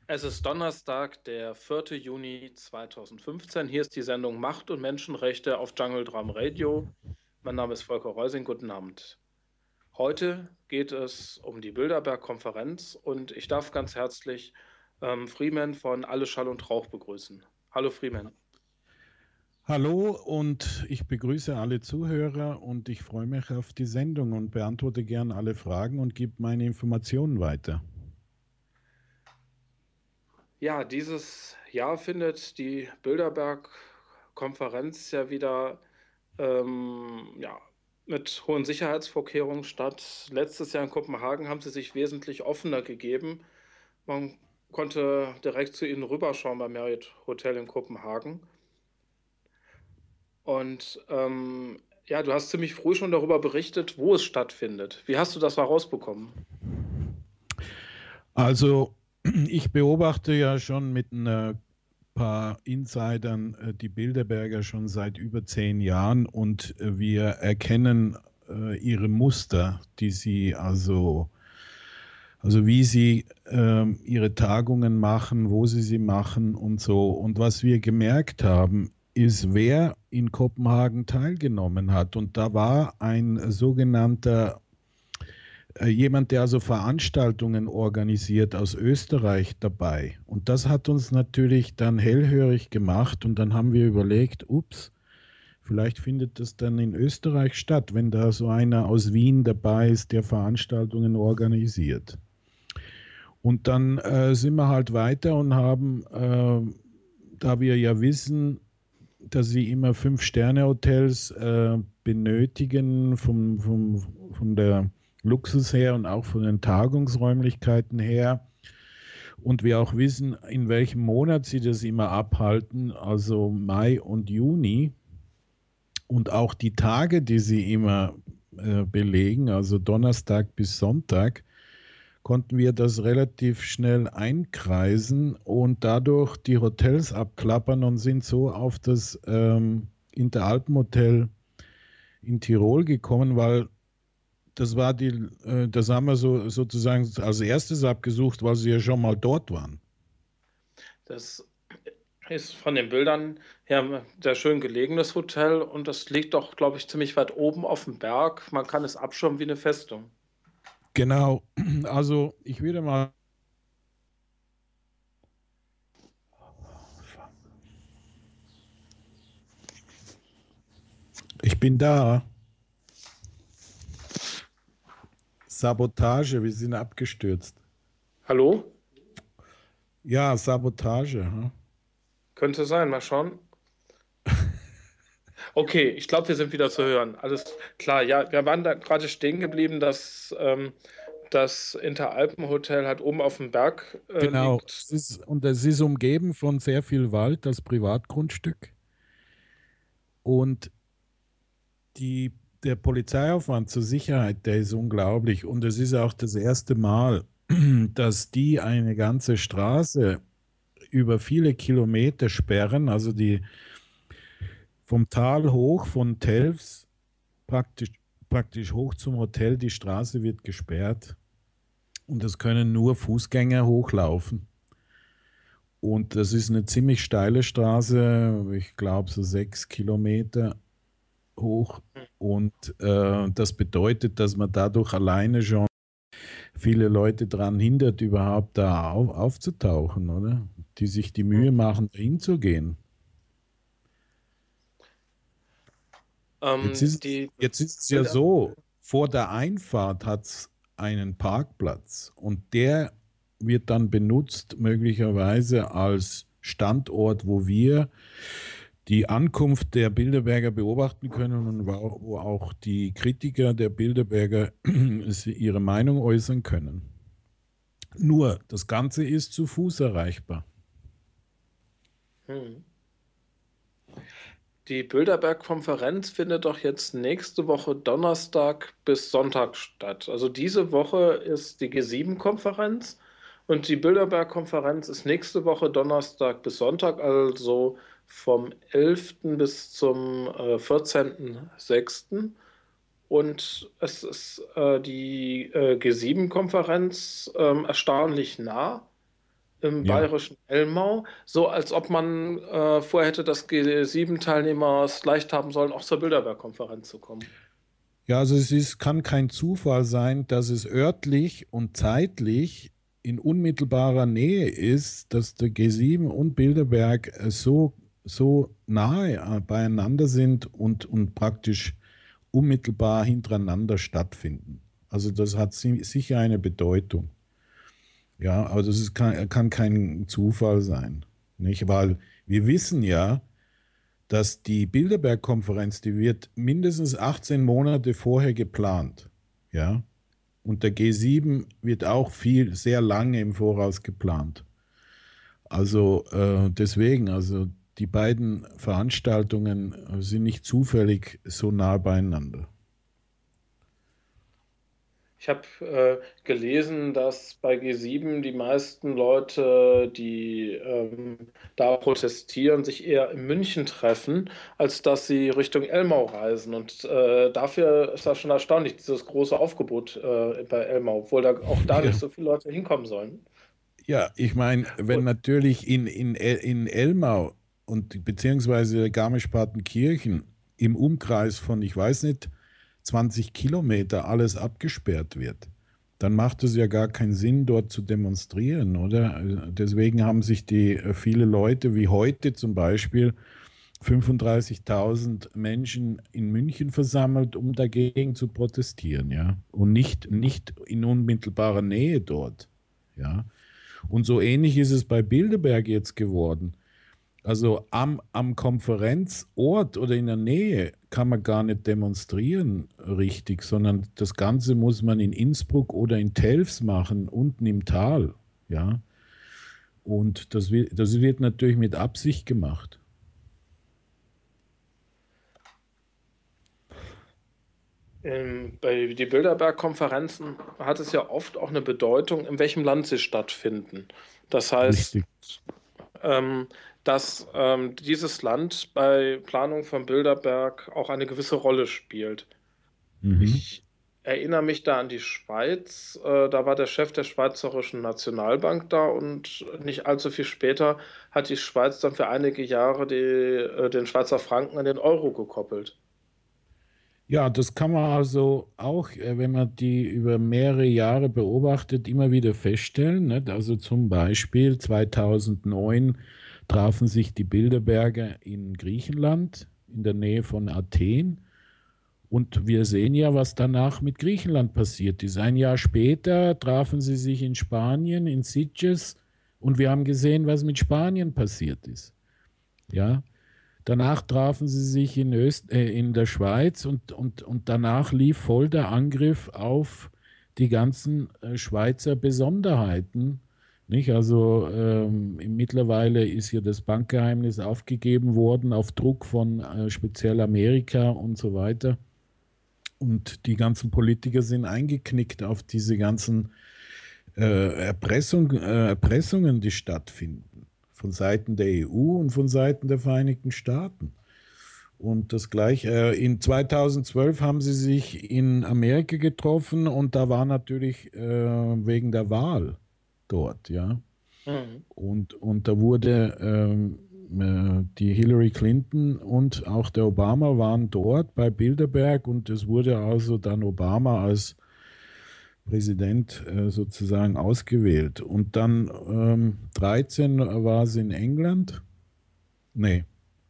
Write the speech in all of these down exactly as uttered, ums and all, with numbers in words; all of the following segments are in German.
Es ist Donnerstag, der vierte Juni zweitausendfünfzehn. Hier ist die Sendung Macht und Menschenrechte auf Jungle Drum Radio. Mein Name ist Volker Reusing. Guten Abend. Heute geht es um die Bilderberg-Konferenz und ich darf ganz herzlich ähm, Freeman von Alle Schall und Rauch begrüßen. Hallo Freeman. Hallo und ich begrüße alle Zuhörer und ich freue mich auf die Sendung und beantworte gern alle Fragen und gebe meine Informationen weiter. Ja, dieses Jahr findet die Bilderberg-Konferenz ja wieder ähm, ja, mit hohen Sicherheitsvorkehrungen statt. Letztes Jahr in Kopenhagen haben sie sich wesentlich offener gegeben. Man konnte direkt zu ihnen rüberschauen beim Marriott Hotel in Kopenhagen. Und ähm, ja, du hast ziemlich früh schon darüber berichtet, wo es stattfindet. Wie hast du das herausbekommen? Also ich beobachte ja schon mit ein paar Insidern äh, die Bilderberger schon seit über zehn Jahren und äh, wir erkennen äh, ihre Muster, die sie also Also wie sie ähm, ihre Tagungen machen, wo sie sie machen und so. Und was wir gemerkt haben, ist, wer in Kopenhagen teilgenommen hat. Und da war ein sogenannter, äh, jemand, der also Veranstaltungen organisiert aus Österreich dabei. Und das hat uns natürlich dann hellhörig gemacht. Und dann haben wir überlegt, ups, vielleicht findet das dann in Österreich statt, wenn da so einer aus Wien dabei ist, der Veranstaltungen organisiert. Und dann äh, sind wir halt weiter und haben, äh, da wir ja wissen, dass sie immer Fünf-Sterne-Hotels äh, benötigen, vom, vom, von der Luxus her und auch von den Tagungsräumlichkeiten her. Und wir auch wissen, in welchem Monat sie das immer abhalten, also Mai und Juni. Und auch die Tage, die sie immer äh, belegen, also Donnerstag bis Sonntag, konnten wir das relativ schnell einkreisen und dadurch die Hotels abklappern und sind so auf das ähm, Interalpenhotel in Tirol gekommen, weil das war die, äh, das haben wir so, sozusagen als erstes abgesucht, weil sie ja schon mal dort waren. Das ist von den Bildern her ein sehr schön gelegenes Hotel und das liegt doch, glaube ich, ziemlich weit oben auf dem Berg. Man kann es abschirmen wie eine Festung. Genau, also ich würde mal. Ich bin da. Sabotage, wir sind abgestürzt. Hallo? Ja, Sabotage. Hm? Könnte sein, mal schauen. Okay, ich glaube, wir sind wieder zu hören. Alles klar. Ja, wir waren da gerade stehen geblieben, dass ähm, das Interalpenhotel halt oben auf dem Berg äh, Genau, liegt. es ist, und es ist umgeben von sehr viel Wald als Privatgrundstück. Und die, der Polizeiaufwand zur Sicherheit, der ist unglaublich. Und es ist auch das erste Mal, dass die eine ganze Straße über viele Kilometer sperren, also die vom Tal hoch von Telfs praktisch, praktisch hoch zum Hotel, die Straße wird gesperrt und es können nur Fußgänger hochlaufen. Und das ist eine ziemlich steile Straße, ich glaube so sechs Kilometer hoch. Und äh, das bedeutet, dass man dadurch alleine schon viele Leute daran hindert, überhaupt da auf, aufzutauchen, oder? Die sich die Mühe machen, dahin zu gehen. Jetzt Ähm, ist, die jetzt ist es ja Bilder. so, vor der Einfahrt hat es einen Parkplatz und der wird dann benutzt möglicherweise als Standort, wo wir die Ankunft der Bilderberger beobachten können und wo auch die Kritiker der Bilderberger ihre Meinung äußern können. Nur, das Ganze ist zu Fuß erreichbar. Hm. Die Bilderberg-Konferenz findet doch jetzt nächste Woche Donnerstag bis Sonntag statt. Also diese Woche ist die G sieben Konferenz und die Bilderberg-Konferenz ist nächste Woche Donnerstag bis Sonntag, also vom elften bis zum äh, vierzehnten sechsten. Und es ist äh, die äh, G sieben Konferenz ähm, erstaunlich nah. im Ja. bayerischen Elmau, so als ob man äh, vorhätte, dass G sieben Teilnehmer es leicht haben sollen, auch zur Bilderberg-Konferenz zu kommen. Ja, also es ist, kann kein Zufall sein, dass es örtlich und zeitlich in unmittelbarer Nähe ist, dass der G sieben und Bilderberg äh, so, so nahe äh, beieinander sind und, und praktisch unmittelbar hintereinander stattfinden. Also das hat si- sicher eine Bedeutung. Ja, aber das ist, kann, kann kein Zufall sein, nicht? Weil wir wissen ja, dass die Bilderberg-Konferenz, die wird mindestens achtzehn Monate vorher geplant. Ja? Und der G sieben wird auch viel, sehr lange im Voraus geplant. Also äh, deswegen, also die beiden Veranstaltungen äh, sind nicht zufällig so nah beieinander. Ich habe äh, gelesen, dass bei G sieben die meisten Leute, die ähm, da protestieren, sich eher in München treffen, als dass sie Richtung Elmau reisen. Und äh, dafür ist das schon erstaunlich, dieses große Aufgebot äh, bei Elmau, obwohl da auch da nicht Ja, so viele Leute hinkommen sollen. ja, ich meine, wenn natürlich in, in, El- in Elmau und beziehungsweise Garmisch-Partenkirchen im Umkreis von, ich weiß nicht, zwanzig Kilometer alles abgesperrt wird, dann macht es ja gar keinen Sinn, dort zu demonstrieren, oder? Also deswegen haben sich die äh, viele Leute, wie heute zum Beispiel, fünfunddreißigtausend Menschen in München versammelt, um dagegen zu protestieren, ja. Und nicht, nicht in unmittelbarer Nähe dort, ja. Und so ähnlich ist es bei Bilderberg jetzt geworden. Also am, am Konferenzort oder in der Nähe kann man gar nicht demonstrieren richtig, sondern das Ganze muss man in Innsbruck oder in Telfs machen, unten im Tal. Ja? Und das wird, das wird natürlich mit Absicht gemacht. Ähm, bei die Bilderberg-Konferenzen hat es ja oft auch eine Bedeutung, in welchem Land sie stattfinden. Das heißt, Richtig. ähm, dass ähm, dieses Land bei Planung von Bilderberg auch eine gewisse Rolle spielt. Mhm. Ich erinnere mich da an die Schweiz. Äh, da war der Chef der Schweizerischen Nationalbank da und nicht allzu viel später hat die Schweiz dann für einige Jahre die, äh, den Schweizer Franken an den Euro gekoppelt. Ja, das kann man also auch, äh, wenn man die über mehrere Jahre beobachtet, immer wieder feststellen. Nicht? Also zum Beispiel zweitausendneun trafen sich die Bilderberger in Griechenland, in der Nähe von Athen. Und wir sehen ja, was danach mit Griechenland passiert ist. Ein Jahr später trafen sie sich in Spanien, in Sitges, und wir haben gesehen, was mit Spanien passiert ist. Ja, danach trafen sie sich in, Öst, äh, in der Schweiz und, und, und danach lief voll der Angriff auf die ganzen äh, Schweizer Besonderheiten. Nicht? Also ähm, mittlerweile ist hier das Bankgeheimnis aufgegeben worden auf Druck von äh, speziell Amerika und so weiter. Und die ganzen Politiker sind eingeknickt auf diese ganzen äh, Erpressung, äh, Erpressungen, die stattfinden. Von Seiten der E U und von Seiten der Vereinigten Staaten. Und das gleiche, äh, in zweitausendzwölf haben sie sich in Amerika getroffen und da war natürlich äh, wegen der Wahl dort, ja. Mhm. Und, und da wurde ähm, äh, die Hillary Clinton und auch der Obama waren dort bei Bilderberg und es wurde also dann Obama als Präsident äh, sozusagen ausgewählt. Und dann ähm, dreizehn war es in England. Nee,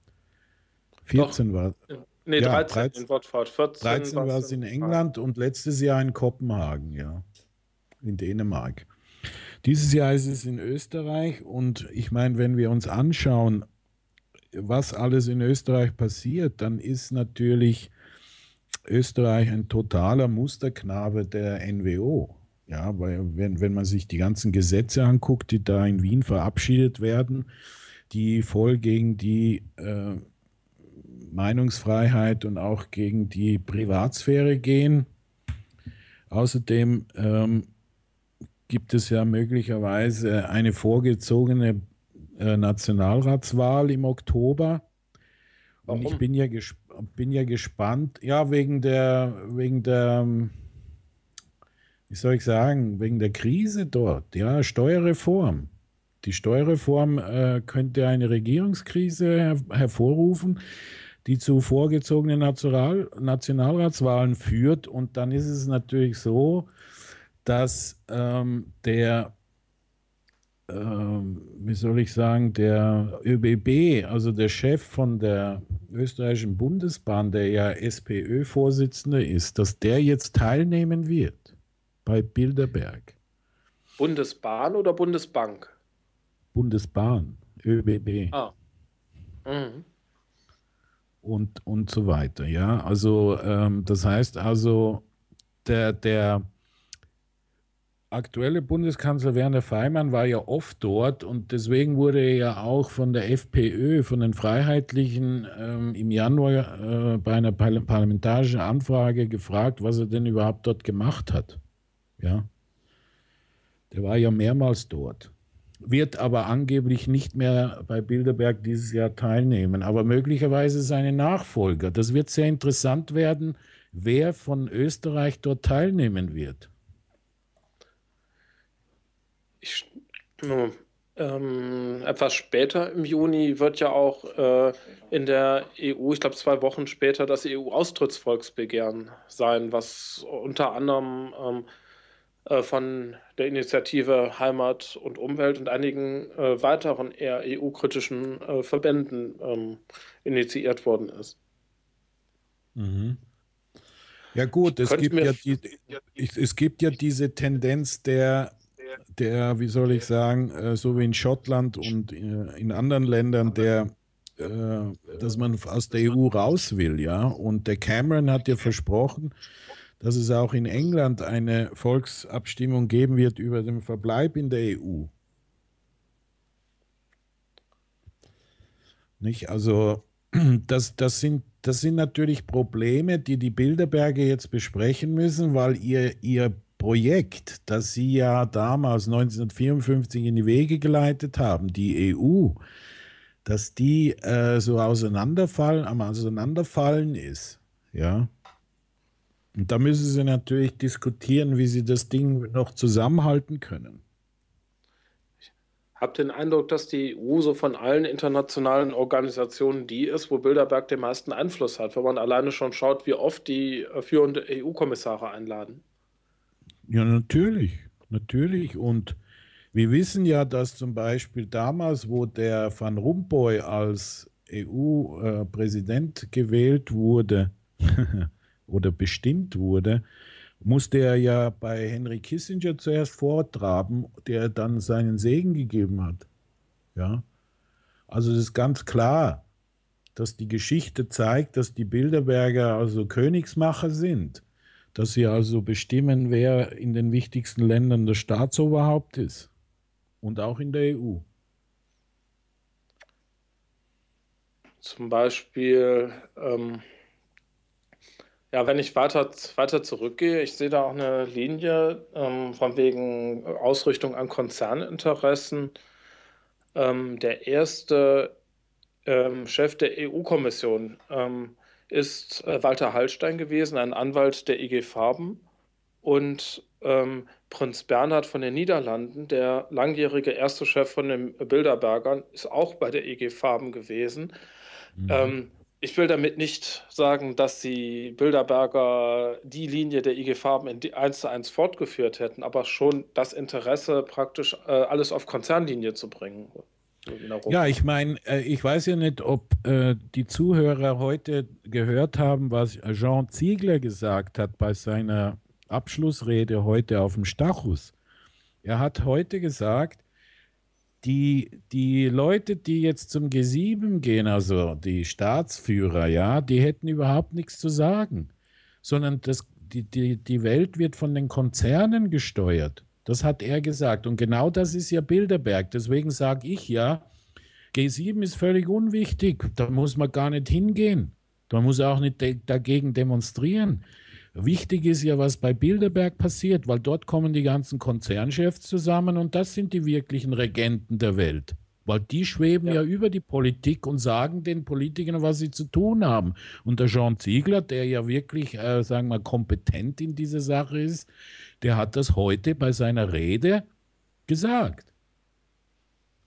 Doch, vierzehn war, nee, ja, dreizehn dreizehn, in Watford, vierzehn dreizehn war war es es in in Prag. England und letztes Jahr in Kopenhagen, ja, in Dänemark. Dieses Jahr ist es in Österreich und ich meine, wenn wir uns anschauen, was alles in Österreich passiert, dann ist natürlich Österreich ein totaler Musterknabe der N W O. Ja, weil wenn, wenn man sich die ganzen Gesetze anguckt, die da in Wien verabschiedet werden, die voll gegen die äh, Meinungsfreiheit und auch gegen die Privatsphäre gehen. Außerdem ähm, gibt es ja möglicherweise eine vorgezogene äh, Nationalratswahl im Oktober. Und ich Warum? bin ja, ges bin ja gespannt, ja, wegen der, wegen der, wie soll ich sagen, wegen der Krise dort, ja, Steuerreform. Die Steuerreform äh, könnte eine Regierungskrise her hervorrufen, die zu vorgezogenen National Nationalratswahlen führt. Und dann ist es natürlich so, dass ähm, der, ähm, wie soll ich sagen, der ÖBB, also der Chef von der österreichischen Bundesbahn, der ja SPÖ-Vorsitzender ist, dass der jetzt teilnehmen wird bei Bilderberg. Bundesbahn oder Bundesbank? Bundesbahn, ÖBB. Ah. Mhm. Und, und so weiter. Ja, also ähm, das heißt also, der, der aktuelle Bundeskanzler Werner Faymann war ja oft dort und deswegen wurde er ja auch von der FPÖ, von den Freiheitlichen, ähm, im Januar äh, bei einer parlamentarischen Anfrage gefragt, was er denn überhaupt dort gemacht hat. Ja, der war ja mehrmals dort. Wird aber angeblich nicht mehr bei Bilderberg dieses Jahr teilnehmen, aber möglicherweise seine Nachfolger. Das wird sehr interessant werden, wer von Österreich dort teilnehmen wird. Ich, ähm, etwas später im Juni wird ja auch äh, in der E U, ich glaube zwei Wochen später, das E U-Austrittsvolksbegehren sein, was unter anderem ähm, äh, von der Initiative Heimat und Umwelt und einigen äh, weiteren eher E U-kritischen äh, Verbänden ähm, initiiert worden ist. Mhm. Ja gut, Ich es könnte gibt mir, ja die, es, es gibt ja diese Tendenz der, der, wie soll ich sagen, äh, so wie in Schottland und äh, in anderen Ländern, der, äh, dass man aus der E U raus will, ja. Und der Cameron hat ja versprochen, dass es auch in England eine Volksabstimmung geben wird über den Verbleib in der E U. Nicht? Also das, das sind, das sind natürlich Probleme, die die Bilderberger jetzt besprechen müssen, weil ihr, ihr Projekt, das sie ja damals neunzehnhundertvierundfünfzig in die Wege geleitet haben, die E U, dass die äh, so auseinanderfallen, am Auseinanderfallen ist. Ja. Und da müssen sie natürlich diskutieren, wie sie das Ding noch zusammenhalten können. habe den Eindruck, dass die E U so von allen internationalen Organisationen die ist, wo Bilderberg den meisten Einfluss hat, wenn man alleine schon schaut, wie oft die äh, führende E U-Kommissare einladen. Ja, natürlich, natürlich. Und wir wissen ja, dass zum Beispiel damals, wo der Van Rompuy als E U-Präsident gewählt wurde oder bestimmt wurde, musste er ja bei Henry Kissinger zuerst vortraben, der dann seinen Segen gegeben hat. Ja, also es ist ganz klar, dass die Geschichte zeigt, dass die Bilderberger also Königsmacher sind, dass sie also bestimmen, wer in den wichtigsten Ländern das Staatsoberhaupt ist und auch in der E U. Zum Beispiel, ähm, ja, wenn ich weiter, weiter zurückgehe, ich sehe da auch eine Linie ähm, von wegen Ausrichtung an Konzerninteressen. Ähm, der erste ähm, Chef der E U-Kommission ähm, ist äh, Walter Hallstein gewesen, ein Anwalt der I G Farben. Und ähm, Prinz Bernhard von den Niederlanden, der langjährige erste Chef von den Bilderbergern, ist auch bei der I G Farben gewesen. Mhm. Ähm, ich will damit nicht sagen, dass die Bilderberger die Linie der I G Farben in die eins zu eins fortgeführt hätten, aber schon das Interesse, praktisch äh, alles auf Konzernlinie zu bringen in Ja, Europa. ich meine, äh, ich weiß ja nicht, ob äh, die Zuhörer heute gehört haben, was Jean Ziegler gesagt hat bei seiner Abschlussrede heute auf dem Stachus. Er hat heute gesagt, die, die Leute, die jetzt zum G sieben gehen, also die Staatsführer, ja, die hätten überhaupt nichts zu sagen, sondern das, die, die, die Welt wird von den Konzernen gesteuert. Das hat er gesagt. Und genau das ist ja Bilderberg. Deswegen sage ich ja, G sieben ist völlig unwichtig. Da muss man gar nicht hingehen. Da muss er auch nicht de dagegen demonstrieren. Wichtig ist ja, was bei Bilderberg passiert, weil dort kommen die ganzen Konzernchefs zusammen und das sind die wirklichen Regenten der Welt. Weil die schweben Ja. ja über die Politik und sagen den Politikern, was sie zu tun haben. Und der Jean Ziegler, der ja wirklich, äh, sagen wir, kompetent in dieser Sache ist, der hat das heute bei seiner Rede gesagt.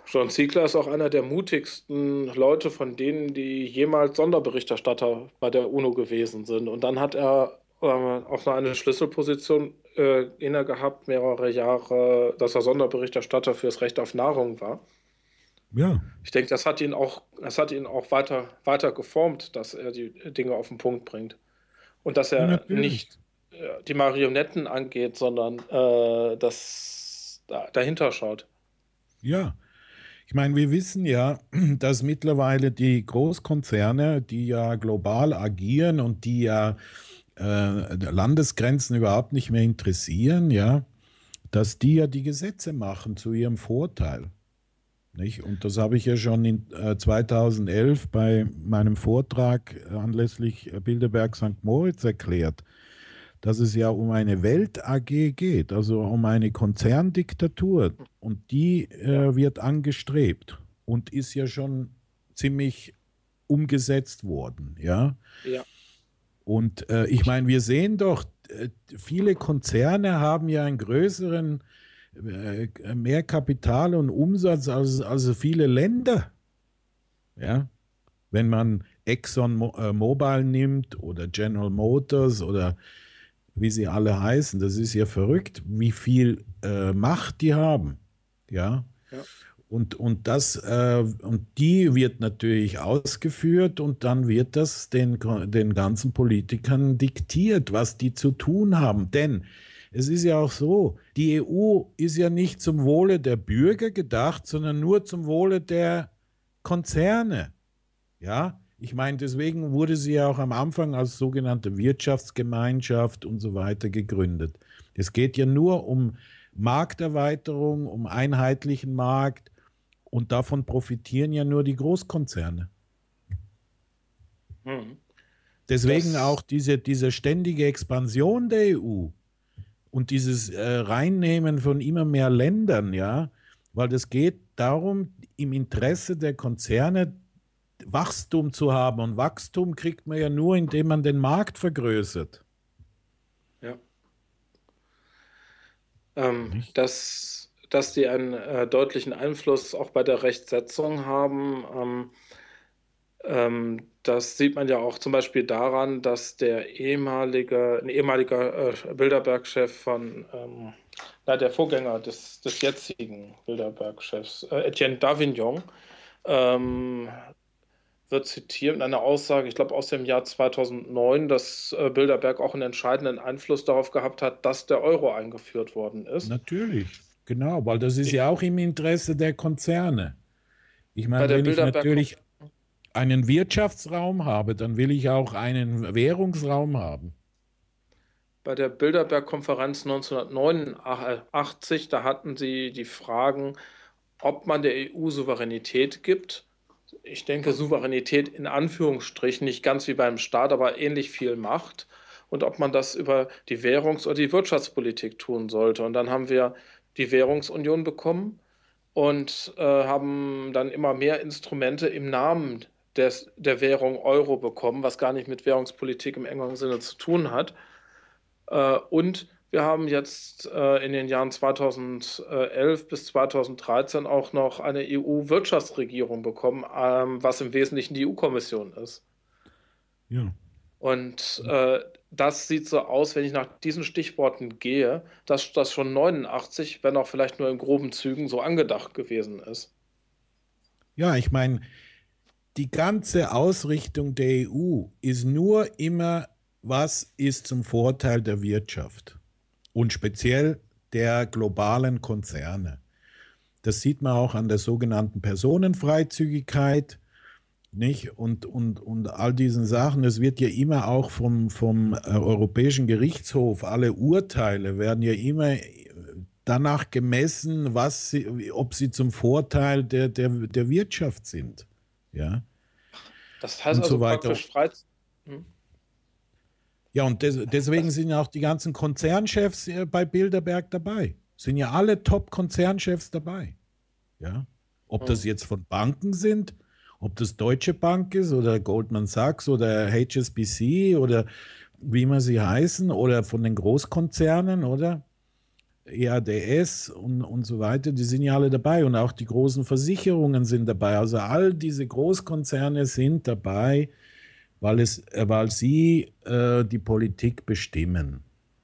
John Ziegler ist auch einer der mutigsten Leute von denen, die jemals Sonderberichterstatter bei der UNO gewesen sind. Und dann hat er äh, auch noch eine Schlüsselposition äh, inne gehabt, mehrere Jahre, dass er Sonderberichterstatter für das Recht auf Nahrung war. Ja. Ich denke, das hat ihn auch, das hat ihn auch weiter, weiter geformt, dass er die Dinge auf den Punkt bringt. Und dass Ja, er natürlich. nicht äh, die Marionetten angeht, sondern äh, das da, dahinter schaut. Ja. Ich meine, wir wissen ja, dass mittlerweile die Großkonzerne, die ja global agieren und die ja äh, Landesgrenzen überhaupt nicht mehr interessieren, ja, dass die ja die Gesetze machen zu ihrem Vorteil. Nicht? Und das habe ich ja schon in äh, zweitausendelf bei meinem Vortrag anlässlich Bilderberg Sankt Moritz erklärt, dass es ja um eine Welt-A G geht, also um eine Konzerndiktatur. Und die äh, wird angestrebt und ist ja schon ziemlich umgesetzt worden. Ja? Ja. Und äh, ich meine, wir sehen doch, äh, viele Konzerne haben ja einen größeren, äh, mehr Kapital und Umsatz als, als viele Länder. Ja? Wenn man Exxon Mo äh, Mobil nimmt oder General Motors oder wie sie alle heißen, das ist ja verrückt, wie viel äh, Macht die haben. Ja. Ja. Und, und, das, äh, und die wird natürlich ausgeführt und dann wird das den, den ganzen Politikern diktiert, was die zu tun haben. Denn es ist ja auch so, die E U ist ja nicht zum Wohle der Bürger gedacht, sondern nur zum Wohle der Konzerne. Ja, ich meine, deswegen wurde sie ja auch am Anfang als sogenannte Wirtschaftsgemeinschaft und so weiter gegründet. Es geht ja nur um Markterweiterung, um einheitlichen Markt und davon profitieren ja nur die Großkonzerne. Hm. Deswegen Das- auch diese, diese ständige Expansion der E U und dieses äh, Reinnehmen von immer mehr Ländern, ja, weil es geht darum, im Interesse der Konzerne Wachstum zu haben. Und Wachstum kriegt man ja nur, indem man den Markt vergrößert. Ja. Ähm, Nicht? dass, dass die einen äh, deutlichen Einfluss auch bei der Rechtsetzung haben, ähm, ähm, das sieht man ja auch zum Beispiel daran, dass der ehemalige, ein ehemaliger äh, Bilderberg-Chef von, ähm, na, der Vorgänger des, des jetzigen Bilderberg-Chefs, äh, Etienne Davignon, ähm, wird zitiert in einer Aussage, ich glaube aus dem Jahr zweitausendneun, dass äh, Bilderberg auch einen entscheidenden Einfluss darauf gehabt hat, dass der Euro eingeführt worden ist. Natürlich, genau, weil das ist Ich, ja auch im Interesse der Konzerne. Ich bei meine, der wenn ich Bilderberg, natürlich einen Wirtschaftsraum habe, dann will ich auch einen Währungsraum haben. bei der Bilderberg-Konferenz neunzehnhundertneunundachtzig, da hatten sie die Fragen, ob man der E U Souveränität gibt. Ich denke, Souveränität in Anführungsstrichen, nicht ganz wie beim Staat, aber ähnlich viel Macht. Und ob man das über die Währungs- oder die Wirtschaftspolitik tun sollte. Und dann haben wir die Währungsunion bekommen und äh, haben dann immer mehr Instrumente im Namen des, der Währung Euro bekommen, was gar nicht mit Währungspolitik im engeren Sinne zu tun hat. Äh, und wir haben jetzt äh, in den Jahren zweitausendelf bis zweitausenddreizehn auch noch eine E U-Wirtschaftsregierung bekommen, ähm, was im Wesentlichen die E U-Kommission ist. Ja. Und äh, das sieht so aus, wenn ich nach diesen Stichworten gehe, dass das schon neunundachtzig, wenn auch vielleicht nur in groben Zügen, so angedacht gewesen ist. Ja, ich meine, die ganze Ausrichtung der E U ist nur immer, was ist zum Vorteil der Wirtschaft und speziell der globalen Konzerne. Das sieht man auch an der sogenannten Personenfreizügigkeit, nicht? Und, und, und all diesen Sachen. Es wird ja immer auch vom, vom äh, Europäischen Gerichtshof, alle Urteile werden ja immer danach gemessen, was sie, ob sie zum Vorteil der, der, der Wirtschaft sind. Ja? Das heißt Und also so weiter. praktisch Freiz hm? Ja, und des, deswegen Das, sind ja auch die ganzen Konzernchefs äh, bei Bilderberg dabei. Sind ja alle Top-Konzernchefs dabei. Ja? Ob das hm. jetzt von Banken sind, ob das Deutsche Bank ist oder Goldman Sachs oder H S B C oder wie immer sie heißen oder von den Großkonzernen, oder? E A D S und, und so weiter, die sind ja alle dabei und auch die großen Versicherungen sind dabei. Also all diese Großkonzerne sind dabei, weil, es, äh, weil sie äh, die Politik bestimmen.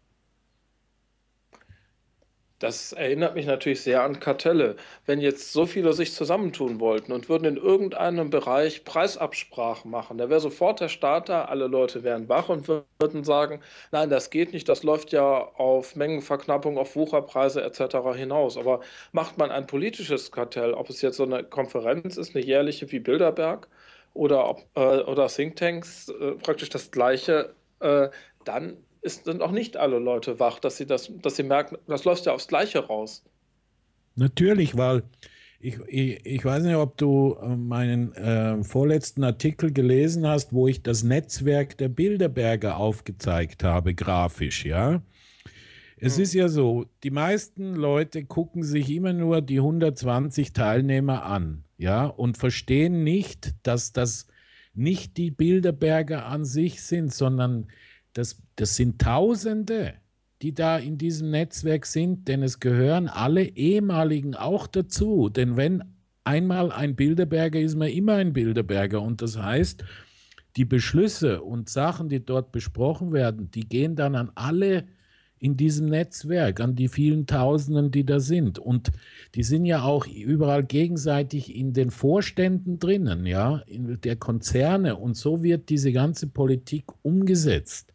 Das erinnert mich natürlich sehr an Kartelle. Wenn jetzt so viele sich zusammentun wollten und würden in irgendeinem Bereich Preisabsprachen machen, da wäre sofort der Staat da, alle Leute wären wach und würden sagen, nein, das geht nicht, das läuft ja auf Mengenverknappung, auf Wucherpreise et cetera hinaus. Aber macht man ein politisches Kartell, ob es jetzt so eine Konferenz ist, eine jährliche wie Bilderberg oder, ob, äh, oder Thinktanks, äh, praktisch das Gleiche, äh, dann ist, sind auch nicht alle Leute wach, dass sie das, dass sie merken, das läuft ja aufs Gleiche raus. Natürlich, weil ich, ich, ich weiß nicht, ob du äh, meinen äh, vorletzten Artikel gelesen hast, wo ich das Netzwerk der Bilderberger aufgezeigt habe, grafisch, ja. Es ist Hm. ja so, die meisten Leute gucken sich immer nur die hundertzwanzig Teilnehmer an, ja, und verstehen nicht, dass das nicht die Bilderberger an sich sind, sondern das, das sind Tausende, die da in diesem Netzwerk sind, denn es gehören alle ehemaligen auch dazu. Denn wenn einmal ein Bilderberger ist, man immer ein Bilderberger. Und das heißt, die Beschlüsse und Sachen, die dort besprochen werden, die gehen dann an alle in diesem Netzwerk, an die vielen Tausenden, die da sind. Und die sind ja auch überall gegenseitig in den Vorständen drinnen, ja, in der Konzerne. Und so wird diese ganze Politik umgesetzt,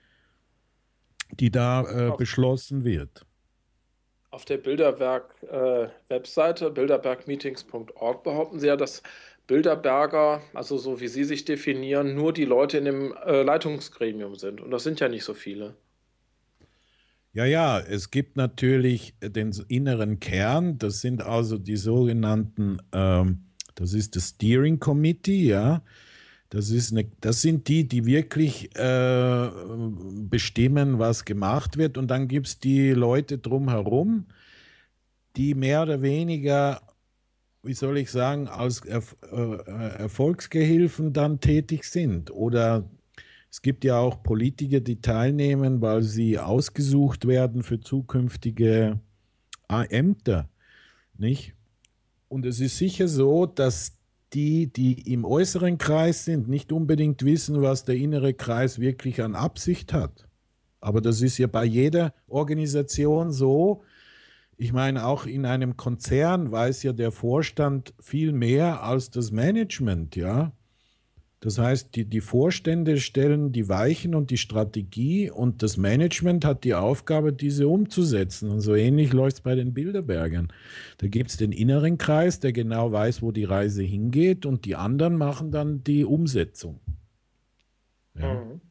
die da äh, Auf, beschlossen wird. auf der Bilderberg-Webseite, äh, bilderberg meetings punkt org, behaupten sie ja, dass Bilderberger, also so wie sie sich definieren, nur die Leute in dem äh, Leitungsgremium sind. Und das sind ja nicht so viele. Ja, ja, es gibt natürlich den inneren Kern, das sind also die sogenannten, ähm, das ist das Steering Committee, ja. Das ist eine, das sind die, die wirklich äh, bestimmen, was gemacht wird. Und dann gibt es die Leute drumherum, die mehr oder weniger, wie soll ich sagen, als Erf äh, Erfolgsgehilfen dann tätig sind. Oder es gibt ja auch Politiker, die teilnehmen, weil sie ausgesucht werden für zukünftige Ämter, nicht? Und es ist sicher so, dass die, die im äußeren Kreis sind, nicht unbedingt wissen, was der innere Kreis wirklich an Absicht hat. Aber das ist ja bei jeder Organisation so. Ich meine, auch in einem Konzern weiß ja der Vorstand viel mehr als das Management, ja. Das heißt, die, die Vorstände stellen die Weichen und die Strategie und das Management hat die Aufgabe, diese umzusetzen. Und so ähnlich läuft es bei den Bilderbergern. Da gibt es den inneren Kreis, der genau weiß, wo die Reise hingeht und die anderen machen dann die Umsetzung. Ja. Mhm.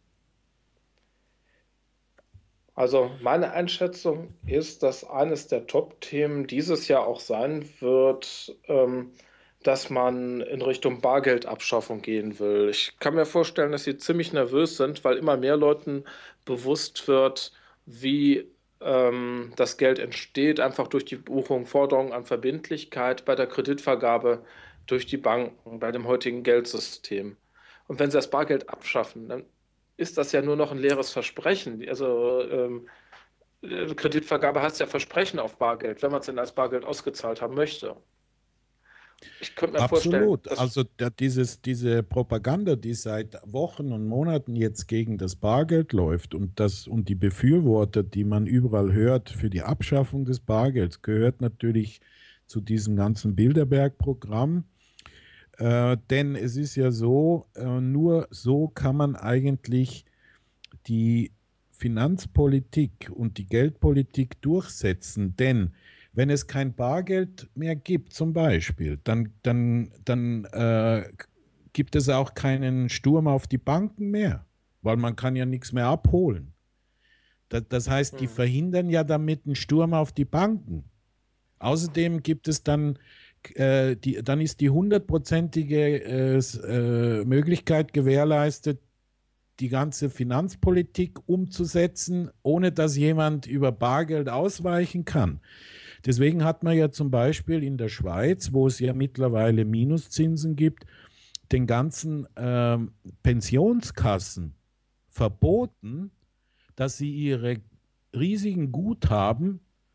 Also meine Einschätzung ist, dass eines der Top-Themen dieses Jahr auch sein wird, ähm, dass man in Richtung Bargeldabschaffung gehen will. Ich kann mir vorstellen, dass sie ziemlich nervös sind, weil immer mehr Leuten bewusst wird, wie ähm, das Geld entsteht, einfach durch die Buchung, Forderungen an Verbindlichkeit bei der Kreditvergabe durch die Banken, bei dem heutigen Geldsystem. Und wenn sie das Bargeld abschaffen, dann ist das ja nur noch ein leeres Versprechen. Also ähm, äh, Kreditvergabe heißt ja Versprechen auf Bargeld, wenn man es denn als Bargeld ausgezahlt haben möchte. Ich könnte mir vorstellen, Absolut. dass Also der, dieses, diese Propaganda, die seit Wochen und Monaten jetzt gegen das Bargeld läuft und, das, und die Befürworter, die man überall hört für die Abschaffung des Bargelds, gehört natürlich zu diesem ganzen Bilderberg-Programm. Äh, denn es ist ja so, äh, nur so kann man eigentlich die Finanzpolitik und die Geldpolitik durchsetzen. Denn wenn es kein Bargeld mehr gibt, zum Beispiel, dann, dann, dann äh, gibt es auch keinen Sturm auf die Banken mehr, weil man kann ja nichts mehr abholen. Das, das heißt, die hm, verhindern ja damit einen Sturm auf die Banken. Außerdem gibt es dann, äh, die, dann ist die hundertprozentige äh, äh, Möglichkeit gewährleistet, die ganze Finanzpolitik umzusetzen, ohne dass jemand über Bargeld ausweichen kann. Deswegen hat man ja zum Beispiel in der Schweiz, wo es ja mittlerweile Minuszinsen gibt, den ganzen ähm, Pensionskassen verboten, dass sie ihre riesigen Guthaben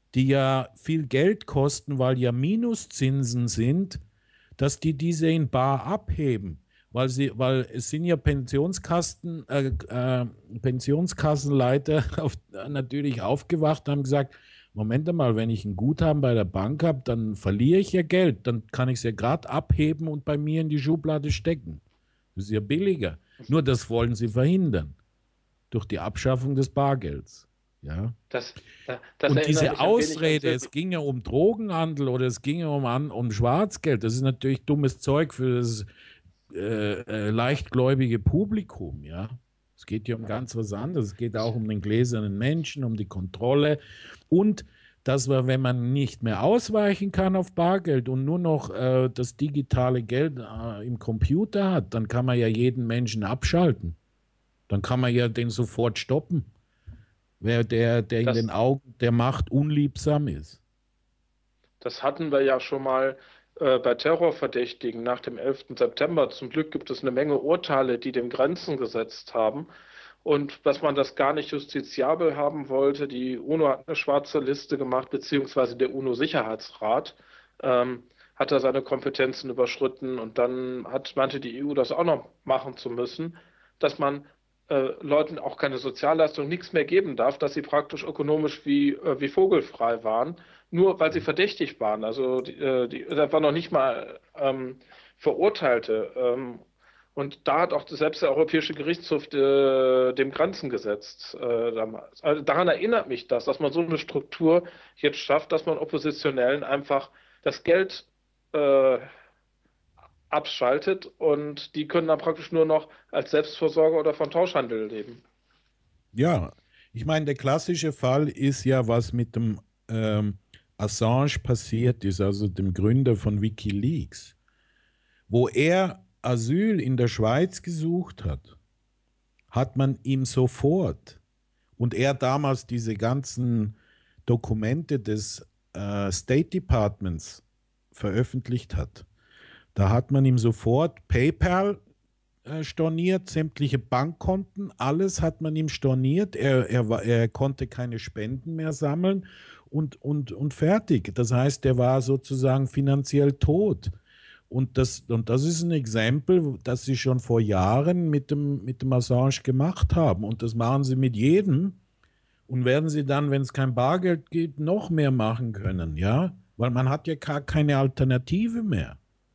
die ja viel Geld kosten, weil ja Minuszinsen sind, dass die diese in bar abheben. Weil, sie, weil es sind ja Pensionskasten, äh, äh, Pensionskassenleiter auf, natürlich aufgewacht und haben gesagt, Moment mal, wenn ich ein Guthaben bei der Bank habe, dann verliere ich ja Geld. Dann kann ich es ja gerade abheben und bei mir in die Schublade stecken. Das ist ja billiger. Nur das wollen sie verhindern. Durch die Abschaffung des Bargelds. Ja. Das, das Und diese erinnert mich ein wenig an Ausrede, Sil- es ging ja um Drogenhandel oder es ging ja um, an- um Schwarzgeld, das ist natürlich dummes Zeug für das äh, äh, leichtgläubige Publikum. Ja. Es geht ja um ganz was anderes. Es geht auch um den gläsernen Menschen, um die Kontrolle und dass wir, wenn man nicht mehr ausweichen kann auf Bargeld und nur noch äh, das digitale Geld äh, im Computer hat, dann kann man ja jeden Menschen abschalten. Dann kann man ja den sofort stoppen, wer der, der in das, den Augen der Macht unliebsam ist. das hatten wir ja schon mal äh, bei Terrorverdächtigen nach dem elften September. Zum Glück gibt es eine Menge Urteile, die dem Grenzen gesetzt haben. Und dass man das gar nicht justiziabel haben wollte, die UNO hat eine schwarze Liste gemacht, beziehungsweise der UNO-Sicherheitsrat ähm, hat da seine Kompetenzen überschritten und dann hat, meinte die E U, das auch noch machen zu müssen, dass man äh, Leuten auch keine Sozialleistung, nichts mehr geben darf, dass sie praktisch ökonomisch wie, äh, wie vogelfrei waren, nur weil sie verdächtig waren. Also die, äh, die, das war noch nicht mal ähm, Verurteilte. Ähm, und da hat auch selbst der Europäische Gerichtshof äh, dem Grenzen gesetzt äh, damals. Also daran erinnert mich das, dass man so eine Struktur jetzt schafft, dass man Oppositionellen einfach das Geld äh, abschaltet und die können dann praktisch nur noch als Selbstversorger oder von Tauschhandel leben. Ja, ich meine, der klassische Fall ist ja, was mit dem ähm, Assange passiert ist, also dem Gründer von WikiLeaks, wo er Asyl in der Schweiz gesucht hat, hat man ihm sofort, und er damals diese ganzen Dokumente des äh, State Departments veröffentlicht hat, da hat man ihm sofort PayPal äh, storniert, sämtliche Bankkonten, alles hat man ihm storniert. Er, er, war, er konnte keine Spenden mehr sammeln und, und, und fertig. Das heißt, er war sozusagen finanziell tot. Und das, und das ist ein Exempel, das sie schon vor Jahren mit dem, mit dem Assange gemacht haben. Und das machen sie mit jedem. Und werden sie dann, wenn es kein Bargeld gibt, noch mehr machen können. Ja? Weil man hat ja gar keine Alternative mehr.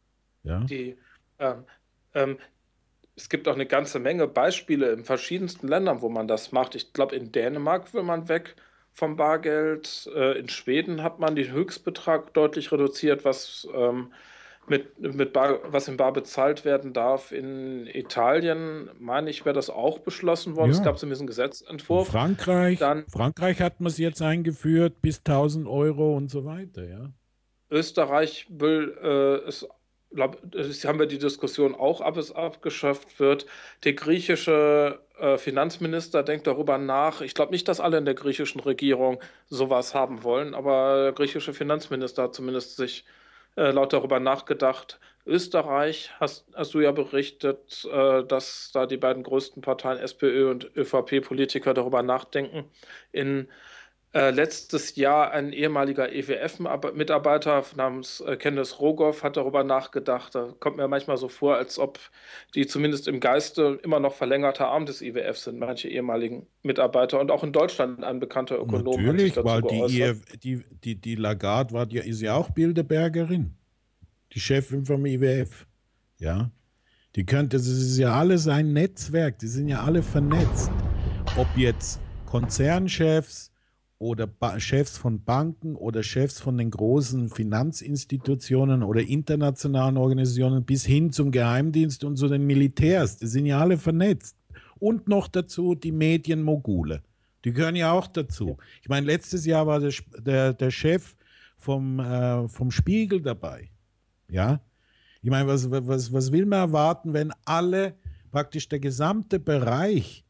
Ja? Die, ähm, ähm, Es gibt auch eine ganze Menge Beispiele in verschiedensten Ländern, wo man das macht. Ich glaube, in Dänemark will man weg vom Bargeld. Äh, in Schweden hat man den Höchstbetrag deutlich reduziert, was ähm, mit, mit Bar, was in Bar bezahlt werden darf. In Italien, meine ich, wäre das auch beschlossen worden. Es Ja. gab zumindest einen In Gesetzentwurf. Frankreich, Dann Frankreich hat man es jetzt eingeführt, bis tausend Euro und so weiter. Ja? Österreich will äh, es, glaub, das haben wir die Diskussion auch, ob es abgeschafft wird. Der griechische äh, Finanzminister denkt darüber nach. Ich glaube nicht, dass alle in der griechischen Regierung sowas haben wollen, aber der griechische Finanzminister hat zumindest sich äh, laut darüber nachgedacht. Österreich, hast, hast du ja berichtet, äh, dass da die beiden größten Parteien SPÖ und ÖVP-Politiker darüber nachdenken, in äh, letztes Jahr ein ehemaliger E W F-Mitarbeiter namens äh, Kenneth Rogoff hat darüber nachgedacht. Da kommt mir manchmal so vor, als ob die zumindest im Geiste immer noch verlängerter Arm des I W F sind, manche ehemaligen Mitarbeiter. Und auch in Deutschland ein bekannter Ökonom hat sich Natürlich, dazu weil die, geäußert. die, die, die Lagarde war, die ist ja auch Bilderbergerin, die Chefin vom I W F. Ja, die könnte, das ist ja alles ein Netzwerk, die sind ja alle vernetzt. Ob jetzt Konzernchefs oder ba Chefs von Banken oder Chefs von den großen Finanzinstitutionen oder internationalen Organisationen bis hin zum Geheimdienst und zu den Militärs, die sind ja alle vernetzt. Und noch dazu die Medienmogule. Die gehören ja auch dazu. Ich meine, letztes Jahr war der, der, der Chef vom, äh, vom Spiegel dabei. Ja? Ich meine, was, was, was will man erwarten, wenn alle, praktisch der gesamte Bereich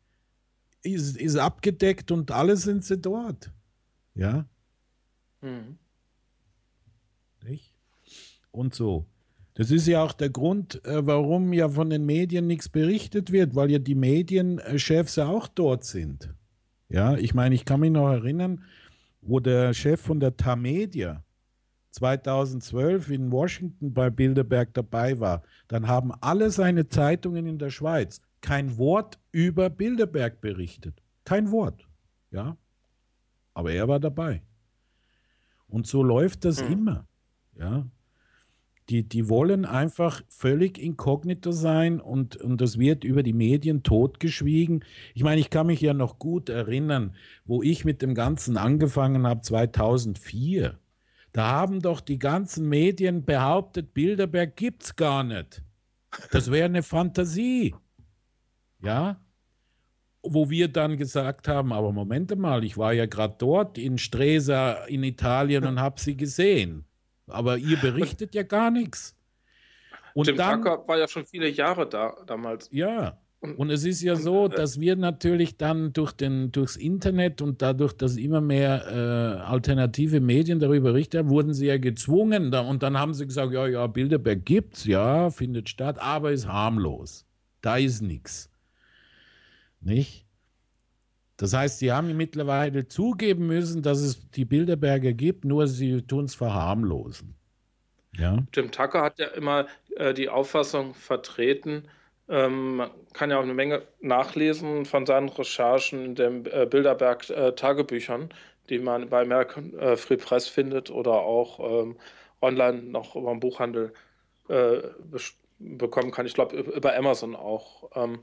ist, ist abgedeckt und alle sind sie dort. Ja? Hm. Nicht? Und so. Das ist ja auch der Grund, äh, warum ja von den Medien nichts berichtet wird, weil ja die Medienchefs ja auch dort sind. Ja, ich meine, ich kann mich noch erinnern, wo der Chef von der Tamedia zweitausendzwölf in Washington bei Bilderberg dabei war, dann haben alle seine Zeitungen in der Schweiz kein Wort über Bilderberg berichtet. Kein Wort. Ja? Aber er war dabei. Und so läuft das hm. immer. Ja? Die, die wollen einfach völlig inkognito sein und, und das wird über die Medien totgeschwiegen. Ich meine, ich kann mich ja noch gut erinnern, wo ich mit dem Ganzen angefangen habe, zweitausendvier. Da haben doch die ganzen Medien behauptet, Bilderberg gibt es gar nicht. Das wäre eine Fantasie. Ja? Wo wir dann gesagt haben, aber Moment mal, ich war ja gerade dort in Stresa in Italien und habe sie gesehen. Aber ihr berichtet ja gar nichts. Und Jim dann, Tucker war ja schon viele Jahre da damals. Ja, und es ist ja so, dass wir natürlich dann durch den, durchs Internet und dadurch, dass immer mehr äh, alternative Medien darüber berichten, wurden sie ja gezwungen. Da, und dann haben sie gesagt, ja, ja, Bilderberg gibt's, ja, findet statt, aber ist harmlos. Da ist nichts. Nicht? Das heißt, sie haben mittlerweile zugeben müssen, dass es die Bilderberger gibt, nur sie tun es verharmlosen. Ja? Jim Tucker hat ja immer äh, die Auffassung vertreten, ähm, man kann ja auch eine Menge nachlesen von seinen Recherchen in den äh, Bilderberg-Tagebüchern, äh, die man bei American äh, Free Press findet oder auch ähm, online noch über den Buchhandel äh, bekommen kann. Ich glaube, über Amazon auch. Ähm,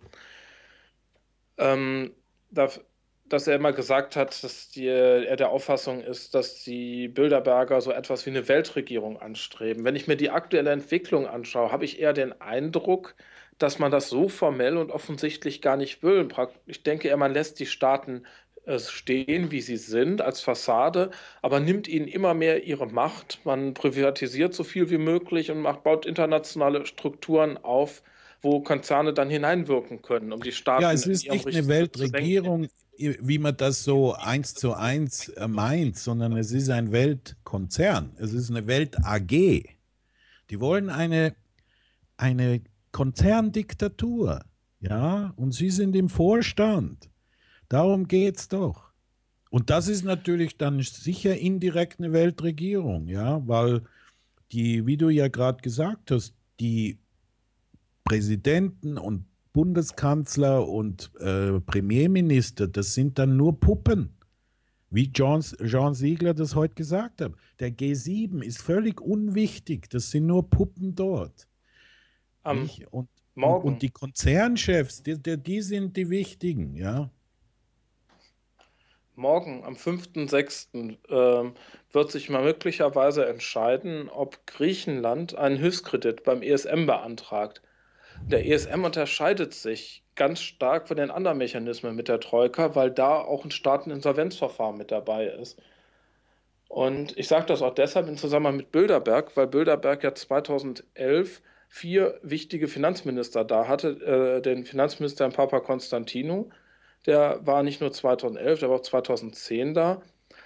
ähm, da, dass er immer gesagt hat, dass die, er der Auffassung ist, dass die Bilderberger so etwas wie eine Weltregierung anstreben. Wenn ich mir die aktuelle Entwicklung anschaue, habe ich eher den Eindruck, dass man das so formell und offensichtlich gar nicht will. Ich denke eher, man lässt die Staaten äh, stehen, wie sie sind, als Fassade, aber nimmt ihnen immer mehr ihre Macht. Man privatisiert so viel wie möglich und macht, baut internationale Strukturen auf, wo Konzerne dann hineinwirken können, um die Staaten ja, es ist nicht eine Weltregierung, wie man das so eins zu eins meint, sondern es ist ein Weltkonzern. Es ist eine Welt-A G. Die wollen eine, eine Konzerndiktatur. Ja, und sie sind im Vorstand. Darum geht es doch. Und das ist natürlich dann sicher indirekt eine Weltregierung, ja, weil die, wie du ja gerade gesagt hast, die Präsidenten und Bundeskanzler und äh, Premierminister, das sind dann nur Puppen. Wie John, Jean Ziegler das heute gesagt hat. Der G sieben ist völlig unwichtig. Das sind nur Puppen dort. Um, und, und, und die Konzernchefs, die, die, die sind die wichtigen, ja. Morgen, am fünften sechsten äh, wird sich mal möglicherweise entscheiden, ob Griechenland einen Hilfskredit beim E S M beantragt. Der E S M unterscheidet sich ganz stark von den anderen Mechanismen mit der Troika, weil da auch ein Staateninsolvenzverfahren mit dabei ist. Und ich sage das auch deshalb im Zusammenhang mit Bilderberg, weil Bilderberg ja zweitausendelf vier wichtige Finanzminister da hatte. Äh, den Finanzminister Papa Konstantinou, der war nicht nur zweitausendelf, der war auch zweitausendzehn da.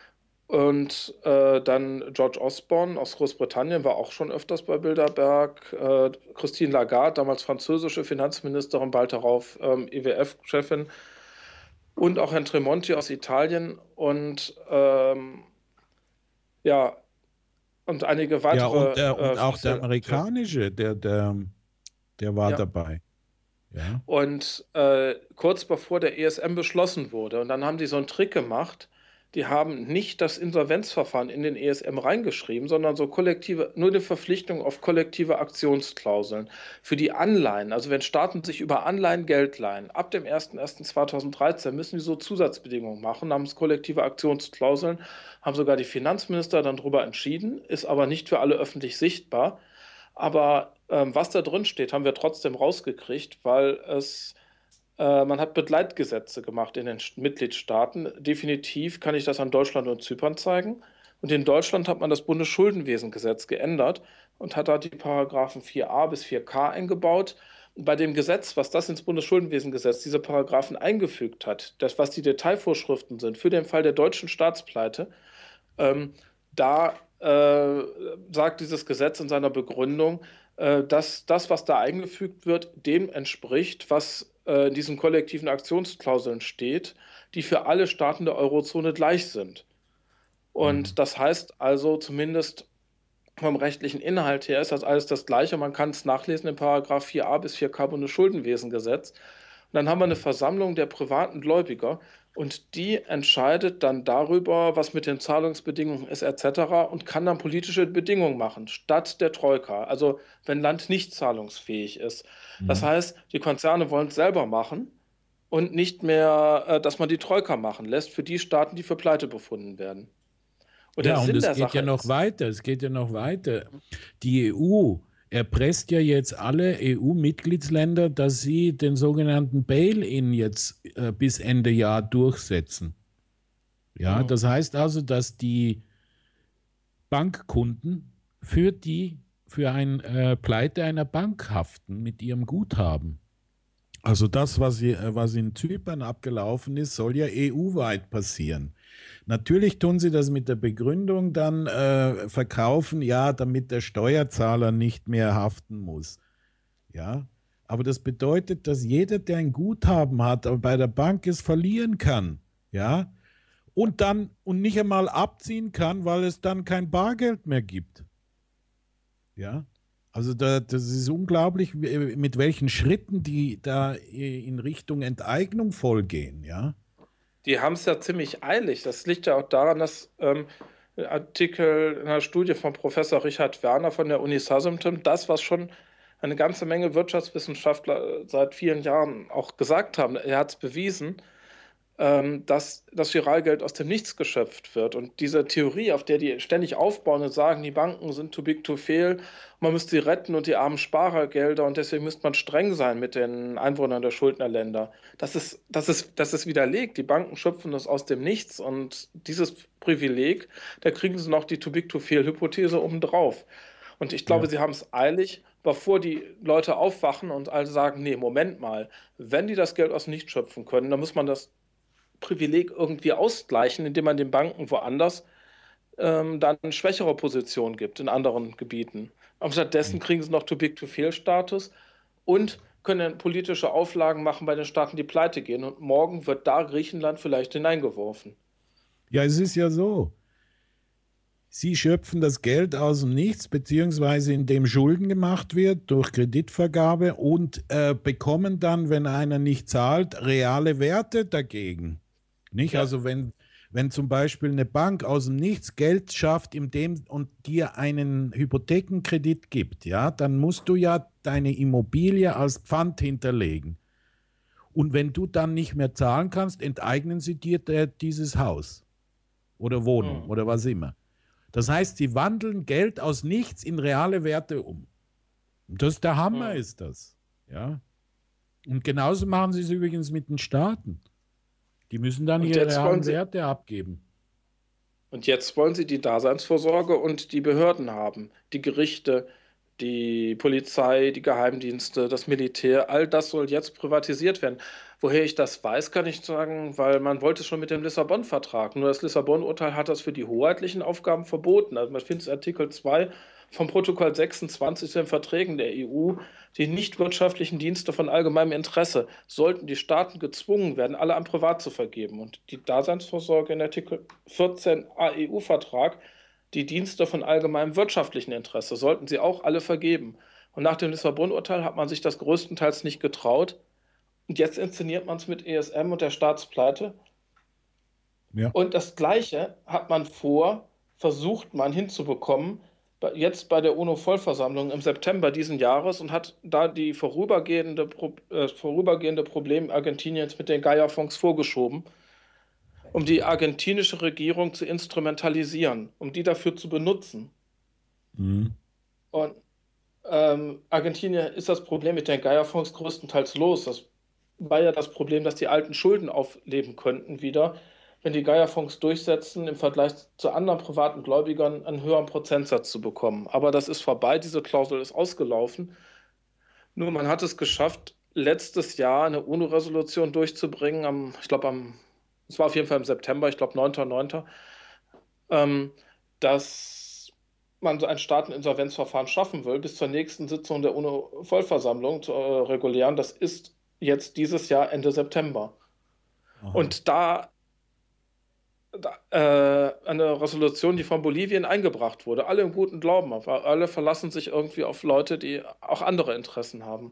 Und äh, dann George Osborne aus Großbritannien war auch schon öfters bei Bilderberg. Äh, Christine Lagarde, damals französische Finanzministerin, bald darauf ähm, E W F-Chefin. Und auch Herrn Tremonti aus Italien. Und ähm, ja, und einige weitere. Ja, und, der, und äh, auch der amerikanische, der, der, der war ja dabei. Ja. Und äh, kurz bevor der E S M beschlossen wurde, und dann haben die so einen Trick gemacht. Die haben nicht das Insolvenzverfahren in den E S M reingeschrieben, sondern so kollektive, nur eine Verpflichtung auf kollektive Aktionsklauseln für die Anleihen. Also wenn Staaten sich über Anleihen Geld leihen, ab dem ersten ersten zweitausenddreizehn müssen die so Zusatzbedingungen machen, namens kollektive Aktionsklauseln, haben sogar die Finanzminister dann darüber entschieden, ist aber nicht für alle öffentlich sichtbar. Aber ähm, was da drin steht, haben wir trotzdem rausgekriegt, weil es man hat Begleitgesetze gemacht in den Mitgliedstaaten. Definitiv kann ich das an Deutschland und Zypern zeigen. Und in Deutschland hat man das Bundesschuldenwesengesetz geändert und hat da die Paragraphen vier a bis vier k eingebaut. Und bei dem Gesetz, was das ins Bundesschuldenwesengesetz, diese Paragraphen eingefügt hat, das, was die Detailvorschriften sind für den Fall der deutschen Staatspleite, ähm, da äh, sagt dieses Gesetz in seiner Begründung, äh, dass das, was da eingefügt wird, dem entspricht, was in diesen kollektiven Aktionsklauseln steht, die für alle Staaten der Eurozone gleich sind. Und das heißt also, zumindest vom rechtlichen Inhalt her ist das alles das Gleiche. Man kann es nachlesen in Paragraph vier a bis vier k Bundesschuldenwesengesetz. Und dann haben wir eine Versammlung der privaten Gläubiger und die entscheidet dann darüber, was mit den Zahlungsbedingungen ist et cetera und kann dann politische Bedingungen machen, statt der Troika. Also wenn Land nicht zahlungsfähig ist. Das Mhm. heißt, die Konzerne wollen es selber machen und nicht mehr, äh, dass man die Troika machen lässt für die Staaten, die für Pleite befunden werden. Und der Ja, und Sinn es der geht ja Sache noch ist, weiter. Es geht ja noch weiter. Die E U erpresst ja jetzt alle E U-Mitgliedsländer, dass sie den sogenannten Bail-in jetzt äh, bis Ende Jahr durchsetzen. Ja, hm, das heißt also, dass die Bankkunden für die für ein äh, Pleite einer Bank haften mit ihrem Guthaben. Also das, was, hier, äh, was in Zypern abgelaufen ist, soll ja E U-weit passieren. Natürlich tun sie das mit der Begründung dann äh, verkaufen, ja, damit der Steuerzahler nicht mehr haften muss. Ja, aber das bedeutet, dass jeder, der ein Guthaben hat, aber bei der Bank es verlieren kann. Ja, und dann und nicht einmal abziehen kann, weil es dann kein Bargeld mehr gibt. Ja, also da, das ist unglaublich, wie- mit welchen Schritten die da in Richtung Enteignung vollgehen. Ja, die haben es ja ziemlich eilig. Das liegt ja auch daran, dass ähm, ein Artikel in einer Studie von Professor Richard Werner von der Uni Southampton, das, was schon eine ganze Menge Wirtschaftswissenschaftler seit vielen Jahren auch gesagt haben, er hat es bewiesen, ähm, dass das Giralgeld aus dem Nichts geschöpft wird. Und diese Theorie, auf der die ständig aufbauen und sagen, die Banken sind too big to fail, man müsste sie retten und die armen Sparergelder und deswegen müsste man streng sein mit den Einwohnern der Schuldnerländer. Das ist, das ist, das ist widerlegt. Die Banken schöpfen das aus dem Nichts und dieses Privileg, da kriegen sie noch die too big to fail Hypothese obendrauf. Und ich glaube, ja. sie haben es eilig, bevor die Leute aufwachen und alle sagen, nee, Moment mal, wenn die das Geld aus dem Nichts schöpfen können, dann muss man das Privileg irgendwie ausgleichen, indem man den Banken woanders ähm, dann eine schwächere Position gibt in anderen Gebieten. Aber stattdessen kriegen sie noch Too-Big-to-Fail-Status und können politische Auflagen machen bei den Staaten, die pleite gehen. Und morgen wird da Griechenland vielleicht hineingeworfen. Ja, es ist ja so. Sie schöpfen das Geld aus dem Nichts, beziehungsweise indem Schulden gemacht wird durch Kreditvergabe und äh, bekommen dann, wenn einer nicht zahlt, reale Werte dagegen. Nicht? Ja. Also wenn, wenn zum Beispiel eine Bank aus dem Nichts Geld schafft indem, und dir einen Hypothekenkredit gibt, ja, dann musst du ja deine Immobilie als Pfand hinterlegen. Und wenn du dann nicht mehr zahlen kannst, enteignen sie dir der, dieses Haus oder Wohnung Hm. oder was immer. Das heißt, sie wandeln Geld aus nichts in reale Werte um. Das der Hammer Hm. ist das. Ja. Und genauso machen sie es übrigens mit den Staaten. Die müssen dann Und ihre jetzt wollen realen sie, Werte abgeben. und jetzt wollen sie die Daseinsvorsorge und die Behörden haben, die Gerichte, die Polizei, die Geheimdienste, das Militär, all das soll jetzt privatisiert werden. Woher ich das weiß, kann ich sagen, weil man wollte es schon mit dem Lissabon-Vertrag. Nur das Lissabon-Urteil hat das für die hoheitlichen Aufgaben verboten. Also man findet es Artikel zwei vom Protokoll sechsundzwanzig zu den Verträgen der E U, die nicht wirtschaftlichen Dienste von allgemeinem Interesse sollten die Staaten gezwungen werden, alle an Privat zu vergeben. Und die Daseinsvorsorge in Artikel vierzehn a E U-Vertrag, die Dienste von allgemeinem wirtschaftlichen Interesse, sollten sie auch alle vergeben. Und nach dem Lissabon-Urteil hat man sich das größtenteils nicht getraut. Und jetzt inszeniert man es mit E S M und der Staatspleite. Ja. Und das Gleiche hat man vor, versucht man hinzubekommen, bei- jetzt bei der UNO-Vollversammlung im September diesen Jahres und hat da die vorübergehende, Pro- äh, vorübergehende Problem Argentiniens mit den Gaia-Fonds vorgeschoben, um die argentinische Regierung zu instrumentalisieren, um die dafür zu benutzen. Mhm. Und ähm, Argentinien ist das Problem mit den Gaia-Fonds größtenteils los. Das war ja das Problem, dass die alten Schulden aufleben könnten wieder, wenn die Gaia-Fonds durchsetzen, im Vergleich zu anderen privaten Gläubigern einen höheren Prozentsatz zu bekommen. Aber das ist vorbei, diese Klausel ist ausgelaufen. Nur man hat es geschafft, letztes Jahr eine UNO-Resolution durchzubringen, am, ich glaube, am, es war auf jeden Fall im September, ich glaube neunter neunter, ähm, dass man so ein Staateninsolvenzverfahren schaffen will, bis zur nächsten Sitzung der UNO-Vollversammlung zu äh, regulären. Das ist jetzt dieses Jahr Ende September. Aha. Und da äh, eine Resolution, die von Bolivien eingebracht wurde. Alle im guten Glauben, aber alle verlassen sich irgendwie auf Leute, die auch andere Interessen haben.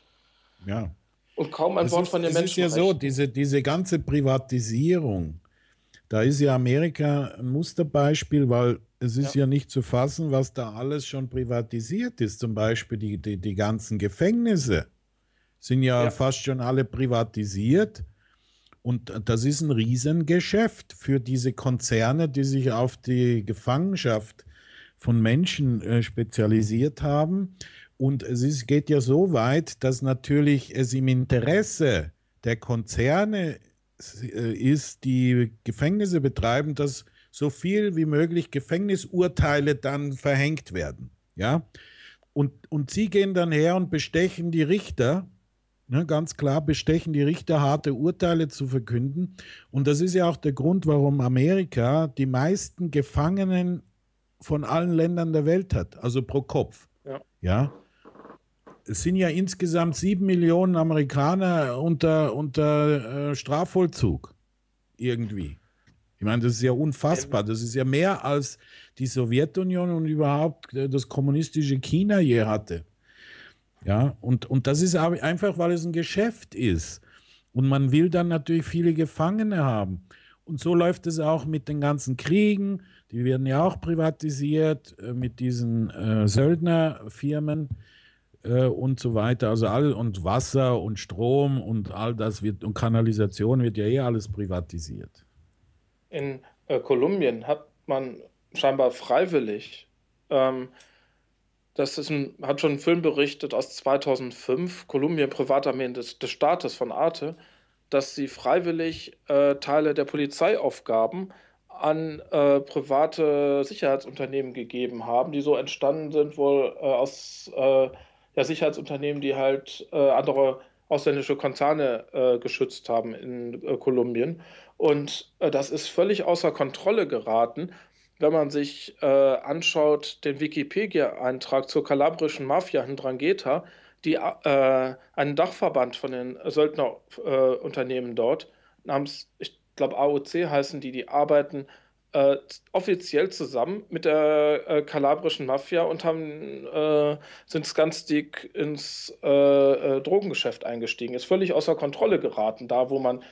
Ja. Und kaum ein Es Wort ist, von den es ist ja so, Menschenrechten. diese, diese ganze Privatisierung, da ist ja Amerika ein Musterbeispiel, weil es ist Ja, ja nicht zu fassen, was da alles schon privatisiert ist. Zum Beispiel die, die, die ganzen Gefängnisse sind ja ja. fast schon alle privatisiert. Und das ist ein Riesengeschäft für diese Konzerne, die sich auf die Gefangenschaft von Menschen äh, spezialisiert haben. Und es ist, geht ja so weit, dass natürlich es im Interesse der Konzerne äh, ist, die Gefängnisse betreiben, dass so viel wie möglich Gefängnisurteile dann verhängt werden. Ja? Und, und sie gehen dann her und bestechen die Richter, ne, ganz klar bestechen die Richter, harte Urteile zu verkünden. Und das ist ja auch der Grund, warum Amerika die meisten Gefangenen von allen Ländern der Welt hat, also pro Kopf. Ja. Ja, es sind ja insgesamt sieben Millionen Amerikaner unter, unter äh, Strafvollzug irgendwie. Ich meine, das ist ja unfassbar. Das ist ja mehr als die Sowjetunion und überhaupt äh, das kommunistische China je hatte. Ja, und, und das ist aber einfach, weil es ein Geschäft ist. Und man will dann natürlich viele Gefangene haben. Und so läuft es auch mit den ganzen Kriegen. Die werden ja auch privatisiert äh, mit diesen äh, Söldnerfirmen äh, und so weiter. Also all und Wasser und Strom und all das wird und Kanalisation wird ja eh alles privatisiert. In äh, Kolumbien hat man scheinbar freiwillig, ähm, das ist ein, hat schon ein Film berichtet aus zweitausendfünf, Kolumbien, Privatarmeen des, des Staates von Arte, dass sie freiwillig äh, Teile der Polizeiaufgaben an äh, private Sicherheitsunternehmen gegeben haben, die so entstanden sind, wohl äh, aus äh, ja, Sicherheitsunternehmen, die halt äh, andere ausländische Konzerne äh, geschützt haben in äh, Kolumbien. Und äh, das ist völlig außer Kontrolle geraten, wenn man sich äh, anschaut, den Wikipedia-Eintrag zur kalabrischen Mafia Ndrangheta, die äh, einen Dachverband von den Söldnerunternehmen äh, dort, namens, ich glaube A O C heißen die, die arbeiten äh, offiziell zusammen mit der äh, kalabrischen Mafia und haben, äh, sind ganz dick ins äh, äh, Drogengeschäft eingestiegen. Ist völlig außer Kontrolle geraten, da wo man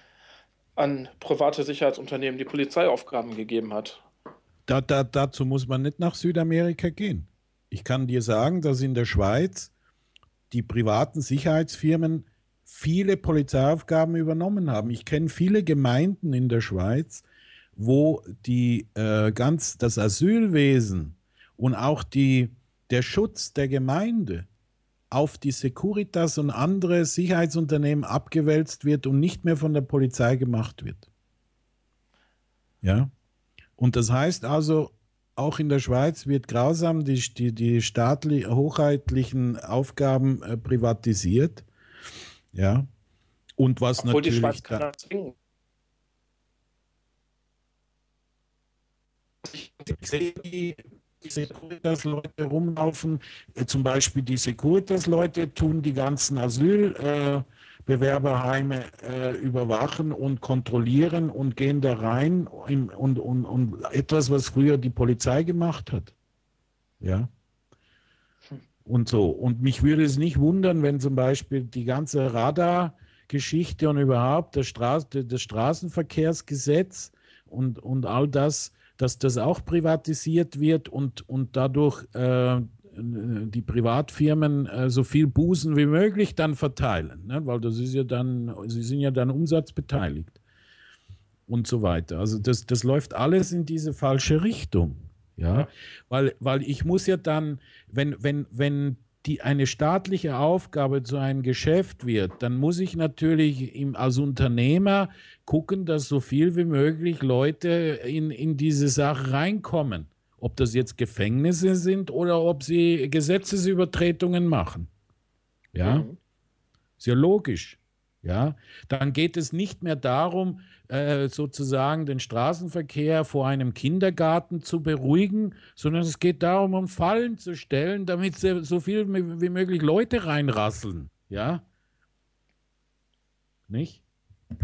an private Sicherheitsunternehmen die Polizeiaufgaben gegeben hat. Da, da, dazu muss man nicht nach Südamerika gehen. Ich kann dir sagen, dass in der Schweiz die privaten Sicherheitsfirmen viele Polizeiaufgaben übernommen haben. Ich kenne viele Gemeinden in der Schweiz, wo die, äh, ganz das Asylwesen und auch die, der Schutz der Gemeinde auf die Securitas und andere Sicherheitsunternehmen abgewälzt wird und nicht mehr von der Polizei gemacht wird. Ja? Und das heißt also, auch in der Schweiz wird grausam die, die, die staatlich, hoheitlichen Aufgaben äh, privatisiert. Ja. Und was Obwohl die natürlich Schweiz da. keiner zwingen. Ich sehe die Securitas-Leute rumlaufen. Äh, zum Beispiel die Securitas-Leute tun die ganzen Asylbewerberheime äh, äh, überwachen und kontrollieren und gehen da rein im, und, und, und etwas, was früher die Polizei gemacht hat. Ja. Und so. Und mich würde es nicht wundern, wenn zum Beispiel die ganze Radargeschichte und überhaupt das, Straß, das Straßenverkehrsgesetz und, und all das, dass das auch privatisiert wird und, und dadurch äh, die Privatfirmen äh, so viel Bußen wie möglich dann verteilen, ne? Weil das ist ja dann, sie sind ja dann umsatzbeteiligt und so weiter. Also das, das läuft alles in diese falsche Richtung. Ja, Ja. weil, weil ich muss ja dann, wenn, wenn, wenn die eine staatliche Aufgabe zu einem Geschäft wird, dann muss ich natürlich im, als Unternehmer gucken, dass so viel wie möglich Leute in, in diese Sache reinkommen. Ob das jetzt Gefängnisse sind oder ob sie Gesetzesübertretungen machen. Ja, Mhm. ist ja logisch. Ja, dann geht es nicht mehr darum, äh, sozusagen den Straßenverkehr vor einem Kindergarten zu beruhigen, sondern es geht darum, um Fallen zu stellen, damit so viel wie möglich Leute reinrasseln. Ja, nicht?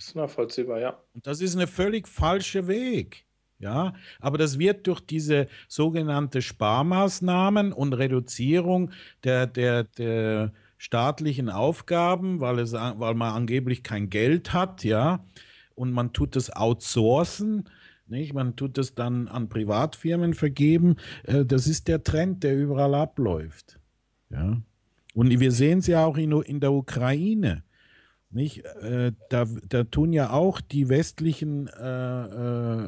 ist nachvollziehbar, ja. Und das ist eine völlig falsche Weg. Ja, aber das wird durch diese sogenannte Sparmaßnahmen und Reduzierung der, der, der staatlichen Aufgaben, weil, es, weil man angeblich kein Geld hat, ja, und man tut das outsourcen, nicht? Man tut das dann an Privatfirmen vergeben. Äh, das ist der Trend, der überall abläuft. Ja. Und wir sehen es ja auch in, in der Ukraine. Nicht? Äh, da, da tun ja auch die westlichen äh, äh,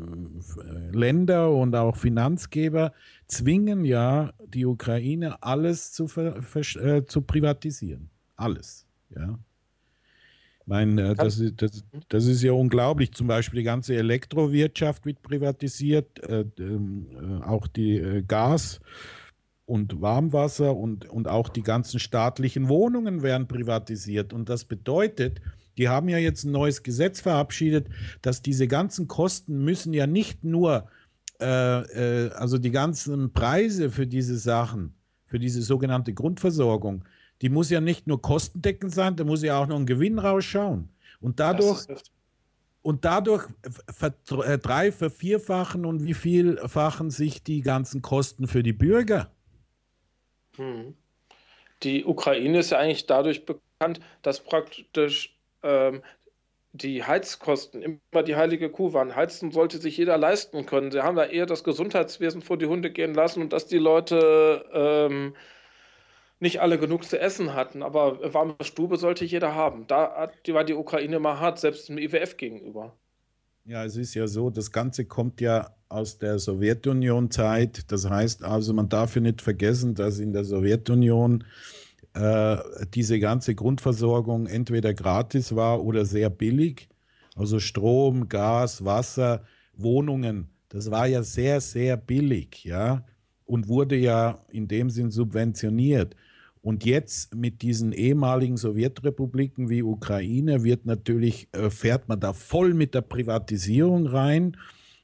Länder und auch Finanzgeber zwingen ja die Ukraine, alles zu, ver, ver, äh, zu privatisieren. Alles. Ja. Ich meine, äh, das, ist, das, das ist ja unglaublich. Zum Beispiel die ganze Elektrowirtschaft wird privatisiert, äh, äh, auch die äh, Gas- und Warmwasser und, und auch die ganzen staatlichen Wohnungen werden privatisiert. Und das bedeutet, die haben ja jetzt ein neues Gesetz verabschiedet, dass diese ganzen Kosten müssen ja nicht nur, äh, äh, also die ganzen Preise für diese Sachen, für diese sogenannte Grundversorgung, die muss ja nicht nur kostendeckend sein, da muss ja auch noch ein Gewinn rausschauen. Und dadurch, und dadurch verdrei-, vervierfachen und wie vielfachen sich die ganzen Kosten für die Bürger. Hm. Die Ukraine ist ja eigentlich dadurch bekannt, dass praktisch ähm, die Heizkosten immer die heilige Kuh waren. Heizen sollte sich jeder leisten können. Sie haben da eher das Gesundheitswesen vor die Hunde gehen lassen und dass die Leute ähm, nicht alle genug zu essen hatten. Aber eine warme Stube sollte jeder haben. Da hat, die war die Ukraine mal hart, selbst dem I W F gegenüber. Ja, es ist ja so, das Ganze kommt ja aus der Sowjetunion-Zeit. Das heißt also, man darf ja nicht vergessen, dass in der Sowjetunion äh, diese ganze Grundversorgung entweder gratis war oder sehr billig. Also Strom, Gas, Wasser, Wohnungen, das war ja sehr, sehr billig, ja, und wurde ja in dem Sinn subventioniert. Und jetzt mit diesen ehemaligen Sowjetrepubliken wie Ukraine wird natürlich, äh, fährt man da voll mit der Privatisierung rein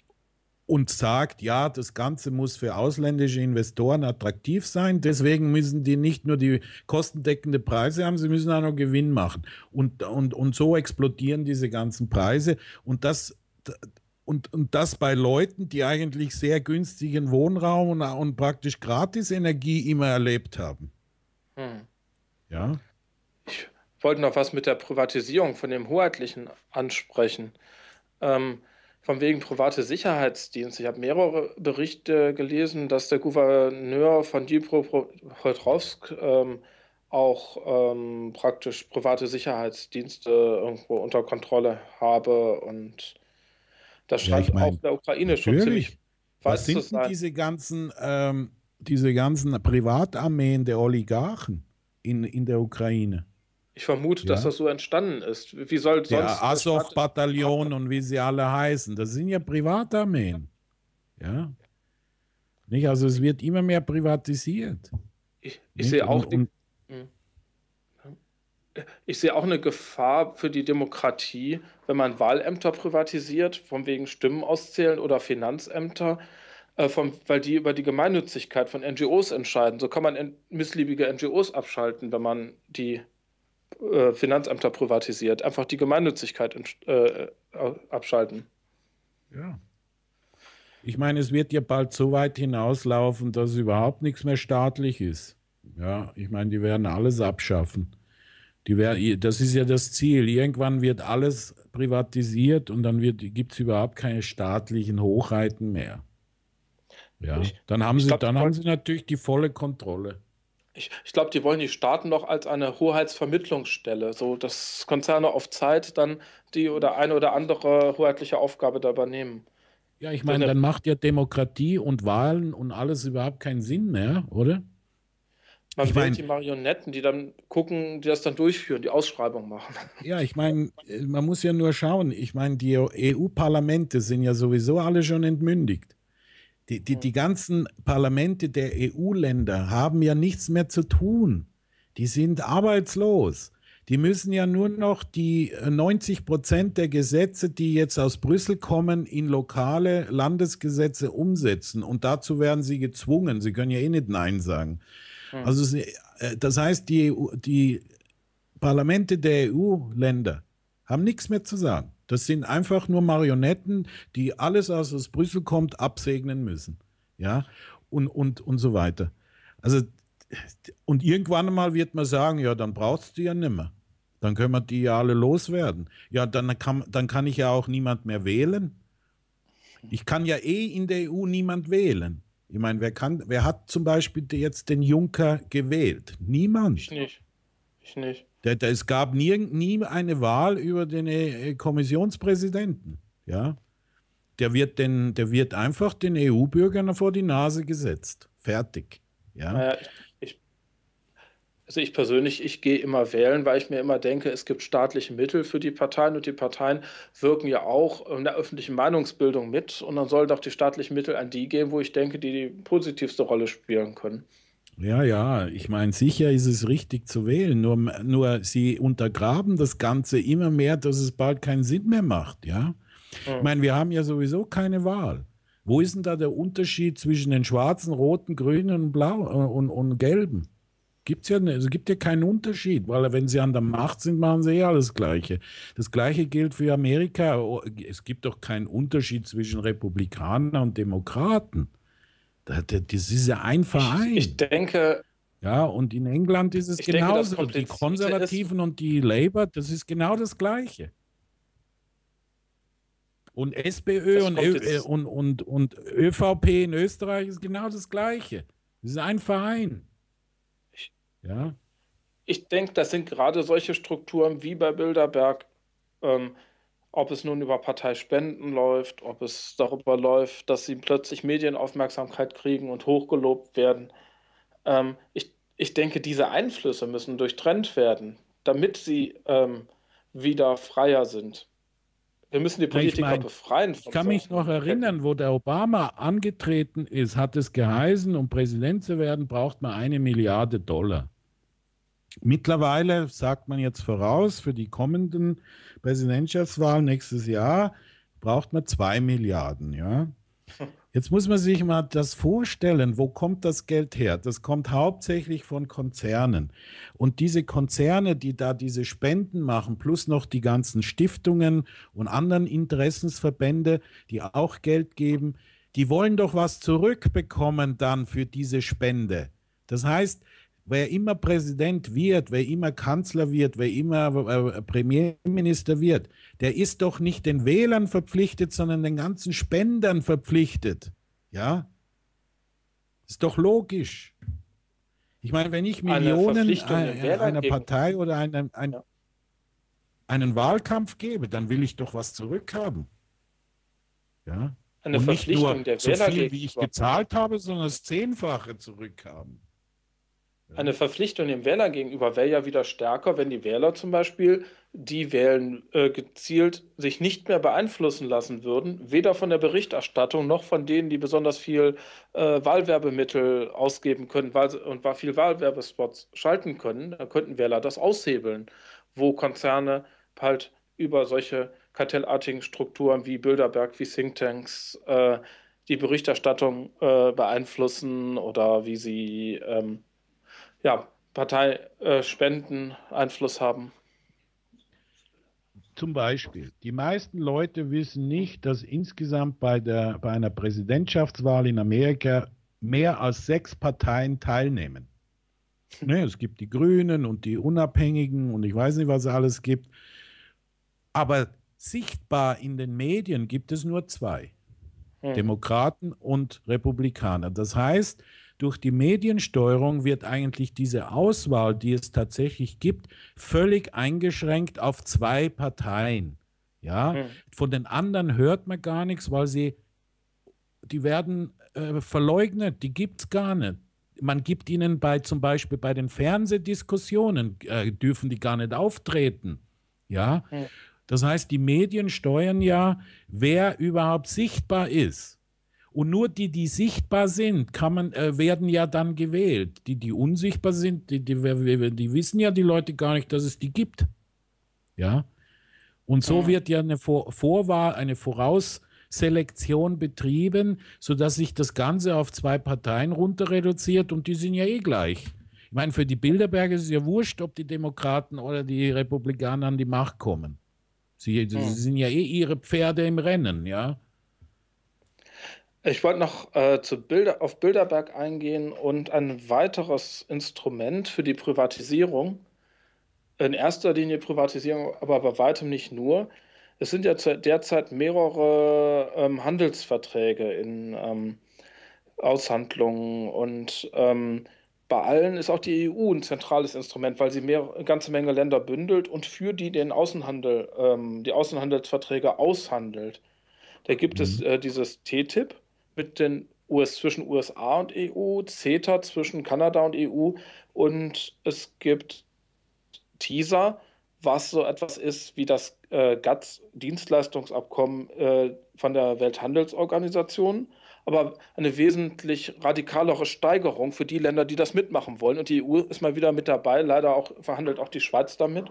und sagt, ja, das Ganze muss für ausländische Investoren attraktiv sein. Deswegen müssen die nicht nur die kostendeckende Preise haben, sie müssen auch noch Gewinn machen. Und, und, und so explodieren diese ganzen Preise. Und das, und, und das bei Leuten, die eigentlich sehr günstigen Wohnraum und, und praktisch Gratis-Energie immer erlebt haben. Hm. Ja. Ich wollte noch was mit der Privatisierung von dem Hoheitlichen ansprechen. Ähm, von wegen private Sicherheitsdienste. Ich habe mehrere Berichte gelesen, dass der Gouverneur von Dnipropetrovsk ähm, auch ähm, praktisch private Sicherheitsdienste irgendwo unter Kontrolle habe. Und das Ja, ich scheint auch meine, in der Ukraine schon ziemlich natürlich. weit Was zu sind denn sein. diese ganzen, ähm, diese ganzen Privatarmeen der Oligarchen in, in der Ukraine? Ich vermute, dass Ja. das so entstanden ist. Wie soll Der sonst der Staat... Azov-Bataillon und wie sie alle heißen, das sind ja Privatarmeen. Ja. Nicht? Also es wird immer mehr privatisiert. Ich, ich Nicht? sehe Und, auch die, und ich sehe auch eine Gefahr für die Demokratie, wenn man Wahlämter privatisiert, von wegen Stimmen auszählen oder Finanzämter, äh, vom, weil die über die Gemeinnützigkeit von N G Os entscheiden. So kann man en- missliebige N G Os abschalten, wenn man die äh, Finanzämter privatisiert. Einfach die Gemeinnützigkeit ents- äh, äh, abschalten. ja. Ich meine, es wird ja bald so weit hinauslaufen, dass überhaupt nichts mehr staatlich ist. Ja, ich meine, die werden alles abschaffen. Die wär, das ist ja das Ziel. Irgendwann wird alles privatisiert und dann gibt es überhaupt keine staatlichen Hoheiten mehr. Ja, Ich, dann haben ich sie, glaube, dann die haben wollen, sie natürlich die volle Kontrolle. ich, ich glaub, die wollen die Staaten noch als eine Hoheitsvermittlungsstelle, so dass Konzerne auf Zeit dann die oder eine oder andere hoheitliche Aufgabe da übernehmen. Ja, ich So meine, eine, dann macht ja Demokratie und Wahlen und alles überhaupt keinen Sinn mehr, oder? Ich man wählt meine, die Marionetten, die dann gucken, die das dann durchführen, die Ausschreibung machen. ja, ich meine, äh, man muss ja nur schauen. Ich meine, die E U-Parlamente sind ja sowieso alle schon entmündigt. Die, die, die ganzen Parlamente der E U-Länder haben ja nichts mehr zu tun. Die sind arbeitslos. Die müssen ja nur noch die neunzig Prozent der Gesetze, die jetzt aus Brüssel kommen, in lokale Landesgesetze umsetzen. Und dazu werden sie gezwungen. Sie können ja eh nicht Nein sagen. Hm. Also das heißt, die, die Parlamente der E U-Länder haben nichts mehr zu sagen. Das sind einfach nur Marionetten, die alles, was aus Brüssel kommt, absegnen müssen. Ja, und, und, und so weiter. Also, und irgendwann mal wird man sagen, ja, dann brauchst du ja nicht mehr. Dann können wir die ja alle loswerden. Ja, dann kann, dann kann ich ja auch niemand mehr wählen. Ich kann ja eh in der E U niemand wählen. Ich meine, wer kann, wer hat zum Beispiel jetzt den Juncker gewählt? Niemand. Ich nicht. Ich nicht. Der, der, es gab nie, nie eine Wahl über den äh, Kommissionspräsidenten. Ja? Der wird, den, der wird einfach den E U-Bürgern vor die Nase gesetzt. Fertig. Ja? Naja, ich, ich, also ich persönlich, ich gehe immer wählen, weil ich mir immer denke, es gibt staatliche Mittel für die Parteien und die Parteien wirken ja auch in der öffentlichen Meinungsbildung mit und dann sollen doch die staatlichen Mittel an die gehen, wo ich denke, die die positivste Rolle spielen können. Ja, ja, ich meine, sicher ist es richtig zu wählen, nur, nur sie untergraben das Ganze immer mehr, dass es bald keinen Sinn mehr macht, ja. Hm. Ich meine, wir haben ja sowieso keine Wahl. Wo ist denn da der Unterschied zwischen den schwarzen, roten, grünen und blau und, und gelben? Gibt's ja nicht, es gibt ja keinen Unterschied, weil wenn sie an der Macht sind, machen sie eh alles Gleiche. Das Gleiche gilt für Amerika. Es gibt doch keinen Unterschied zwischen Republikanern und Demokraten. Das ist ja ein Verein. Ich, ich denke. Ja, und in England ist es genauso. Denke, die Konservativen und die Labour, das ist genau das Gleiche. Und SPÖ und, Ö, und, und, und ÖVP in Österreich ist genau das Gleiche. Das ist ein Verein. Ich, ja. ich denke, das sind gerade solche Strukturen wie bei Bilderberg, ähm, ob es nun über Parteispenden läuft, ob es darüber läuft, dass sie plötzlich Medienaufmerksamkeit kriegen und hochgelobt werden. Ähm, ich, ich denke, diese Einflüsse müssen durchtrennt werden, damit sie ähm, wieder freier sind. Wir müssen die Politiker ich mein, befreien. Von ich kann mich noch erinnern, Ketten. Wo der Obama angetreten ist, hat es geheißen, um Präsident zu werden, braucht man eine Milliarde Dollar. Mittlerweile sagt man jetzt voraus, für die kommenden Präsidentschaftswahlen nächstes Jahr braucht man zwei Milliarden. Ja? Jetzt muss man sich mal das vorstellen, wo kommt das Geld her? Das kommt hauptsächlich von Konzernen. Und diese Konzerne, die da diese Spenden machen, plus noch die ganzen Stiftungen und anderen Interessensverbände, die auch Geld geben, die wollen doch was zurückbekommen dann für diese Spende. Das heißt, wer immer Präsident wird, wer immer Kanzler wird, wer immer äh, Premierminister wird, der ist doch nicht den Wählern verpflichtet, sondern den ganzen Spendern verpflichtet. Ja? Ist doch logisch. Ich meine, wenn ich Millionen eine einer Partei oder einem, ein, ja. einen Wahlkampf gebe, dann will ich doch was zurückhaben. Ja? Eine Und Verpflichtung nicht nur der so Wähler viel, wie ich gezahlt habe, sondern das Zehnfache zurückhaben. Eine Verpflichtung dem Wähler gegenüber wäre ja wieder stärker, wenn die Wähler zum Beispiel, die wählen äh, gezielt, sich nicht mehr beeinflussen lassen würden, weder von der Berichterstattung noch von denen, die besonders viel äh, Wahlwerbemittel ausgeben können weil, und viel Wahlwerbespots schalten können. Da könnten Wähler das aushebeln, wo Konzerne halt über solche kartellartigen Strukturen wie Bilderberg, wie Thinktanks äh, die Berichterstattung äh, beeinflussen oder wie sie ähm, ja, Parteispenden äh, Einfluss haben. Zum Beispiel, die meisten Leute wissen nicht, dass insgesamt bei, der, bei einer Präsidentschaftswahl in Amerika mehr als sechs Parteien teilnehmen. Ne, es gibt die Grünen und die Unabhängigen und ich weiß nicht, was es alles gibt. Aber sichtbar in den Medien gibt es nur zwei. Hm. Demokraten und Republikaner. Das heißt, durch die Mediensteuerung wird eigentlich diese Auswahl, die es tatsächlich gibt, völlig eingeschränkt auf zwei Parteien. Ja? Mhm. Von den anderen hört man gar nichts, weil sie, die werden äh, verleugnet, die gibt es gar nicht. Man gibt ihnen bei, zum Beispiel bei den Fernsehdiskussionen, äh, dürfen die gar nicht auftreten. Ja? Mhm. Das heißt, die Medien steuern ja, wer überhaupt sichtbar ist. Und nur die, die sichtbar sind, kann man, äh, werden ja dann gewählt. Die, die unsichtbar sind, die, die, die wissen ja die Leute gar nicht, dass es die gibt. Ja? Und so wird ja eine Vor Vorwahl, eine Vorausselektion betrieben, sodass sich das Ganze auf zwei Parteien runter reduziert und die sind ja eh gleich. Ich meine, für die Bilderberger ist es ja wurscht, ob die Demokraten oder die Republikaner an die Macht kommen. Sie, Sie Hm. sind ja eh Ihre Pferde im Rennen, ja. Ich wollte noch äh, zu Bilder, auf Bilderberg eingehen und ein weiteres Instrument für die Privatisierung. In erster Linie Privatisierung, aber bei weitem nicht nur. Es sind ja zu- derzeit mehrere ähm, Handelsverträge in ähm, Aushandlungen und ähm, bei allen ist auch die E U ein zentrales Instrument, weil sie mehr, eine ganze Menge Länder bündelt und für die den Außenhandel, ähm, die Außenhandelsverträge aushandelt. Da gibt es Mhm. äh, dieses T T I P mit den U S zwischen U S A und E U, CETA zwischen Kanada und E U und es gibt TISA, was so etwas ist wie das äh, GATS-Dienstleistungsabkommen äh, von der Welthandelsorganisation, aber eine wesentlich radikalere Steigerung für die Länder, die das mitmachen wollen. Und die E U ist mal wieder mit dabei, leider auch verhandelt auch die Schweiz damit.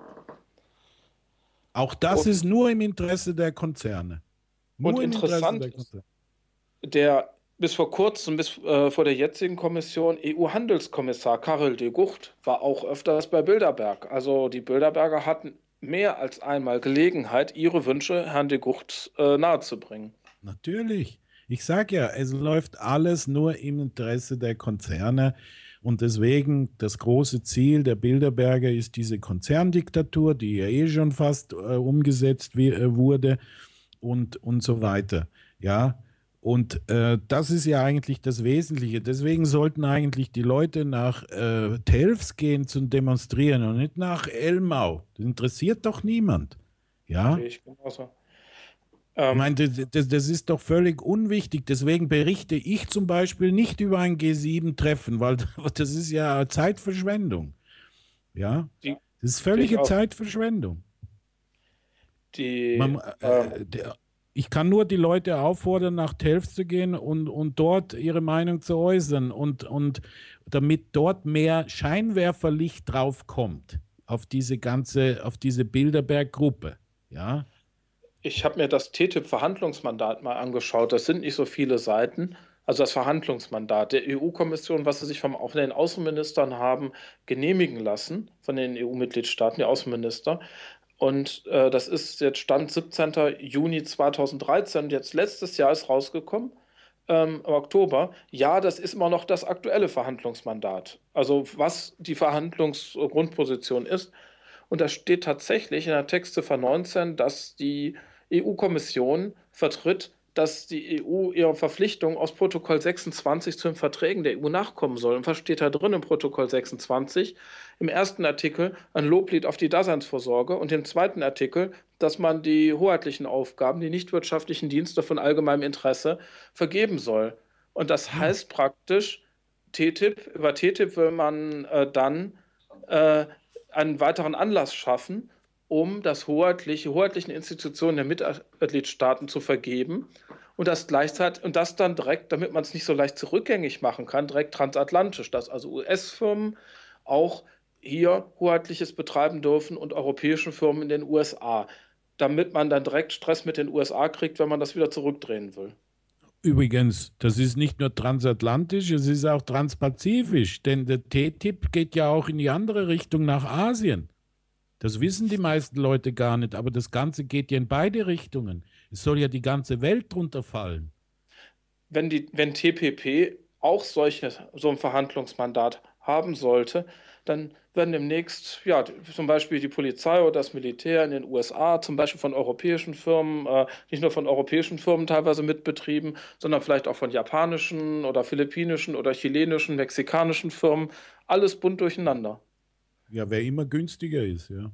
Auch das ist Und, nur im Interesse der Konzerne. und Nur im Interesse interessant der ist, Konzerne. der bis vor kurzem, bis äh, vor der jetzigen Kommission, E U-Handelskommissar Karel de Gucht war auch öfters bei Bilderberg. Also die Bilderberger hatten mehr als einmal Gelegenheit, ihre Wünsche Herrn de Gucht äh, nahezubringen. Natürlich. Ich sage ja, es läuft alles nur im Interesse der Konzerne. Und deswegen das große Ziel der Bilderberger ist diese Konzerndiktatur, die ja eh schon fast äh, umgesetzt wie, äh, wurde und, und so weiter. Ja, und äh, das ist ja eigentlich das Wesentliche. Deswegen sollten eigentlich die Leute nach äh, Telfs gehen zum Demonstrieren und nicht nach Elmau. Das interessiert doch niemand. Ja. Sehe ich genauso. Ich Ähm, meine, das, das, das ist doch völlig unwichtig. Deswegen berichte ich zum Beispiel nicht über ein G sieben Treffen, weil das ist ja Zeitverschwendung. Ja, die das ist sehe ich völlige auch. Zeitverschwendung. Die, Man, ähm, äh, der, ich kann nur die Leute auffordern, nach Telfs zu gehen und, und dort ihre Meinung zu äußern und, und damit dort mehr Scheinwerferlicht drauf kommt auf diese ganze, auf diese Bilderberg-Gruppe. Ja. Ich habe mir das T T I P-Verhandlungsmandat mal angeschaut. Das sind nicht so viele Seiten. Also das Verhandlungsmandat der E U-Kommission, was sie sich vom, auch von den Außenministern haben genehmigen lassen, von den E U-Mitgliedstaaten, die Außenminister. Und äh, das ist jetzt Stand siebzehnten Juni zweitausenddreizehn. Und jetzt letztes Jahr ist rausgekommen, ähm, im Oktober. Ja, das ist immer noch das aktuelle Verhandlungsmandat. Also was die Verhandlungsgrundposition ist. Und da steht tatsächlich in der Textziffer neunzehn, dass die E U-Kommission vertritt, dass die E U ihrer Verpflichtung aus Protokoll sechsundzwanzig zu den Verträgen der E U nachkommen soll. Und was steht da drin im Protokoll sechsundzwanzig? Im ersten Artikel ein Loblied auf die Daseinsvorsorge und im zweiten Artikel, dass man die hoheitlichen Aufgaben, die nichtwirtschaftlichen Dienste von allgemeinem Interesse vergeben soll. Und das Ja. heißt praktisch, T T I P, über T T I P will man äh, dann äh, einen weiteren Anlass schaffen, um das hoheitliche, hoheitlichen Institutionen der Mitgliedstaaten zu vergeben und das gleichzeitig und das dann direkt, damit man es nicht so leicht zurückgängig machen kann, direkt transatlantisch, dass also U S-Firmen auch hier hoheitliches betreiben dürfen und europäischen Firmen in den U S A, damit man dann direkt Stress mit den U S A kriegt, wenn man das wieder zurückdrehen will. Übrigens, das ist nicht nur transatlantisch, es ist auch transpazifisch, denn der T T I P geht ja auch in die andere Richtung nach Asien. Das wissen die meisten Leute gar nicht, aber das Ganze geht ja in beide Richtungen. Es soll ja die ganze Welt drunter fallen. Wenn die, wenn T P P auch solche, so ein Verhandlungsmandat haben sollte, dann werden demnächst, ja, zum Beispiel die Polizei oder das Militär in den U S A, zum Beispiel von europäischen Firmen, äh, nicht nur von europäischen Firmen teilweise mitbetrieben, sondern vielleicht auch von japanischen oder philippinischen oder chilenischen, mexikanischen Firmen, alles bunt durcheinander. Ja, wer immer günstiger ist, ja.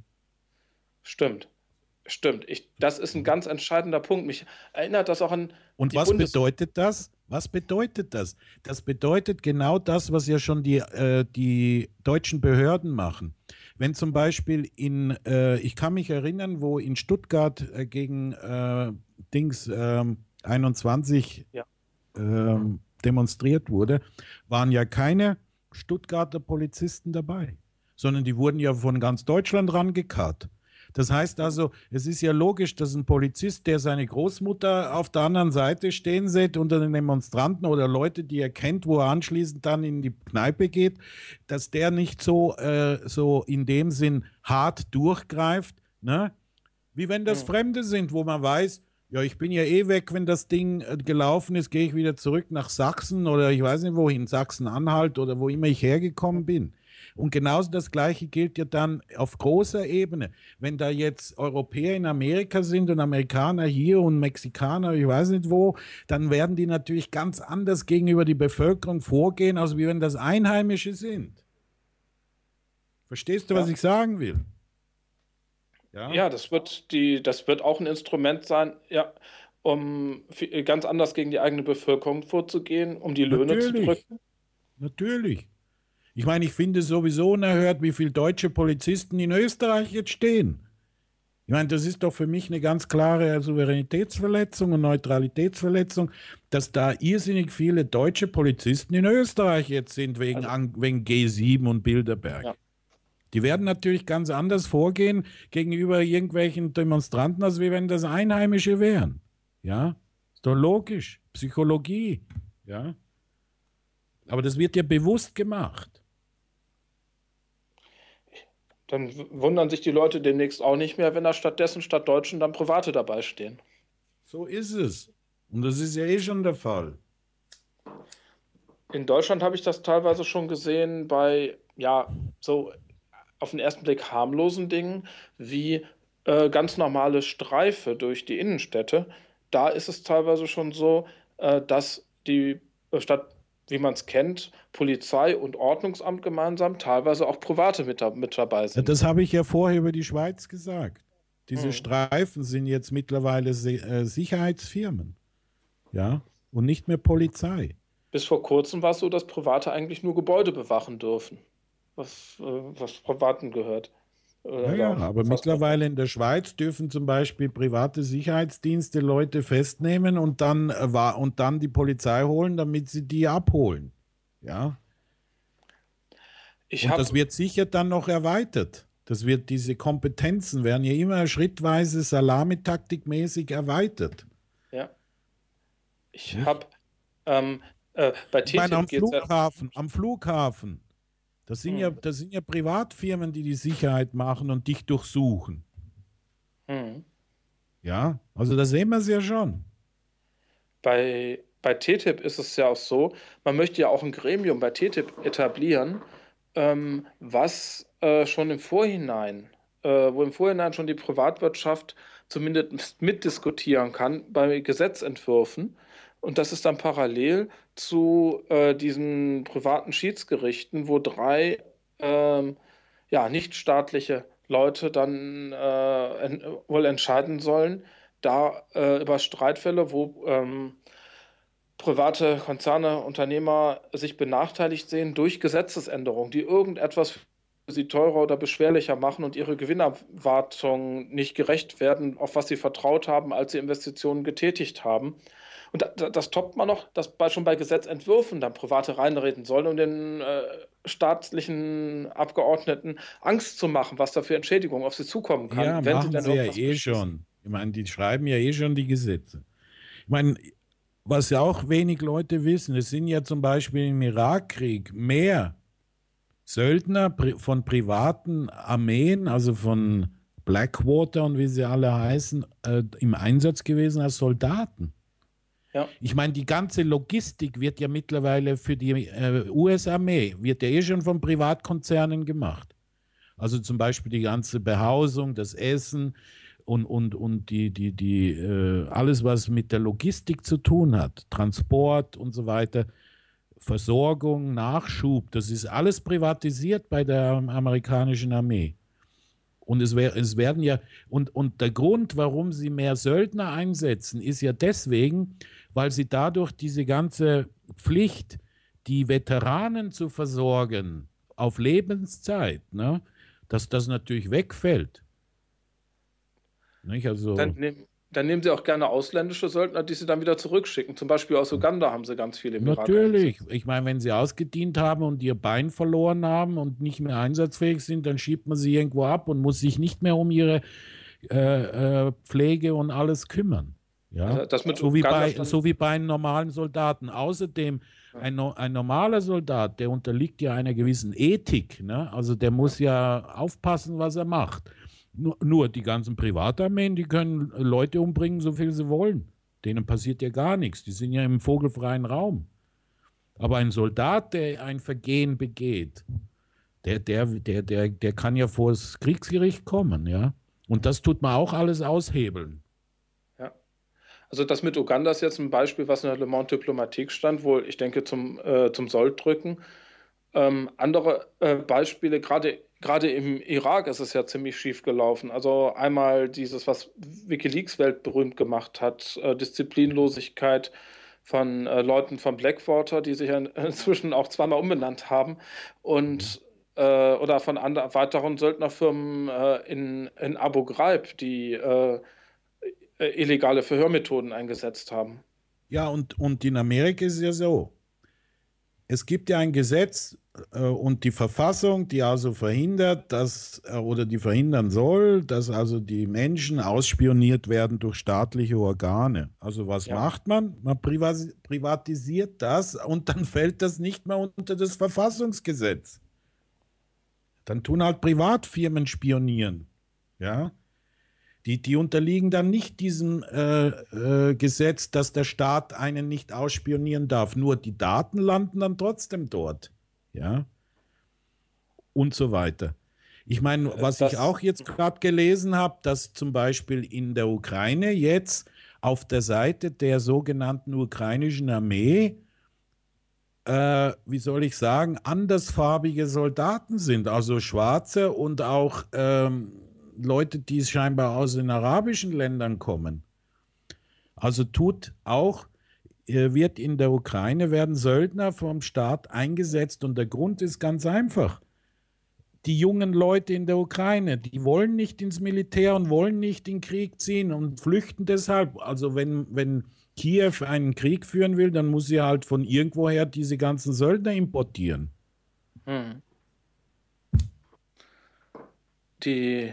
Stimmt, stimmt. Ich, das ist ein ganz entscheidender Punkt. Mich erinnert das auch an Und die was Bundes... bedeutet das? Was bedeutet das? Das bedeutet genau das, was ja schon die, äh, die deutschen Behörden machen. Wenn zum Beispiel in, äh, ich kann mich erinnern, wo in Stuttgart äh, gegen äh, Dings ähm, einundzwanzig Ja. ähm, demonstriert wurde, waren ja keine Stuttgarter Polizisten dabei, sondern die wurden ja von ganz Deutschland rangekarrt. Das heißt also, es ist ja logisch, dass ein Polizist, der seine Großmutter auf der anderen Seite stehen sieht unter den Demonstranten oder Leute, die er kennt, wo er anschließend dann in die Kneipe geht, dass der nicht so, äh, so in dem Sinn hart durchgreift, ne? Wie wenn das Hm. Fremde sind, wo man weiß, ja, ich bin ja eh weg, wenn das Ding äh, gelaufen ist, gehe ich wieder zurück nach Sachsen oder ich weiß nicht wohin, Sachsen-Anhalt oder wo immer ich hergekommen bin. Und genauso das Gleiche gilt ja dann auf großer Ebene. Wenn da jetzt Europäer in Amerika sind und Amerikaner hier und Mexikaner, ich weiß nicht wo, dann werden die natürlich ganz anders gegenüber die Bevölkerung vorgehen, als wie wenn das Einheimische sind. Verstehst du, was Ja. ich sagen will? Ja, Ja, das wird die, das wird auch ein Instrument sein, ja, um fi- ganz anders gegen die eigene Bevölkerung vorzugehen, um die Löhne zu natürlich, drücken. natürlich. Ich meine, ich finde es sowieso unerhört, wie viele deutsche Polizisten in Österreich jetzt stehen. Ich meine, das ist doch für mich eine ganz klare Souveränitätsverletzung und Neutralitätsverletzung, dass da irrsinnig viele deutsche Polizisten in Österreich jetzt sind wegen, Also, An- wegen G sieben und Bilderberg. ja. Die werden natürlich ganz anders vorgehen gegenüber irgendwelchen Demonstranten, als wie wenn das Einheimische wären. Ja, ist doch logisch. Psychologie. Ja, aber das wird ja bewusst gemacht. Dann w- wundern sich die Leute demnächst auch nicht mehr, wenn da stattdessen statt Deutschen dann Private dabei stehen. So ist es. Und das ist ja eh schon der Fall. In Deutschland habe ich das teilweise schon gesehen bei, ja, so auf den ersten Blick harmlosen Dingen wie äh, ganz normale Streife durch die Innenstädte. Da ist es teilweise schon so, äh, dass die äh, Stadt, wie man es kennt, Polizei und Ordnungsamt gemeinsam, teilweise auch Private mit, da, mit dabei Ja, sind. das habe ich ja vorher über die Schweiz gesagt. Diese Hm. Streifen sind jetzt mittlerweile Si- äh, Sicherheitsfirmen. Ja, und nicht mehr Polizei. Bis vor kurzem war es so, dass Private eigentlich nur Gebäude bewachen dürfen, was, äh, was Privaten gehört. Äh, Ja, Oder ja, auch aber fast noch. mittlerweile in der Schweiz dürfen zum Beispiel private Sicherheitsdienste Leute festnehmen und dann, äh, wa- und dann die Polizei holen, damit sie die abholen. Ja, Ich und das habe, wird sicher dann noch erweitert. Das wird, diese Kompetenzen werden ja immer schrittweise salamitaktikmäßig erweitert. ja, ich Nicht? habe ähm, äh, bei Ich meine, am T T I P geht es ja. Flughafen, am Flughafen, das sind ja, Hm, das sind ja Privatfirmen, die die Sicherheit machen und dich durchsuchen. hm. Ja, also da sehen wir es ja schon. Bei, bei T T I P ist es ja auch so, man möchte ja auch ein Gremium bei T T I P etablieren, ähm, was äh, schon im Vorhinein, äh, wo im Vorhinein schon die Privatwirtschaft zumindest mitdiskutieren kann bei Gesetzentwürfen. Und das ist dann parallel zu äh, diesen privaten Schiedsgerichten, wo drei ähm, ja, nichtstaatliche Leute dann äh, en wohl entscheiden sollen, da äh, über Streitfälle, wo ähm, private Konzerne, Unternehmer sich benachteiligt sehen durch Gesetzesänderungen, die irgendetwas für sie teurer oder beschwerlicher machen und ihre Gewinnerwartungen nicht gerecht werden, auf was sie vertraut haben, als sie Investitionen getätigt haben. Und da, da, das toppt man noch, dass bei, schon bei Gesetzentwürfen dann Private reinreden sollen, um den äh, staatlichen Abgeordneten Angst zu machen, was da für Entschädigungen auf sie zukommen Ja, kann, wenn sie machen dann sie ja irgendwas eh beschließen. schon. Ich meine, die schreiben ja eh schon die Gesetze. Ich meine, was ja auch wenig Leute wissen, es sind ja zum Beispiel im Irakkrieg mehr Söldner pri- von privaten Armeen, also von Blackwater und wie sie alle heißen, äh, im Einsatz gewesen als Soldaten. Ja, Ich meine, die ganze Logistik wird ja mittlerweile für die äh, U S-Armee, wird ja eh schon von Privatkonzernen gemacht. Also zum Beispiel die ganze Behausung, das Essen und, und, und die, die, die, äh, alles, was mit der Logistik zu tun hat, Transport und so weiter, Versorgung, Nachschub, das ist alles privatisiert bei der amerikanischen Armee. Und es, wär, es werden ja, und, und der Grund, warum sie mehr Söldner einsetzen, ist ja deswegen, weil sie dadurch diese ganze Pflicht, die Veteranen zu versorgen, auf Lebenszeit, ne, dass das natürlich wegfällt. Nicht? dann, Also nehm, dann nehmen sie auch gerne ausländische Söldner, die sie dann wieder zurückschicken. Zum Beispiel aus Uganda haben sie ganz viele im Irak natürlich, eingesetzt. ich meine, wenn sie ausgedient haben und ihr Bein verloren haben und nicht mehr einsatzfähig sind, dann schiebt man sie irgendwo ab und muss sich nicht mehr um ihre äh, äh, Pflege und alles kümmern. Ja, Also das mit so wie Uganda bei, stand. so wie bei einem normalen Soldaten. Außerdem, Ja, ein, no- ein normaler Soldat, der unterliegt ja einer gewissen Ethik. Ne? Also der muss ja aufpassen, was er macht. Nur, nur die ganzen Privatarmeen, die können Leute umbringen, so viel sie wollen. Denen passiert ja gar nichts. Die sind ja im vogelfreien Raum. Aber ein Soldat, der ein Vergehen begeht, der, der, der, der, der kann ja vor das Kriegsgericht kommen, ja. Und das tut man auch alles aushebeln. Ja. Also das mit Uganda ist jetzt ein Beispiel, was in der Le Monde Diplomatique stand, wohl, ich denke, zum, äh, zum Sold drücken. Ähm, andere äh, Beispiele, gerade gerade im Irak ist es ja ziemlich schief gelaufen. Also einmal dieses, was WikiLeaks weltberühmt gemacht hat, äh, Disziplinlosigkeit von äh, Leuten von Blackwater, die sich ja inzwischen auch zweimal umbenannt haben, und äh, oder von anderen weiteren Söldnerfirmen äh, in, in Abu Ghraib, die äh, äh, illegale Verhörmethoden eingesetzt haben. Ja, und, und in Amerika ist es ja so. Es gibt ja ein Gesetz äh, und die Verfassung, die also verhindert, dass äh, oder die verhindern soll, dass also die Menschen ausspioniert werden durch staatliche Organe. Also was Ja. macht man? Man privat- privatisiert das und dann fällt das nicht mehr unter das Verfassungsgesetz. Dann tun halt Privatfirmen spionieren. Ja. Die, die unterliegen dann nicht diesem äh, äh, Gesetz, dass der Staat einen nicht ausspionieren darf. Nur die Daten landen dann trotzdem dort. Ja. Und so weiter. Ich meine, was ich Das, auch jetzt gerade gelesen habe, dass zum Beispiel in der Ukraine jetzt auf der Seite der sogenannten ukrainischen Armee, äh, wie soll ich sagen, andersfarbige Soldaten sind, also Schwarze und auch ähm, Leute, die scheinbar aus den arabischen Ländern kommen. Also tut auch, äh, wird in der Ukraine, werden Söldner vom Staat eingesetzt und der Grund ist ganz einfach. Die jungen Leute in der Ukraine, die wollen nicht ins Militär und wollen nicht in den Krieg ziehen und flüchten deshalb. Also wenn, wenn Kiew einen Krieg führen will, dann muss sie halt von irgendwoher diese ganzen Söldner importieren. hm. Die,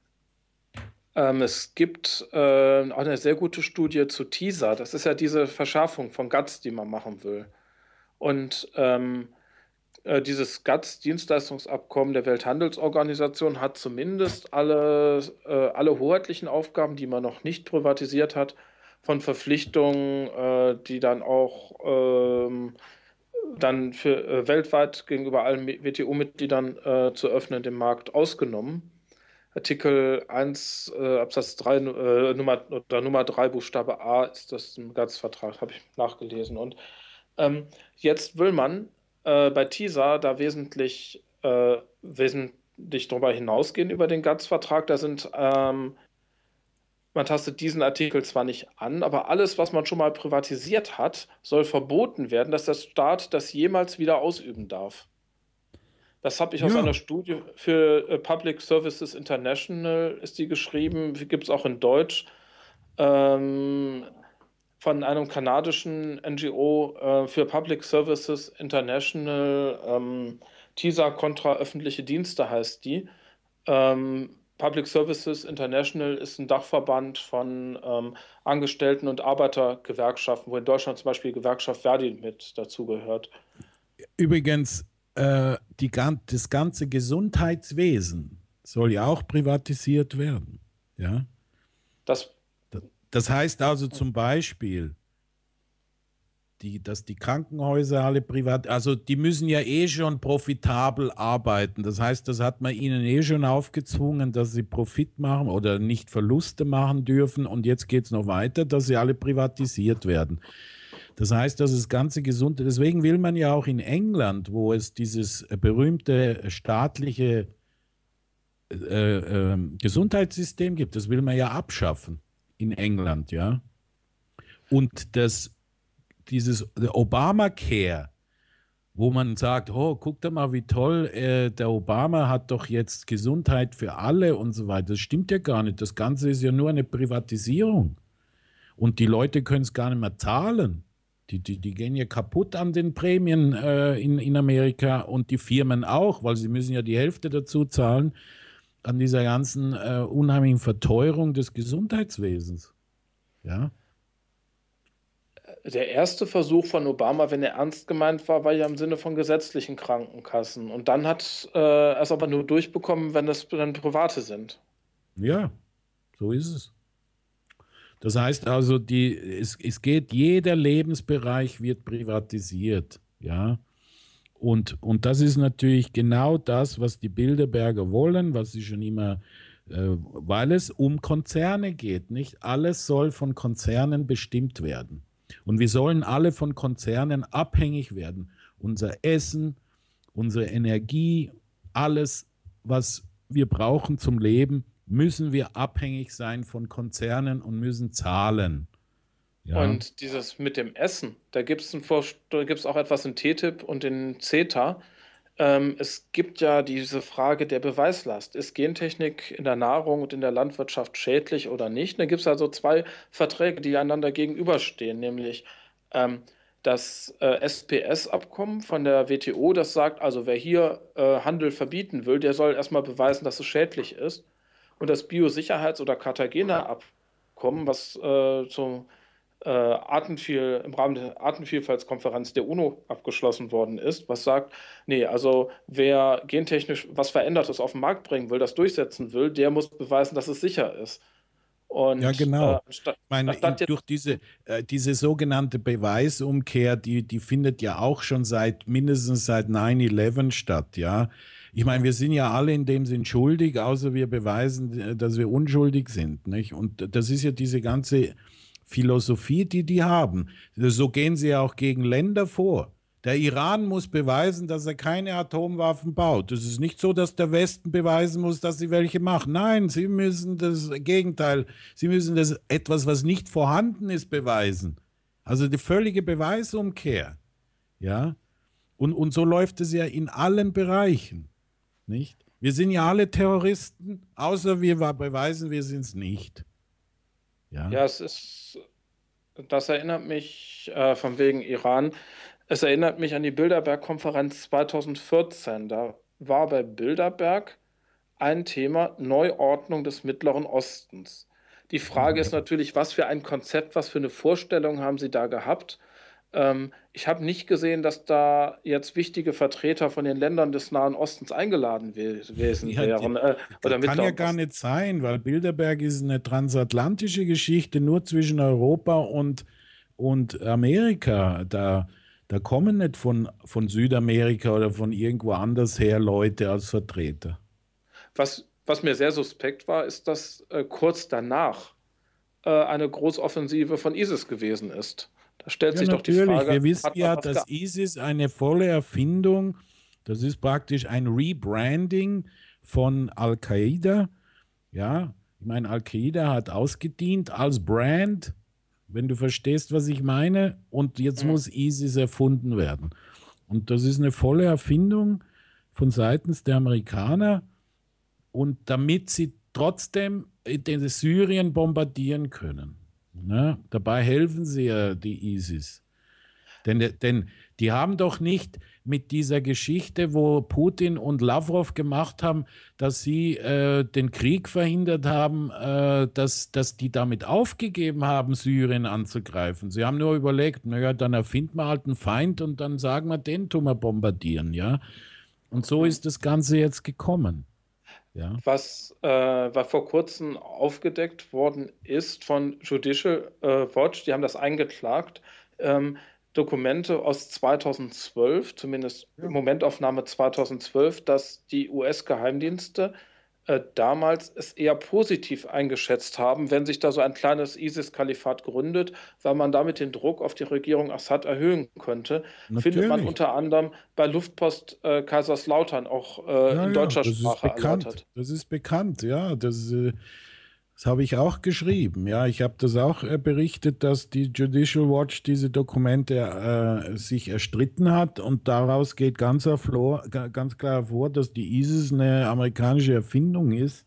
ähm, es gibt äh, auch eine sehr gute Studie zu TISA. Das ist ja diese Verschärfung von GATS, die man machen will. Und ähm, äh, dieses GATS-Dienstleistungsabkommen der Welthandelsorganisation hat zumindest alle, äh, alle hoheitlichen Aufgaben, die man noch nicht privatisiert hat, von Verpflichtungen, äh, die dann auch ähm, dann für äh, weltweit gegenüber allen W T O-Mitgliedern äh, zu öffnen, den Markt ausgenommen. Artikel eins äh, Absatz drei äh, Nummer, oder Nummer drei Buchstabe A ist das im GATS-Vertrag, habe ich nachgelesen. Und ähm, jetzt will man äh, bei TISA da wesentlich, äh, wesentlich darüber hinausgehen über den GATS-Vertrag. Da sind, ähm, man tastet diesen Artikel zwar nicht an, aber alles, was man schon mal privatisiert hat, soll verboten werden, dass der Staat das jemals wieder ausüben darf. Das habe ich aus Ja, einer Studie für äh, Public Services International, ist die geschrieben, gibt es auch in Deutsch, ähm, von einem kanadischen N G O äh, für Public Services International, ähm, TISA kontra öffentliche Dienste heißt die. Ähm, Public Services International ist ein Dachverband von ähm, Angestellten- und Arbeitergewerkschaften, wo in Deutschland zum Beispiel die Gewerkschaft Verdi mit dazugehört. übrigens, äh, die, das ganze Gesundheitswesen soll ja auch privatisiert werden. Ja? Das, Das heißt also zum Beispiel, die, dass die Krankenhäuser alle privat, also die müssen ja eh schon profitabel arbeiten. Das heißt, das hat man ihnen eh schon aufgezwungen, dass sie Profit machen oder nicht Verluste machen dürfen. Und jetzt geht es noch weiter, dass sie alle privatisiert werden. Das heißt, dass das ganze Gesunde, deswegen will man ja auch in England, wo es dieses berühmte staatliche äh, äh, Gesundheitssystem gibt, das will man ja abschaffen in England, ja. Und das dieses Obamacare, wo man sagt, oh, guck doch mal, wie toll, äh, der Obama hat doch jetzt Gesundheit für alle und so weiter. Das stimmt ja gar nicht. Das Ganze ist ja nur eine Privatisierung. Und die Leute können es gar nicht mehr zahlen. Die, die, die gehen ja kaputt an den Prämien äh, in, in Amerika und die Firmen auch, weil sie müssen ja die Hälfte dazu zahlen an dieser ganzen äh, unheimlichen Verteuerung des Gesundheitswesens. Ja. Der erste Versuch von Obama, wenn er ernst gemeint war, war ja im Sinne von gesetzlichen Krankenkassen. Und dann hat äh, er es aber nur durchbekommen, wenn es dann private sind. Ja, so ist es. Das heißt also, die, es, es geht, jeder Lebensbereich wird privatisiert, ja. Und, und das ist natürlich genau das, was die Bilderberger wollen, was sie schon immer, äh, weil es um Konzerne geht, nicht? Alles soll von Konzernen bestimmt werden. Und wir sollen alle von Konzernen abhängig werden. Unser Essen, unsere Energie, alles, was wir brauchen zum Leben, müssen wir abhängig sein von Konzernen und müssen zahlen. Ja, Und dieses mit dem Essen, da gibt es da gibt's auch etwas in T T I P und in CETA. Ähm, es gibt ja diese Frage der Beweislast. Ist Gentechnik in der Nahrung und in der Landwirtschaft schädlich oder nicht? Da gibt es also zwei Verträge, die einander gegenüberstehen, nämlich ähm, das äh, S P S-Abkommen von der W T O, das sagt, also wer hier äh, Handel verbieten will, der soll erstmal beweisen, dass es schädlich ist. Und das Biosicherheits- oder Cartagena-Abkommen, was äh, zum äh, Artenviel, im Rahmen der Artenvielfaltskonferenz der UNO abgeschlossen worden ist, was sagt, nee, also wer gentechnisch was Verändertes auf den Markt bringen will, das durchsetzen will, der muss beweisen, dass es sicher ist. ja, Und äh, genau. anstatt, Ich meine, anstatt in, jetzt, durch diese, äh, diese sogenannte Beweisumkehr, die, die findet ja auch schon seit mindestens seit neun elf statt, ja. Ich meine, wir sind ja alle in dem Sinn schuldig, außer wir beweisen, äh, dass wir unschuldig sind, nicht? Und das ist ja diese ganze Philosophie, die die haben. So gehen sie ja auch gegen Länder vor. Der Iran muss beweisen, dass er keine Atomwaffen baut. Es ist nicht so, dass der Westen beweisen muss, dass sie welche machen. Nein, sie müssen das Gegenteil, sie müssen das etwas, was nicht vorhanden ist, beweisen. Also die völlige Beweisumkehr. Ja? Und, und so läuft es ja in allen Bereichen. Nicht? Wir sind ja alle Terroristen, außer wir beweisen, wir sind es nicht. Ja? ja, es ist, das erinnert mich äh, von wegen Iran, es erinnert mich an die Bilderberg-Konferenz zweitausendvierzehn. Da war bei Bilderberg ein Thema Neuordnung des Mittleren Ostens. Die Frage ist natürlich, was für ein Konzept, was für eine Vorstellung haben Sie da gehabt? Ähm, ich habe nicht gesehen, dass da jetzt wichtige Vertreter von den Ländern des Nahen Ostens eingeladen gewesen Ja, die, wären, äh, oder kann ja Mittleren gar Osten. nicht sein, weil Bilderberg ist eine transatlantische Geschichte nur zwischen Europa und, und Amerika. Da, da kommen nicht von, von Südamerika oder von irgendwo anders her Leute als Vertreter. Was, was mir sehr suspekt war, ist, dass äh, kurz danach äh, eine Großoffensive von ISIS gewesen ist. Da stellt Ja, sich doch die natürlich. Frage, Wir wissen hat man ja, was dass geahnt? ISIS eine volle Erfindung, das ist praktisch ein Rebranding von Al-Qaida. Ja, ich meine, Al-Qaida hat ausgedient als Brand, wenn du verstehst, was ich meine. Und jetzt Hm. muss ISIS erfunden werden. Und das ist eine volle Erfindung von seitens der Amerikaner. Und damit sie trotzdem den Syrien bombardieren können. Ne? Dabei helfen sie ja die ISIS. Denn, denn die haben doch nicht mit dieser Geschichte, wo Putin und Lavrov gemacht haben, dass sie äh, den Krieg verhindert haben, äh, dass, dass die damit aufgegeben haben, Syrien anzugreifen. Sie haben nur überlegt, naja, dann erfinden wir halt einen Feind und dann sagen wir, den tun wir bombardieren, ja. Und so Hm. ist das Ganze jetzt gekommen, ja. Was, äh, was vor kurzem aufgedeckt worden ist von Judicial äh, Watch, die haben das eingeklagt, ähm, Dokumente aus zweitausendzwölf, zumindest Ja. Momentaufnahme zweitausendzwölf, dass die U S-Geheimdienste äh, damals es eher positiv eingeschätzt haben, wenn sich da so ein kleines ISIS-Kalifat gründet, weil man damit den Druck auf die Regierung Assad erhöhen könnte, findet man Natürlich. unter anderem bei Luftpost äh, Kaiserslautern auch äh, Ja, in ja, deutscher das ist Sprache bekannt. erläutert. Das ist bekannt, ja. Das, äh, das habe ich auch geschrieben. Ja, ich habe das auch äh, berichtet, dass die Judicial Watch diese Dokumente äh, sich erstritten hat und daraus geht ganz, hervor, ga- ganz klar hervor, dass die ISIS eine amerikanische Erfindung ist,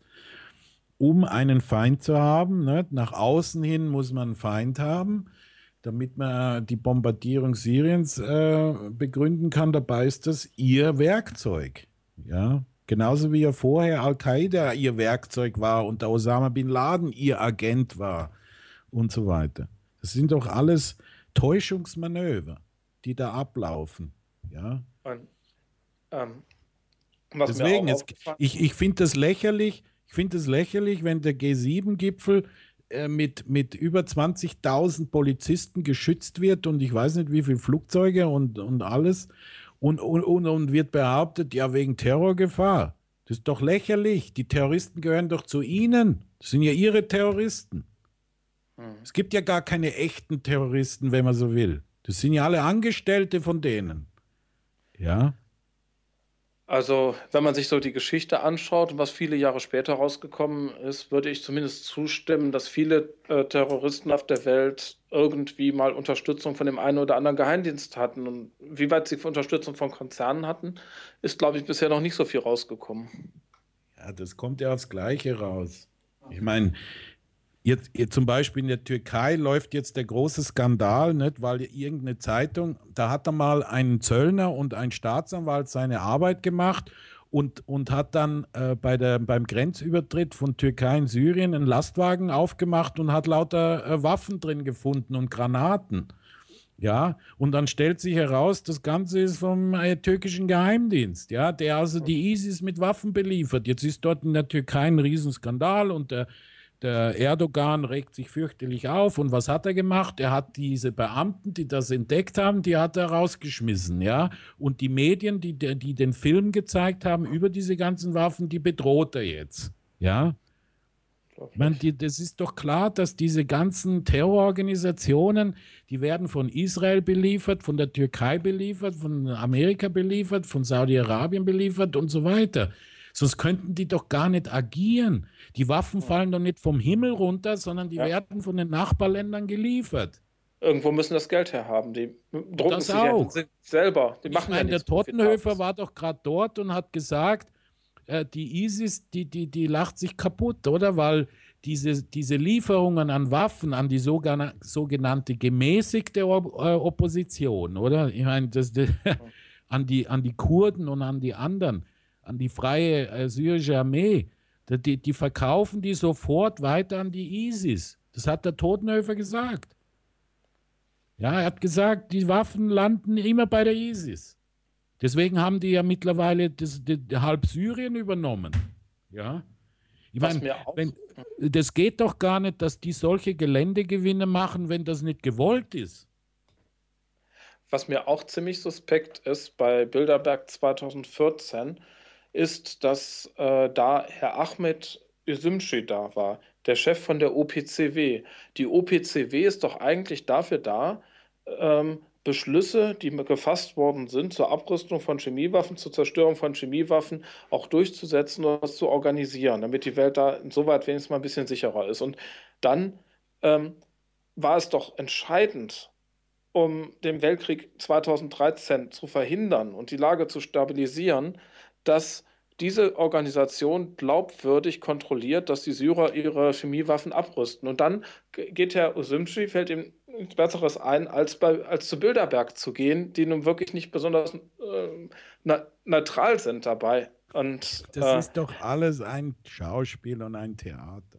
um einen Feind zu haben. Ne? Nach außen hin muss man einen Feind haben, damit man die Bombardierung Syriens äh, begründen kann. Dabei ist das ihr Werkzeug. Ja, genauso wie ja vorher Al-Qaida ihr Werkzeug war und der Osama bin Laden ihr Agent war und so weiter. Das sind doch alles Täuschungsmanöver, die da ablaufen. Ja, Und, ähm, was mir deswegen, auch jetzt, aufgefallen ich, ich finde das lächerlich. Ich finde es lächerlich, wenn der G sieben Gipfel äh, mit, mit über zwanzigtausend Polizisten geschützt wird und ich weiß nicht wie viele Flugzeuge und, und alles und, und, und, und wird behauptet, ja wegen Terrorgefahr. Das ist doch lächerlich. Die Terroristen gehören doch zu Ihnen. Das sind ja Ihre Terroristen. Hm. Es gibt ja gar keine echten Terroristen, wenn man so will. Das sind ja alle Angestellte von denen. Ja. Also, wenn man sich so die Geschichte anschaut und was viele Jahre später rausgekommen ist, würde ich zumindest zustimmen, dass viele äh, Terroristen auf der Welt irgendwie mal Unterstützung von dem einen oder anderen Geheimdienst hatten. Und wie weit sie Unterstützung von Konzernen hatten, ist, glaube ich, bisher noch nicht so viel rausgekommen. Ja, das kommt ja aufs Gleiche raus. Ich meine, jetzt, jetzt zum Beispiel in der Türkei läuft jetzt der große Skandal, nicht, weil irgendeine Zeitung, da hat er mal ein Zöllner und ein Staatsanwalt seine Arbeit gemacht und, und hat dann äh, bei der, beim Grenzübertritt von Türkei in Syrien einen Lastwagen aufgemacht und hat lauter äh, Waffen drin gefunden und Granaten. Ja, und dann stellt sich heraus, das Ganze ist vom äh, türkischen Geheimdienst, ja, der also die ISIS mit Waffen beliefert. Jetzt ist dort in der Türkei ein Riesenskandal und der, der Erdogan regt sich fürchterlich auf. Und was hat er gemacht? Er hat diese Beamten, die das entdeckt haben, die hat er rausgeschmissen, ja. Und die Medien, die, die den Film gezeigt haben über diese ganzen Waffen, die bedroht er jetzt, ja. Ich meine, die, das ist doch klar, dass diese ganzen Terrororganisationen, die werden von Israel beliefert, von der Türkei beliefert, von Amerika beliefert, von Saudi-Arabien beliefert und so weiter. Sonst könnten die doch gar nicht agieren. Die Waffen fallen doch nicht vom Himmel runter, sondern die ja. werden von den Nachbarländern geliefert. Irgendwo müssen das Geld herhaben. Die drucken das sich auch. Ja selber. Die ich machen meine, ja der Tottenhöfer war doch gerade dort und hat gesagt, die ISIS, die, die, die lacht sich kaputt, oder? Weil diese, diese Lieferungen an Waffen an die sogenannte gemäßigte Opposition, oder? Ich meine, das, das, an, die, an die Kurden und an die anderen, an die freie äh, syrische Armee, die, die verkaufen die sofort weiter an die ISIS. Das hat der Tottenhöfer gesagt. Ja, er hat gesagt, die Waffen landen immer bei der ISIS. Deswegen haben die ja mittlerweile das, das, das halb Syrien übernommen. Ja. Ich meine, wenn, das geht doch gar nicht, dass die solche Geländegewinne machen, wenn das nicht gewollt ist. Was mir auch ziemlich suspekt ist bei Bilderberg zweitausendvierzehn, ist, dass äh, da Herr Ahmet Özümci da war, der Chef von der O P C W. Die O P C W ist doch eigentlich dafür da, ähm, Beschlüsse, die gefasst worden sind zur Abrüstung von Chemiewaffen, zur Zerstörung von Chemiewaffen, auch durchzusetzen und das zu organisieren, damit die Welt da insoweit wenigstens mal ein bisschen sicherer ist. Und dann ähm, war es doch entscheidend, um den Weltkrieg zweitausenddreizehn zu verhindern und die Lage zu stabilisieren, dass diese Organisation glaubwürdig kontrolliert, dass die Syrer ihre Chemiewaffen abrüsten. Und dann geht Herr Özümci, fällt ihm nichts Besseres ein, als, bei, als zu Bilderberg zu gehen, die nun wirklich nicht besonders äh, na, neutral sind dabei. Und, das äh, ist doch alles ein Schauspiel und ein Theater.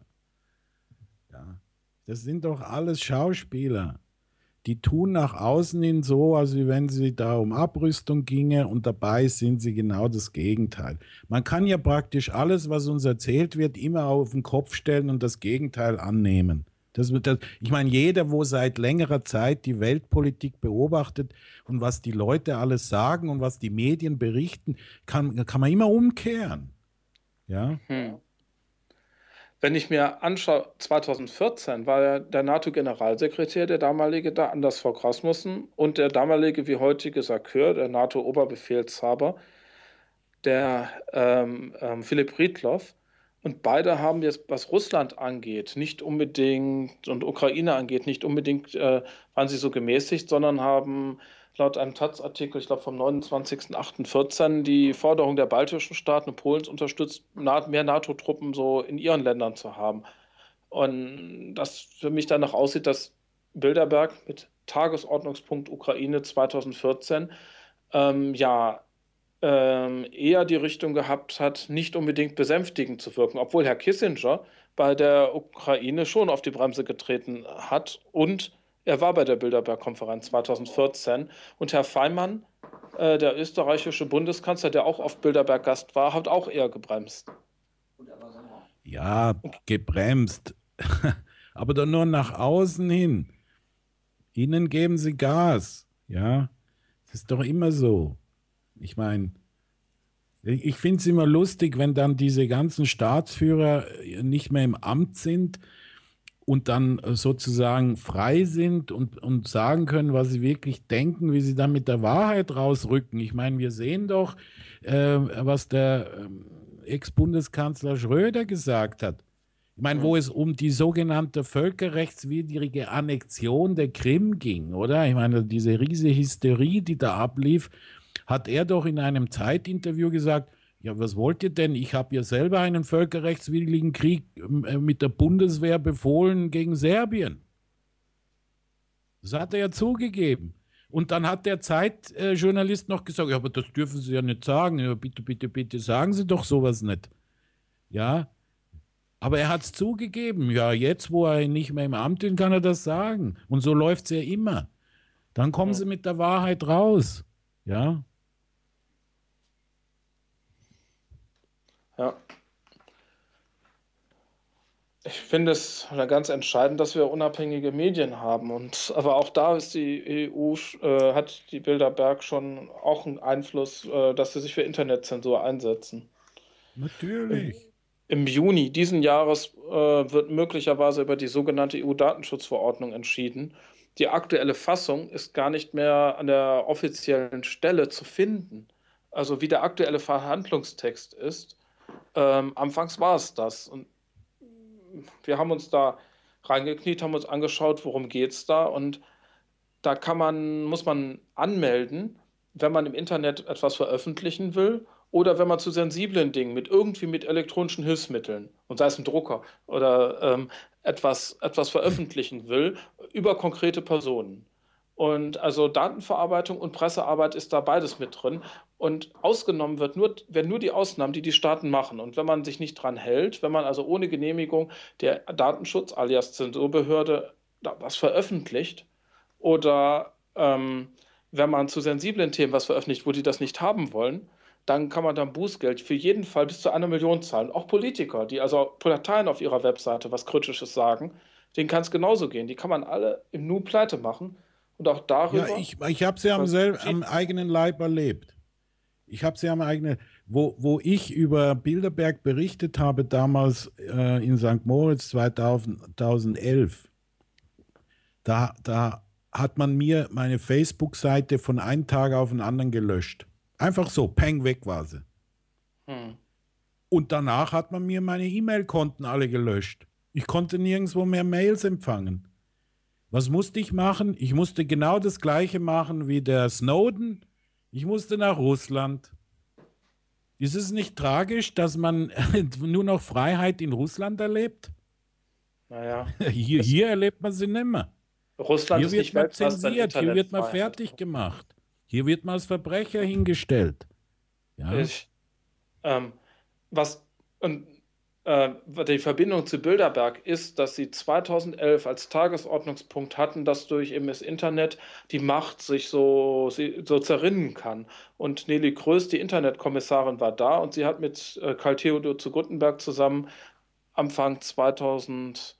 Ja. Das sind doch alles Schauspieler. Die tun nach außen hin so, als wenn sie da um Abrüstung ginge und dabei sind sie genau das Gegenteil. Man kann ja praktisch alles, was uns erzählt wird, immer auf den Kopf stellen und das Gegenteil annehmen. Das, das, ich meine, jeder, wo seit längerer Zeit die Weltpolitik beobachtet und was die Leute alles sagen und was die Medien berichten, kann, kann man immer umkehren. Ja? Hm. Wenn ich mir anschaue, zweitausendvierzehn war ja der NATO-Generalsekretär, der damalige da, Anders Fogh Rasmussen, und der damalige wie heutige SACEUR, der NATO-Oberbefehlshaber, der ähm, ähm, Philipp Riedloff. Und beide haben jetzt, was Russland angeht, nicht unbedingt und Ukraine angeht, nicht unbedingt äh, waren sie so gemäßigt, sondern haben laut einem Taz-Artikel, ich glaube vom neunundzwanzigsten achten vierzehn, die Forderung der baltischen Staaten und Polens unterstützt, mehr NATO-Truppen so in ihren Ländern zu haben. Und das für mich danach aussieht, dass Bilderberg mit Tagesordnungspunkt Ukraine zweitausendvierzehn ähm, ja ähm, eher die Richtung gehabt hat, nicht unbedingt besänftigend zu wirken, obwohl Herr Kissinger bei der Ukraine schon auf die Bremse getreten hat und er war bei der Bilderberg-Konferenz zweitausendvierzehn und Herr Faymann, äh, der österreichische Bundeskanzler, der auch auf Bilderberg Gast war, hat auch eher gebremst. Ja, gebremst. Aber doch nur nach außen hin. Innen geben sie Gas. Ja, das ist doch immer so. Ich meine, ich ich finde es immer lustig, wenn dann diese ganzen Staatsführer nicht mehr im Amt sind und dann äh, sozusagen frei sind und, und sagen können, was sie wirklich denken, wie sie dann mit der Wahrheit rausrücken. Ich meine, wir sehen doch, äh, was der ähm, Ex-Bundeskanzler Schröder gesagt hat. Ich meine, Hm. wo es um die sogenannte völkerrechtswidrige Annexion der Krim ging, oder? Ich meine, diese riesige Hysterie, die da ablief, hat er doch in einem Zeitinterview gesagt, ja, was wollt ihr denn? Ich habe ja selber einen völkerrechtswidrigen Krieg äh, mit der Bundeswehr befohlen gegen Serbien. Das hat er ja zugegeben. Und dann hat der Zeitjournalist noch gesagt, ja, aber das dürfen Sie ja nicht sagen. Ja, bitte, bitte, bitte, sagen Sie doch sowas nicht. Ja, aber er hat es zugegeben. Ja, jetzt, wo er nicht mehr im Amt ist, kann er das sagen. Und so läuft es ja immer. Dann kommen Hm. Sie mit der Wahrheit raus. Ja. Ja. Ich finde es ganz entscheidend, dass wir unabhängige Medien haben. Und aber auch da ist die E U, äh, hat die Bilderberg schon auch einen Einfluss, äh, dass sie sich für Internetzensur einsetzen. Im, Natürlich. im Juni diesen Jahres äh, wird möglicherweise über die sogenannte E U-Datenschutzverordnung entschieden. Die aktuelle Fassung ist gar nicht mehr an der offiziellen Stelle zu finden. Also wie der aktuelle Verhandlungstext ist. Ähm, anfangs war es das. Und wir haben uns da reingekniet, haben uns angeschaut, worum geht es da. Und da kann man, muss man anmelden, wenn man im Internet etwas veröffentlichen will oder wenn man zu sensiblen Dingen mit irgendwie mit elektronischen Hilfsmitteln, und sei es ein Drucker oder ähm, etwas, etwas veröffentlichen will über konkrete Personen. Und also Datenverarbeitung und Pressearbeit ist da beides mit drin. Und ausgenommen wird nur, werden nur die Ausnahmen, die die Staaten machen. Und wenn man sich nicht dran hält, wenn man also ohne Genehmigung der Datenschutz alias Zensurbehörde was veröffentlicht, oder ähm, wenn man zu sensiblen Themen was veröffentlicht, wo die das nicht haben wollen, dann kann man dann Bußgeld für jeden Fall bis zu einer Million zahlen. Auch Politiker, die also Parteien auf ihrer Webseite was Kritisches sagen, denen kann es genauso gehen. Die kann man alle im Nu pleite machen. Und auch Ja, darüber, ich, ich habe es ja am, was sel am geschieht. eigenen Leib erlebt. Ich habe es ja am eigenen, wo, wo ich über Bilderberg berichtet habe, damals äh, in Sankt Moritz zweitausendelf, da, da hat man mir meine Facebook-Seite von einem Tag auf den anderen gelöscht. Einfach so, peng, weg war sie. Hm. Und danach hat man mir meine E-Mail-Konten alle gelöscht. Ich konnte nirgendwo mehr Mails empfangen. Was musste ich machen? Ich musste genau das Gleiche machen wie der Snowden. Ich musste nach Russland. Ist es nicht tragisch, dass man nur noch Freiheit in Russland erlebt? Naja, Hier, es, hier erlebt man sie nicht mehr. Russland Hier ist wird nicht man Weltmeister in zensiert, hier wird man Internetfreiheit. fertig gemacht. Hier wird man als Verbrecher hingestellt. Ja, Ich, ähm, was und äh, die Verbindung zu Bilderberg ist, dass sie zweitausendelf als Tagesordnungspunkt hatten, dass durch eben das Internet die Macht sich so, sie- so zerrinnen kann. Und Nelly Kroes, die Internetkommissarin, war da und sie hat mit äh, Karl Theodor zu Guttenberg zusammen Anfang zweitausendzwölf,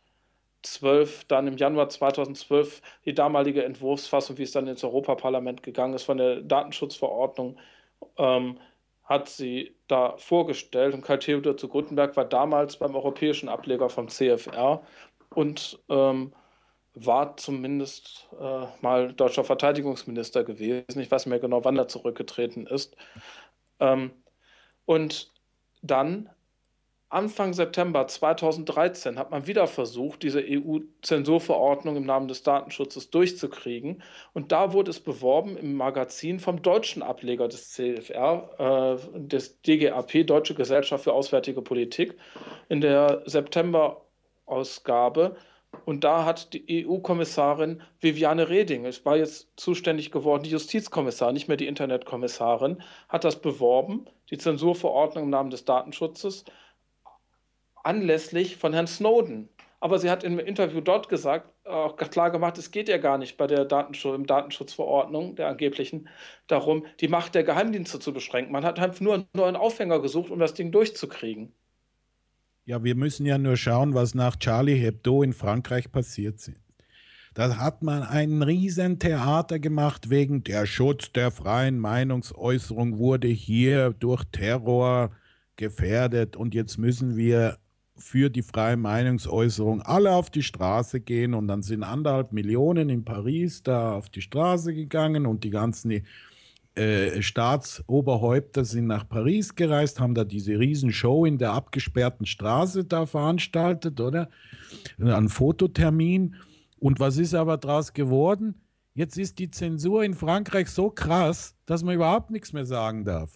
dann im Januar zweitausendzwölf, die damalige Entwurfsfassung, wie es dann ins Europaparlament gegangen ist, von der Datenschutzverordnung, ähm, hat sie da vorgestellt. Und Karl Theodor zu Guttenberg war damals beim europäischen Ableger vom C F R und ähm, war zumindest äh, mal deutscher Verteidigungsminister gewesen. Ich weiß nicht mehr genau, wann er zurückgetreten ist. Ähm, und dann Anfang September zweitausenddreizehn hat man wieder versucht, diese E U-Zensurverordnung im Namen des Datenschutzes durchzukriegen. Und da wurde es beworben im Magazin vom deutschen Ableger des C F R, äh, des D G A P, Deutsche Gesellschaft für Auswärtige Politik, in der September-Ausgabe. Und da hat die E U-Kommissarin Viviane Reding, es war jetzt zuständig geworden, die Justizkommissarin, nicht mehr die Internetkommissarin, hat das beworben, die Zensurverordnung im Namen des Datenschutzes, anlässlich von Herrn Snowden. Aber sie hat im Interview dort gesagt, auch klar gemacht, es geht ja gar nicht bei der Datenschutz, im Datenschutzverordnung, der angeblichen, darum, die Macht der Geheimdienste zu beschränken. Man hat einfach nur einen neuen Aufhänger gesucht, um das Ding durchzukriegen. Ja, wir müssen ja nur schauen, was nach Charlie Hebdo in Frankreich passiert ist. Da hat man ein Riesentheater gemacht wegen der Schutz der freien Meinungsäußerung wurde hier durch Terror gefährdet und jetzt müssen wir für die freie Meinungsäußerung alle auf die Straße gehen und dann sind anderthalb Millionen in Paris da auf die Straße gegangen und die ganzen äh, Staatsoberhäupter sind nach Paris gereist, haben da diese Riesenshow in der abgesperrten Straße da veranstaltet, oder? Ein Fototermin. Und was ist aber daraus geworden? Jetzt ist die Zensur in Frankreich so krass, dass man überhaupt nichts mehr sagen darf.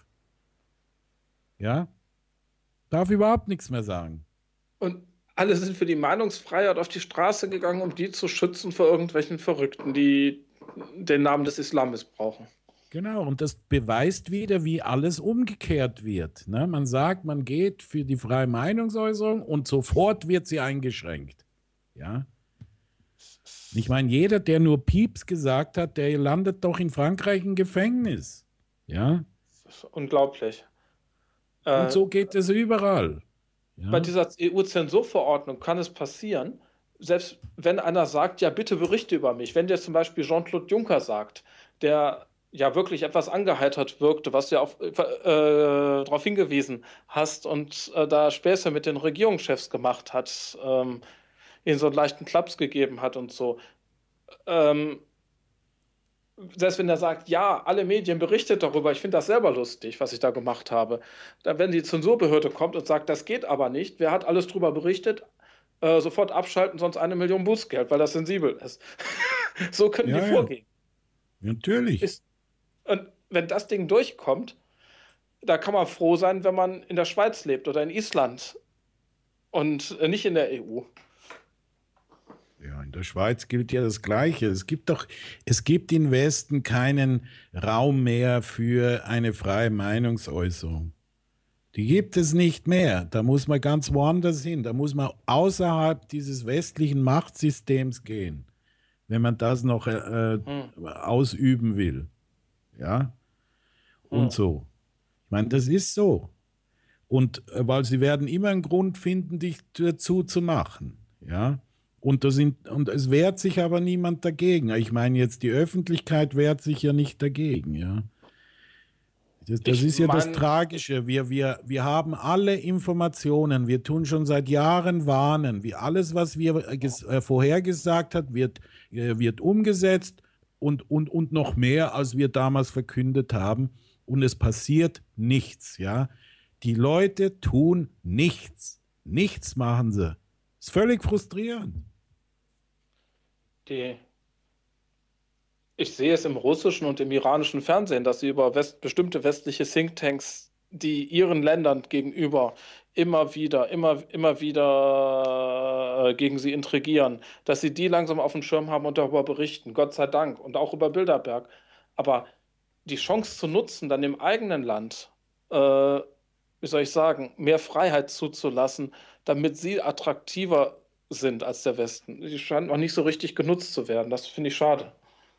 Ja? Darf überhaupt nichts mehr sagen. Und alle sind für die Meinungsfreiheit auf die Straße gegangen, um die zu schützen vor irgendwelchen Verrückten, die den Namen des Islam missbrauchen. Genau, und das beweist wieder, wie alles umgekehrt wird. Ne? Man sagt, man geht für die freie Meinungsäußerung und sofort wird sie eingeschränkt. Ja? Ich meine, jeder, der nur Pieps gesagt hat, der landet doch in Frankreich im Gefängnis. Ja? Das ist unglaublich. Und äh, so geht es überall. Bei Ja? dieser E U-Zensurverordnung kann es passieren, selbst wenn einer sagt, ja, bitte berichte über mich. Wenn dir zum Beispiel Jean-Claude Juncker sagt, der ja wirklich etwas angeheitert wirkte, was du ja auf, äh, darauf hingewiesen hast und äh, da Späße mit den Regierungschefs gemacht hat, ähm, ihnen so einen leichten Klaps gegeben hat und so. Ähm, Selbst wenn er sagt, ja, alle Medien berichtet darüber, ich finde das selber lustig, was ich da gemacht habe. Dann, wenn die Zensurbehörde kommt und sagt, das geht aber nicht, wer hat alles drüber berichtet, äh, sofort abschalten, sonst eine Million Bußgeld, weil das sensibel ist. So können die Ja, ja, vorgehen. natürlich. Ist, und wenn das Ding durchkommt, da kann man froh sein, wenn man in der Schweiz lebt oder in Island und äh, nicht in der E U. Ja, in der Schweiz gilt ja das Gleiche. Es gibt doch, es gibt im Westen keinen Raum mehr für eine freie Meinungsäußerung. Die gibt es nicht mehr. Da muss man ganz woanders hin. Da muss man außerhalb dieses westlichen Machtsystems gehen, wenn man das noch äh, Hm, ausüben will. Ja, und hm. so. Ich meine, das ist so. Und äh, weil sie werden immer einen Grund finden, dich dazu zu machen. Ja. Und, das sind, und es wehrt sich aber niemand dagegen. Ich meine jetzt, die Öffentlichkeit wehrt sich ja nicht dagegen. Ja. Das, das Ich ist ja das meine, Tragische. Wir, wir, wir haben alle Informationen. Wir tun schon seit Jahren warnen. Wie alles, was wir ges, äh, vorhergesagt hat, wird, äh, wird umgesetzt und, und, und noch mehr, als wir damals verkündet haben. Und es passiert nichts. Ja. Die Leute tun nichts. Nichts machen sie. Ist völlig frustrierend. die Ich sehe es im russischen und im iranischen Fernsehen, dass sie über West, bestimmte westliche Thinktanks, die ihren Ländern gegenüber immer wieder, immer, immer wieder äh, gegen sie intrigieren, dass sie die langsam auf dem Schirm haben und darüber berichten, Gott sei Dank, und auch über Bilderberg. Aber die Chance zu nutzen, dann im eigenen Land, äh, wie soll ich sagen, mehr Freiheit zuzulassen, damit sie attraktiver sind als der Westen, die scheint noch nicht so richtig genutzt zu werden. Das finde ich schade.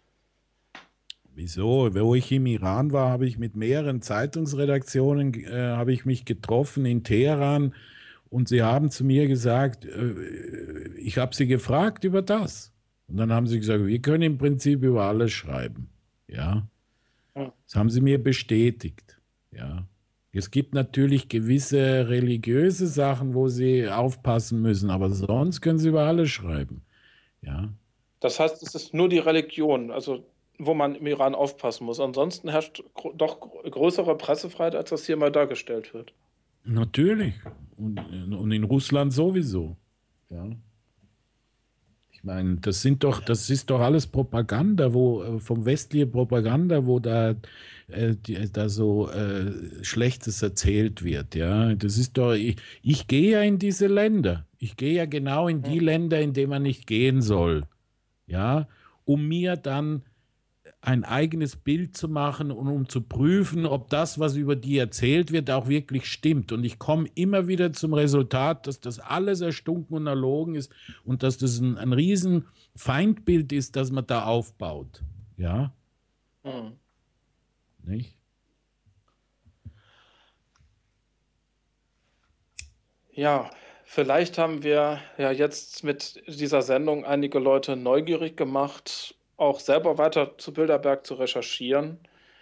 Wieso? Wo ich im Iran war, habe ich mit mehreren Zeitungsredaktionen äh, habe ich mich getroffen in Teheran und sie haben zu mir gesagt, äh, ich habe sie gefragt über das. Und dann haben sie gesagt, wir können im Prinzip über alles schreiben. Ja, Hm. das haben sie mir bestätigt. Ja. Es gibt natürlich gewisse religiöse Sachen, wo sie aufpassen müssen, aber sonst können sie über alles schreiben. Ja. Das heißt, es ist nur die Religion, also wo man im Iran aufpassen muss. Ansonsten herrscht gro- doch gr- größere Pressefreiheit, als das hier mal dargestellt wird. Natürlich. Und, und in Russland sowieso. Ja. Ich meine, das sind doch, das ist doch alles Propaganda, wo äh, vom westlichen Propaganda, wo da, äh, die, da so äh, Schlechtes erzählt wird. Ja, das ist doch, ich, ich gehe ja in diese Länder. Ich gehe ja genau in die Hm. Länder, in die man nicht gehen soll. Ja, um mir dann ein eigenes Bild zu machen und um zu prüfen, ob das, was über die erzählt wird, auch wirklich stimmt. Und ich komme immer wieder zum Resultat, dass das alles erstunken und erlogen ist und dass das ein, ein riesen Feindbild ist, das man da aufbaut. Ja, Hm. nicht? Ja, Vielleicht haben wir ja jetzt mit dieser Sendung einige Leute neugierig gemacht, auch selber weiter zu Bilderberg zu recherchieren.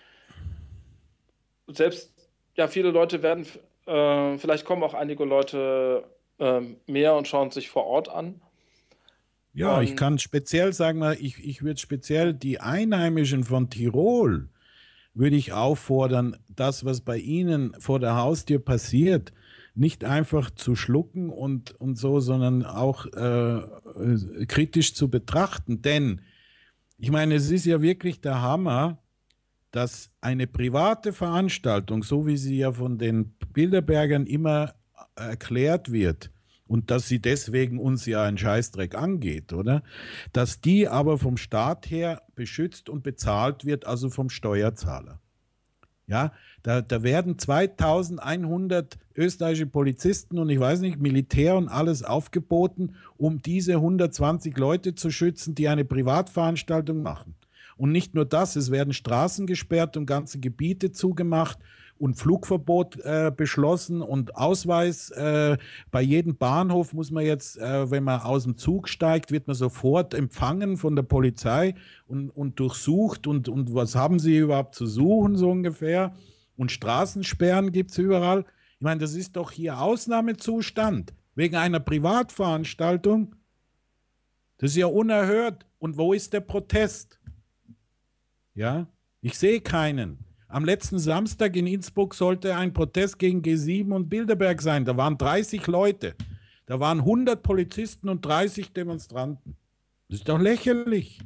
Selbst, ja, viele Leute werden, äh, vielleicht kommen auch einige Leute äh, mehr und schauen sich vor Ort an. Ja, ich Und kann speziell sagen, mal, ich, ich würde speziell die Einheimischen von Tirol, würde ich auffordern, das, was bei ihnen vor der Haustür passiert, nicht einfach zu schlucken und, und so, sondern auch äh, äh, kritisch zu betrachten. Denn ich meine, es ist ja wirklich der Hammer, dass eine private Veranstaltung, so wie sie ja von den Bilderbergern immer erklärt wird, und dass sie deswegen uns ja einen Scheißdreck angeht, oder? Dass die aber vom Staat her beschützt und bezahlt wird, also vom Steuerzahler. Ja, da, da werden zweitausendeinhundert österreichische Polizisten und ich weiß nicht, Militär und alles aufgeboten, um diese hundertzwanzig Leute zu schützen, die eine Privatveranstaltung machen. Und nicht nur das, es werden Straßen gesperrt und ganze Gebiete zugemacht und Flugverbot äh, beschlossen und Ausweis. Äh, bei jedem Bahnhof muss man jetzt, äh, wenn man aus dem Zug steigt, wird man sofort empfangen von der Polizei und, und durchsucht. Und, und was haben sie überhaupt zu suchen, so ungefähr? Und Straßensperren gibt es überall. Ich meine, das ist doch hier Ausnahmezustand wegen einer Privatveranstaltung. Das ist ja unerhört. Und wo ist der Protest? Ja, ich sehe keinen. Am letzten Samstag in Innsbruck sollte ein Protest gegen G sieben und Bilderberg sein. Da waren dreißig Leute. Da waren hundert Polizisten und dreißig Demonstranten. Das ist doch lächerlich.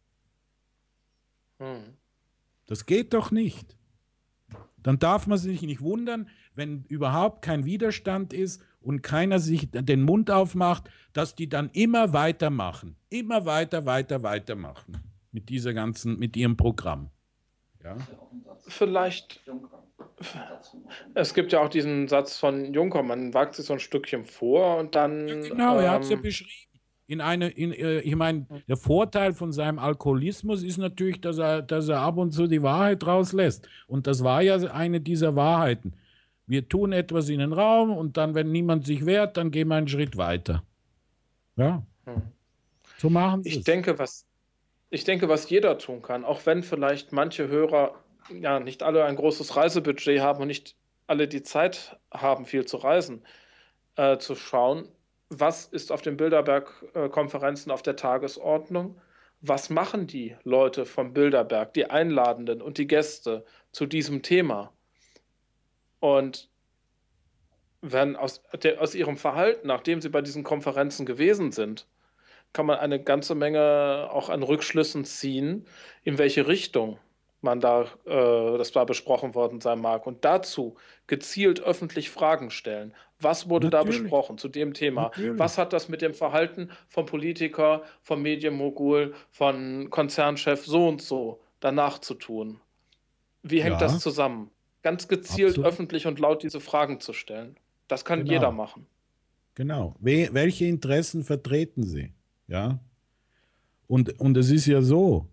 hm. Das geht doch nicht. Dann darf man sich nicht wundern, wenn überhaupt kein Widerstand ist und keiner sich den Mund aufmacht, dass die dann immer weitermachen. Immer weiter, weiter, weitermachen. Mit dieser ganzen, mit ihrem Programm. Ja. Vielleicht, es gibt ja auch diesen Satz von Juncker, man wagt sich so ein Stückchen vor und dann, Ja, genau, er hat es ja ähm, beschrieben. In eine, in, äh, ich meine, der Vorteil von seinem Alkoholismus ist natürlich, dass er, dass er ab und zu die Wahrheit rauslässt. Und das war ja eine dieser Wahrheiten. Wir tun etwas in den Raum und dann, wenn niemand sich wehrt, dann gehen wir einen Schritt weiter. Ja, hm. so machen sie ich es. denke, was, ich denke, was jeder tun kann, auch wenn vielleicht manche Hörer ja nicht alle ein großes Reisebudget haben und nicht alle die Zeit haben, viel zu reisen, äh, zu schauen, was ist auf den Bilderberg-Konferenzen auf der Tagesordnung, was machen die Leute vom Bilderberg, die Einladenden und die Gäste zu diesem Thema. Und wenn aus, der, aus ihrem Verhalten, nachdem sie bei diesen Konferenzen gewesen sind, kann man eine ganze Menge auch an Rückschlüssen ziehen, in welche Richtung man da, äh, das da besprochen worden sein mag. Und dazu gezielt öffentlich Fragen stellen. Was wurde da Natürlich, besprochen zu dem Thema? natürlich. Was hat das mit dem Verhalten vom Politiker, vom Medienmogul, von Konzernchef so und so danach zu tun? Wie hängt das Ja, zusammen? Ganz gezielt absolut. öffentlich und laut diese Fragen zu stellen. Das kann jeder Genau, machen. genau. We welche Interessen vertreten sie? Ja. Und, und es ist ja so,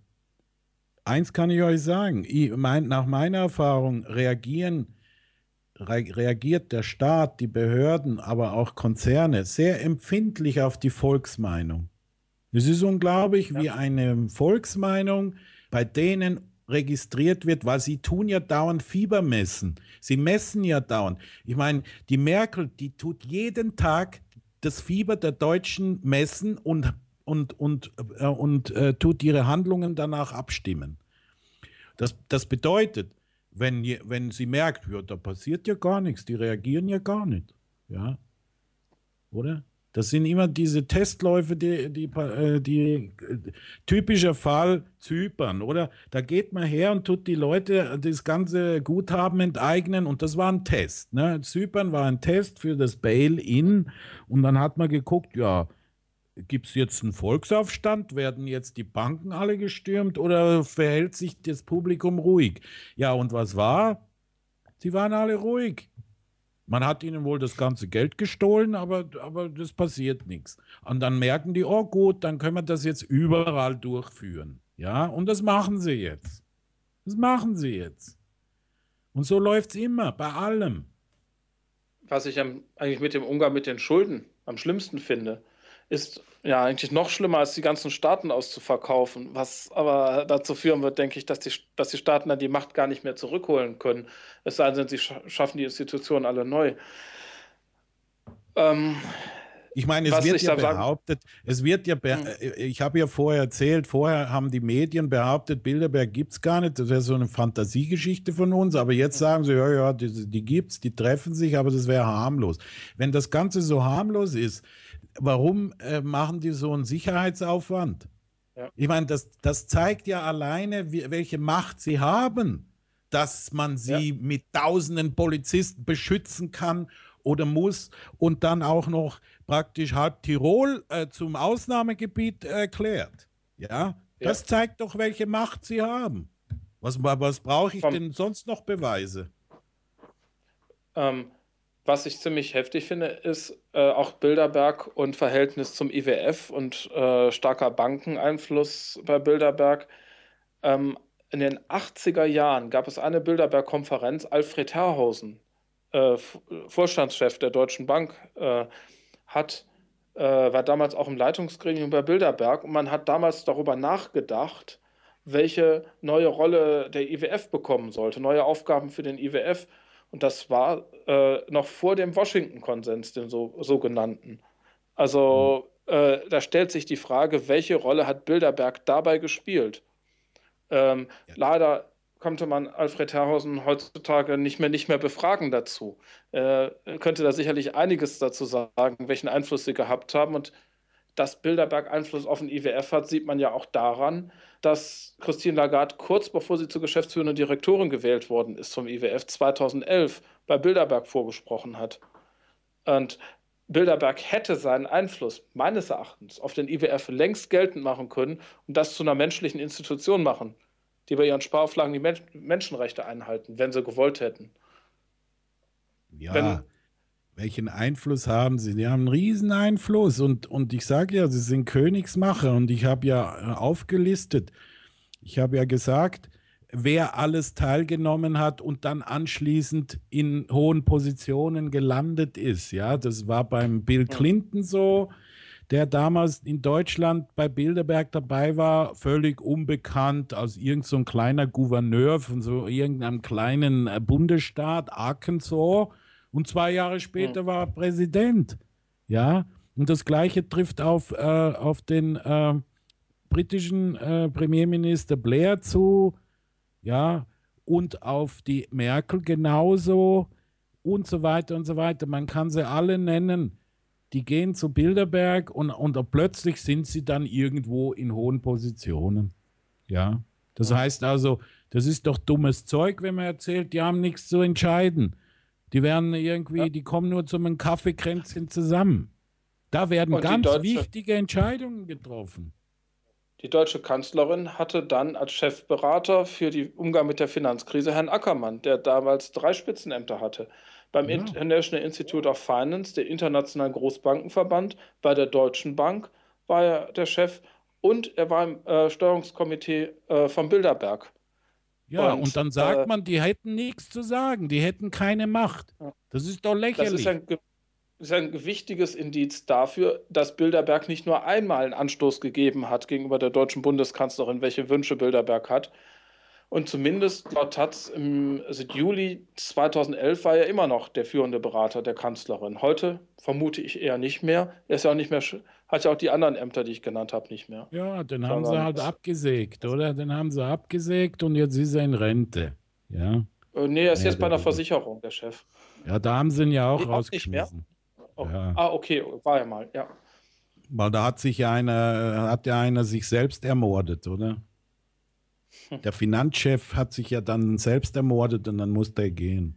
eins kann ich euch sagen, ich mein, nach meiner Erfahrung reagieren, re reagiert der Staat, die Behörden, aber auch Konzerne sehr empfindlich auf die Volksmeinung. Es ist unglaublich, Ja. wie eine Volksmeinung bei denen registriert wird, weil sie tun ja dauernd Fieber messen. Sie messen ja dauernd. Ich meine, die Merkel, die tut jeden Tag das Fieber der Deutschen messen und, und, und, äh, und äh, tut ihre Handlungen danach abstimmen. Das, das bedeutet, wenn, je- wenn sie merkt, ja, da passiert ja gar nichts, die reagieren ja gar nicht. Ja, oder? Das sind immer diese Testläufe, die, die, äh, die äh, typischer Fall Zypern, oder? Da geht man her und tut die Leute das ganze Guthaben enteignen und das war ein Test. Ne? Zypern war ein Test für das Bail-in und dann hat man geguckt, ja, gibt es jetzt einen Volksaufstand? Werden jetzt die Banken alle gestürmt oder verhält sich das Publikum ruhig? Ja, und was war? Sie waren alle ruhig. Man hat ihnen wohl das ganze Geld gestohlen, aber, aber das passiert nichts. Und dann merken die, oh gut, dann können wir das jetzt überall durchführen. Ja, und das machen sie jetzt. Das machen sie jetzt. Und so läuft es immer, bei allem. was ich am, eigentlich mit dem Umgang mit den Schulden am schlimmsten finde, ist ja eigentlich noch schlimmer, als die ganzen Staaten auszuverkaufen, was aber dazu führen wird, denke ich, dass die, dass die Staaten dann die Macht gar nicht mehr zurückholen können. Es sei denn, sie schaffen die Institutionen alle neu. Ähm, ich meine, es wird ja behauptet, es wird ja, be hm. ich habe ja vorher erzählt, vorher haben die Medien behauptet, Bilderberg gibt es gar nicht, das wäre so eine Fantasiegeschichte von uns, aber jetzt sagen sie, ja, ja, die, die gibt es, die treffen sich, aber das wäre harmlos. Wenn das Ganze so harmlos ist, warum äh, machen die so einen Sicherheitsaufwand? Ja. Ich meine, das, das zeigt ja alleine, wie, welche Macht sie haben, dass man sie ja. mit tausenden Polizisten beschützen kann oder muss und dann auch noch praktisch halb Tirol äh, zum Ausnahmegebiet erklärt. Ja? Ja, das zeigt doch, welche Macht sie haben. Was, was brauche ich Vom, denn sonst noch Beweise? Ähm, was ich ziemlich heftig finde, ist äh, auch Bilderberg und Verhältnis zum I W F und äh, starker Bankeneinfluss bei Bilderberg. Ähm, in den achtziger Jahren gab es eine Bilderberg-Konferenz, Alfred Herrhausen, Äh, Vorstandschef der Deutschen Bank, äh, hat, äh, war damals auch im Leitungsgremium bei Bilderberg und man hat damals darüber nachgedacht, welche neue Rolle der I W F bekommen sollte, neue Aufgaben für den I W F. Und das war äh, noch vor dem Washington-Konsens, dem so, sogenannten. Also äh, da stellt sich die Frage, welche Rolle hat Bilderberg dabei gespielt? Ähm, ja. Leider konnte man Alfred Herrhausen heutzutage nicht mehr, nicht mehr befragen dazu. Er könnte da sicherlich einiges dazu sagen, welchen Einfluss sie gehabt haben. Und dass Bilderberg Einfluss auf den I W F hat, sieht man ja auch daran, dass Christine Lagarde kurz bevor sie zur geschäftsführenden Direktorin gewählt worden ist vom I W F zweitausendelf bei Bilderberg vorgesprochen hat. Und Bilderberg hätte seinen Einfluss meines Erachtens auf den I W F längst geltend machen können und das zu einer menschlichen Institution machen, die bei ihren Sparauflagen die Men Menschenrechte einhalten, wenn sie gewollt hätten. Ja, wenn, welchen Einfluss haben sie? Die haben einen riesen Einfluss und, und ich sage ja, sie sind Königsmacher und ich habe ja aufgelistet, ich habe ja gesagt, wer alles teilgenommen hat und dann anschließend in hohen Positionen gelandet ist. Ja, das war beim Bill Clinton so, der damals in Deutschland bei Bilderberg dabei war, völlig unbekannt, als irgend so ein kleiner Gouverneur von so irgendeinem kleinen Bundesstaat, Arkansas, und zwei Jahre später war er Präsident. Ja, und das Gleiche trifft auf, äh, auf den äh, britischen äh, Premierminister Blair zu, ja, und auf die Merkel genauso und so weiter und so weiter. Man kann sie alle nennen. Die gehen zu Bilderberg und, und plötzlich sind sie dann irgendwo in hohen Positionen. Ja, das ja. heißt also, das ist doch dummes Zeug, wenn man erzählt, die haben nichts zu entscheiden. Die werden irgendwie, ja. die kommen nur zum Kaffeekränzchen zusammen. Da werden und ganz deutsche, wichtige Entscheidungen getroffen. Die deutsche Kanzlerin hatte dann als Chefberater für den Umgang mit der Finanzkrise Herrn Ackermann, der damals drei Spitzenämter hatte. Beim ja. International Institute of Finance, der internationalen Großbankenverband, bei der Deutschen Bank war er der Chef und er war im äh, Steuerungskomitee äh, von Bilderberg. Ja, und, und dann sagt äh, man, die hätten nichts zu sagen, die hätten keine Macht. Das ist doch lächerlich. Das ist ein, das ist ein gewichtiges Indiz dafür, dass Bilderberg nicht nur einmal einen Anstoß gegeben hat gegenüber der deutschen Bundeskanzlerin, welche Wünsche Bilderberg hat. Und zumindest laut Taz im also Juli zweitausendelf war er immer noch der führende Berater der Kanzlerin. Heute vermute ich eher nicht mehr. Er ist ja auch nicht mehr, hat ja auch die anderen Ämter, die ich genannt habe, nicht mehr. Ja, den haben sie halt abgesägt, oder? Den haben sie abgesägt und jetzt ist er in Rente. Ja. Äh, nee, er ist ja, jetzt bei einer Versicherung, der Chef. Ja, da haben sie ihn ja auch nee, rausgeschmissen. Nicht mehr? Oh. Ja. Ah, okay, war er mal, ja. Weil da hat sich ja einer, hat ja einer sich selbst ermordet, oder? Der Finanzchef hat sich ja dann selbst ermordet und dann musste er gehen.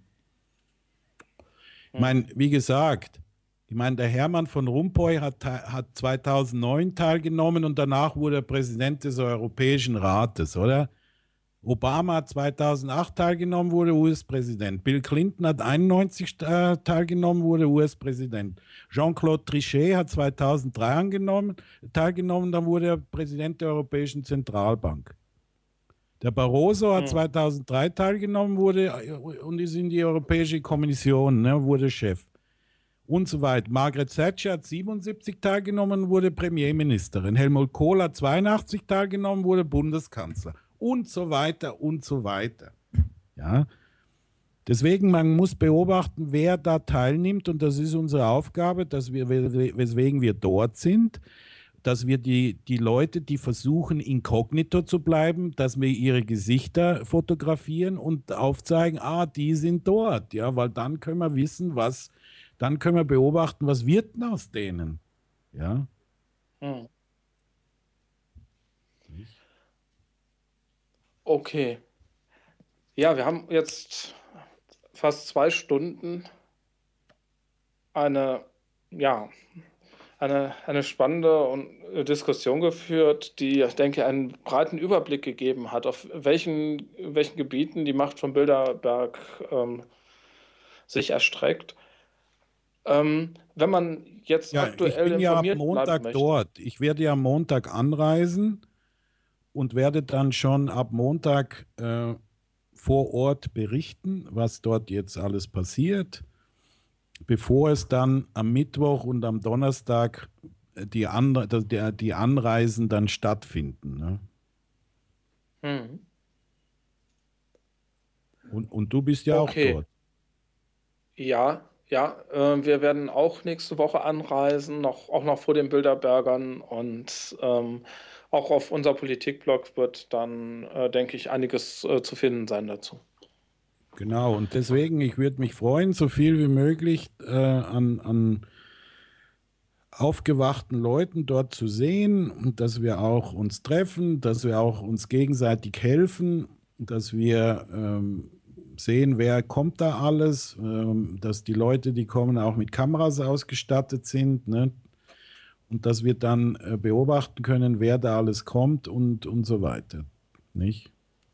Ich meine, wie gesagt, ich meine, der Hermann von Rompuy hat, hat zweitausendneun teilgenommen und danach wurde er Präsident des Europäischen Rates, oder? Obama hat zweitausendacht teilgenommen, wurde U S-Präsident. Bill Clinton hat einundneunzig äh, teilgenommen, wurde U S-Präsident. Jean-Claude Trichet hat zweitausenddrei angenommen, teilgenommen, dann wurde er Präsident der Europäischen Zentralbank. Der Barroso hat zweitausenddrei teilgenommen wurde und ist in die Europäische Kommission, ne, wurde Chef. und so weiter. Margaret Thatcher hat siebenundsiebzig teilgenommen und wurde Premierministerin. Helmut Kohl hat zweiundachtzig teilgenommen, wurde Bundeskanzler und so weiter und so weiter. Ja. Deswegen, man muss beobachten, wer da teilnimmt, und das ist unsere Aufgabe, dass wir, weswegen wir dort sind, dass wir die, die Leute, die versuchen, inkognito zu bleiben, dass wir ihre Gesichter fotografieren und aufzeigen, ah, die sind dort, ja, weil dann können wir wissen, was, dann können wir beobachten, was wird denn aus denen, ja. Hm. Okay. Ja, wir haben jetzt fast zwei Stunden eine, ja, eine, eine spannende und, äh, Diskussion geführt, die, ich denke, einen breiten Überblick gegeben hat, auf welchen, welchen Gebieten die Macht von Bilderberg ähm, sich erstreckt. Ähm, wenn man jetzt Ja, ich aktuell bin ja ab informiert bleiben Montag möchte, dort. Ich werde ja am Montag anreisen und werde dann schon ab Montag äh, vor Ort berichten, was dort jetzt alles passiert, bevor es dann am Mittwoch und am Donnerstag die, An die, die Anreisen dann stattfinden. Ne? hm, Und, und du bist ja auch okay, dort. ja, ja, äh, wir werden auch nächste Woche anreisen, noch, auch noch vor den Bilderbergern, und ähm, auch auf unser Politikblog wird dann, äh, denke ich, einiges äh, zu finden sein dazu. Genau, und deswegen, ich würde mich freuen, so viel wie möglich äh, an, an aufgewachten Leuten dort zu sehen, und dass wir auch uns treffen, dass wir auch uns gegenseitig helfen, dass wir ähm, sehen, wer kommt da alles, ähm, dass die Leute, die kommen, auch mit Kameras ausgestattet sind, ne? Und dass wir dann äh, beobachten können, wer da alles kommt und, und so weiter. Nicht?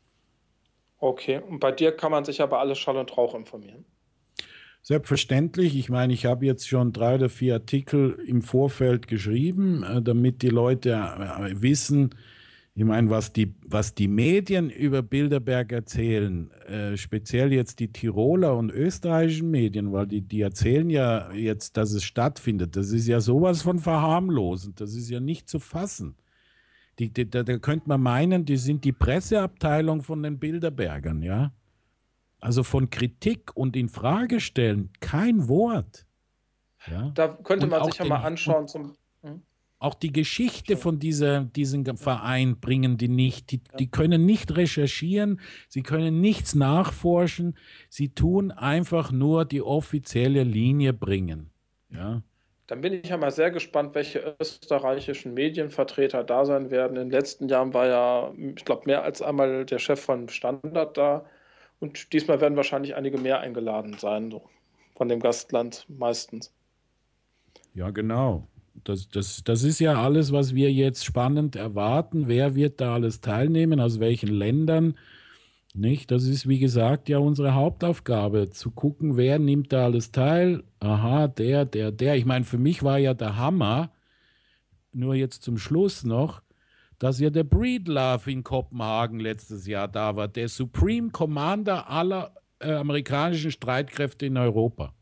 Okay, und bei dir kann man sich aber alles Schall und Rauch informieren. Selbstverständlich. Ich meine, ich habe jetzt schon drei oder vier Artikel im Vorfeld geschrieben, äh, damit die Leute äh, wissen, ich meine, was die, was die Medien über Bilderberg erzählen, äh, speziell jetzt die Tiroler und österreichischen Medien, weil die, die erzählen ja jetzt, dass es stattfindet. Das ist ja sowas von verharmlosend. Das ist ja nicht zu fassen. Die, die, da, da könnte man meinen, die sind die Presseabteilung von den Bilderbergern, ja. Also von Kritik und Infragestellen kein Wort. Ja? Da könnte Und man auch sich ja mal den, und anschauen zum. Hm? auch die Geschichte Entschuldigung. von dieser, diesem Verein bringen die nicht. Die, Ja. die können nicht recherchieren, sie können nichts nachforschen, sie tun einfach nur die offizielle Linie bringen. Ja, Dann bin ich ja mal sehr gespannt, welche österreichischen Medienvertreter da sein werden. In den letzten Jahren war ja, ich glaube, mehr als einmal der Chef von Standard da. Und diesmal werden wahrscheinlich einige mehr eingeladen sein, so von dem Gastland meistens. ja genau. Das, das, das ist ja alles, was wir jetzt spannend erwarten. Wer wird da alles teilnehmen, aus welchen Ländern? Nicht? Das ist, wie gesagt, ja unsere Hauptaufgabe, zu gucken, wer nimmt da alles teil. Aha, der, der, der. Ich meine, für mich war ja der Hammer, nur jetzt zum Schluss noch, dass ja der Breedlove in Kopenhagen letztes Jahr da war, der Supreme Commander aller äh, amerikanischen Streitkräfte in Europa.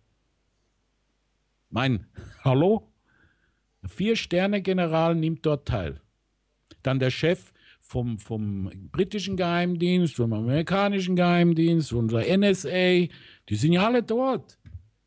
Mein, hallo? Vier-Sterne-General nimmt dort teil. Dann der Chef vom, vom britischen Geheimdienst, vom amerikanischen Geheimdienst, unserer N S A, die sind ja alle dort.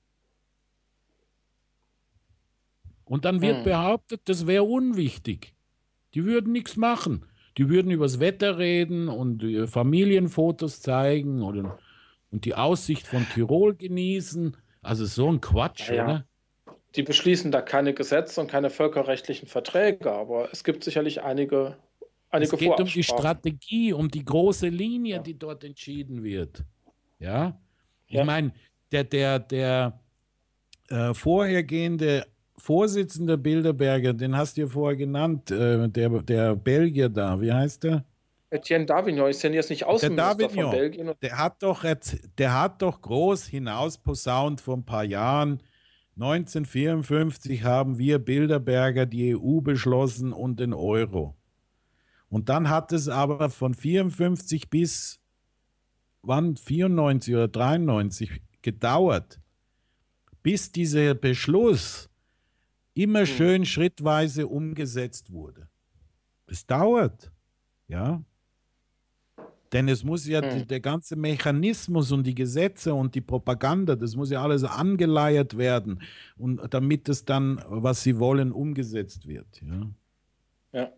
Und dann wird Hm. behauptet, das wäre unwichtig. Die würden nichts machen. Die würden übers Wetter reden und äh, Familienfotos zeigen oder, und die Aussicht von Tirol genießen. Also so ein Quatsch, Naja, oder? die beschließen da keine Gesetze und keine völkerrechtlichen Verträge, aber es gibt sicherlich einige, Es einige geht um die Vorabsprachen. Strategie, um die große Linie, Ja. die dort entschieden wird. Ja, ich Ja. meine, der, der, der äh, vorhergehende Vorsitzende Bilderberger, den hast du ja vorher genannt, äh, der, der Belgier da, wie heißt der? Etienne Davignon ist denn jetzt nicht Der Außenminister von Davignon, Belgien? Und der hat doch, erz- der hat doch groß hinausposaunt vor ein paar Jahren. neunzehnhundertvierundfünfzig haben wir Bilderberger die E U beschlossen und den Euro. Und dann hat es aber von vierundfünfzig bis wann vierundneunzig oder dreiundneunzig gedauert, bis dieser Beschluss immer Hm. schön schrittweise umgesetzt wurde. Es dauert, ja. Denn es muss ja die, Hm. der ganze Mechanismus und die Gesetze und die Propaganda, das muss ja alles angeleiert werden, und damit es dann, was sie wollen, umgesetzt wird. Ja. Ja.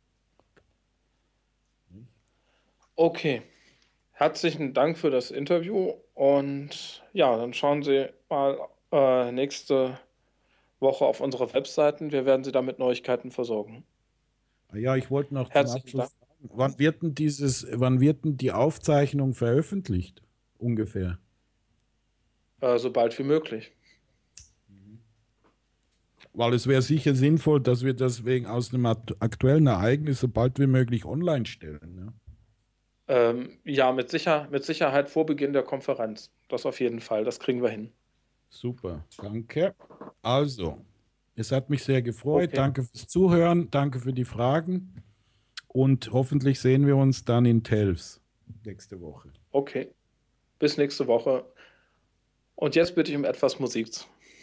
Okay. Herzlichen Dank für das Interview und ja, dann schauen Sie mal äh, nächste Woche auf unsere Webseiten. Wir werden Sie da mit Neuigkeiten versorgen. Ja, ich wollte noch zum Herzlichen Dank. Abschluss fragen, wann wird denn dieses, wann wird denn die Aufzeichnung veröffentlicht? Ungefähr. Äh, so bald wie möglich. Weil es wäre sicher sinnvoll, dass wir das wegen aus einem aktuellen Ereignis so bald wie möglich online stellen. Ne? Ähm, ja, mit Sicher mit Sicherheit vor Beginn der Konferenz. Das auf jeden Fall. Das kriegen wir hin. Super, danke. Also, es hat mich sehr gefreut. Okay. Danke fürs Zuhören, danke für die Fragen und hoffentlich sehen wir uns dann in Telfs nächste Woche. Okay. Bis nächste Woche. Und jetzt bitte ich um etwas Musik.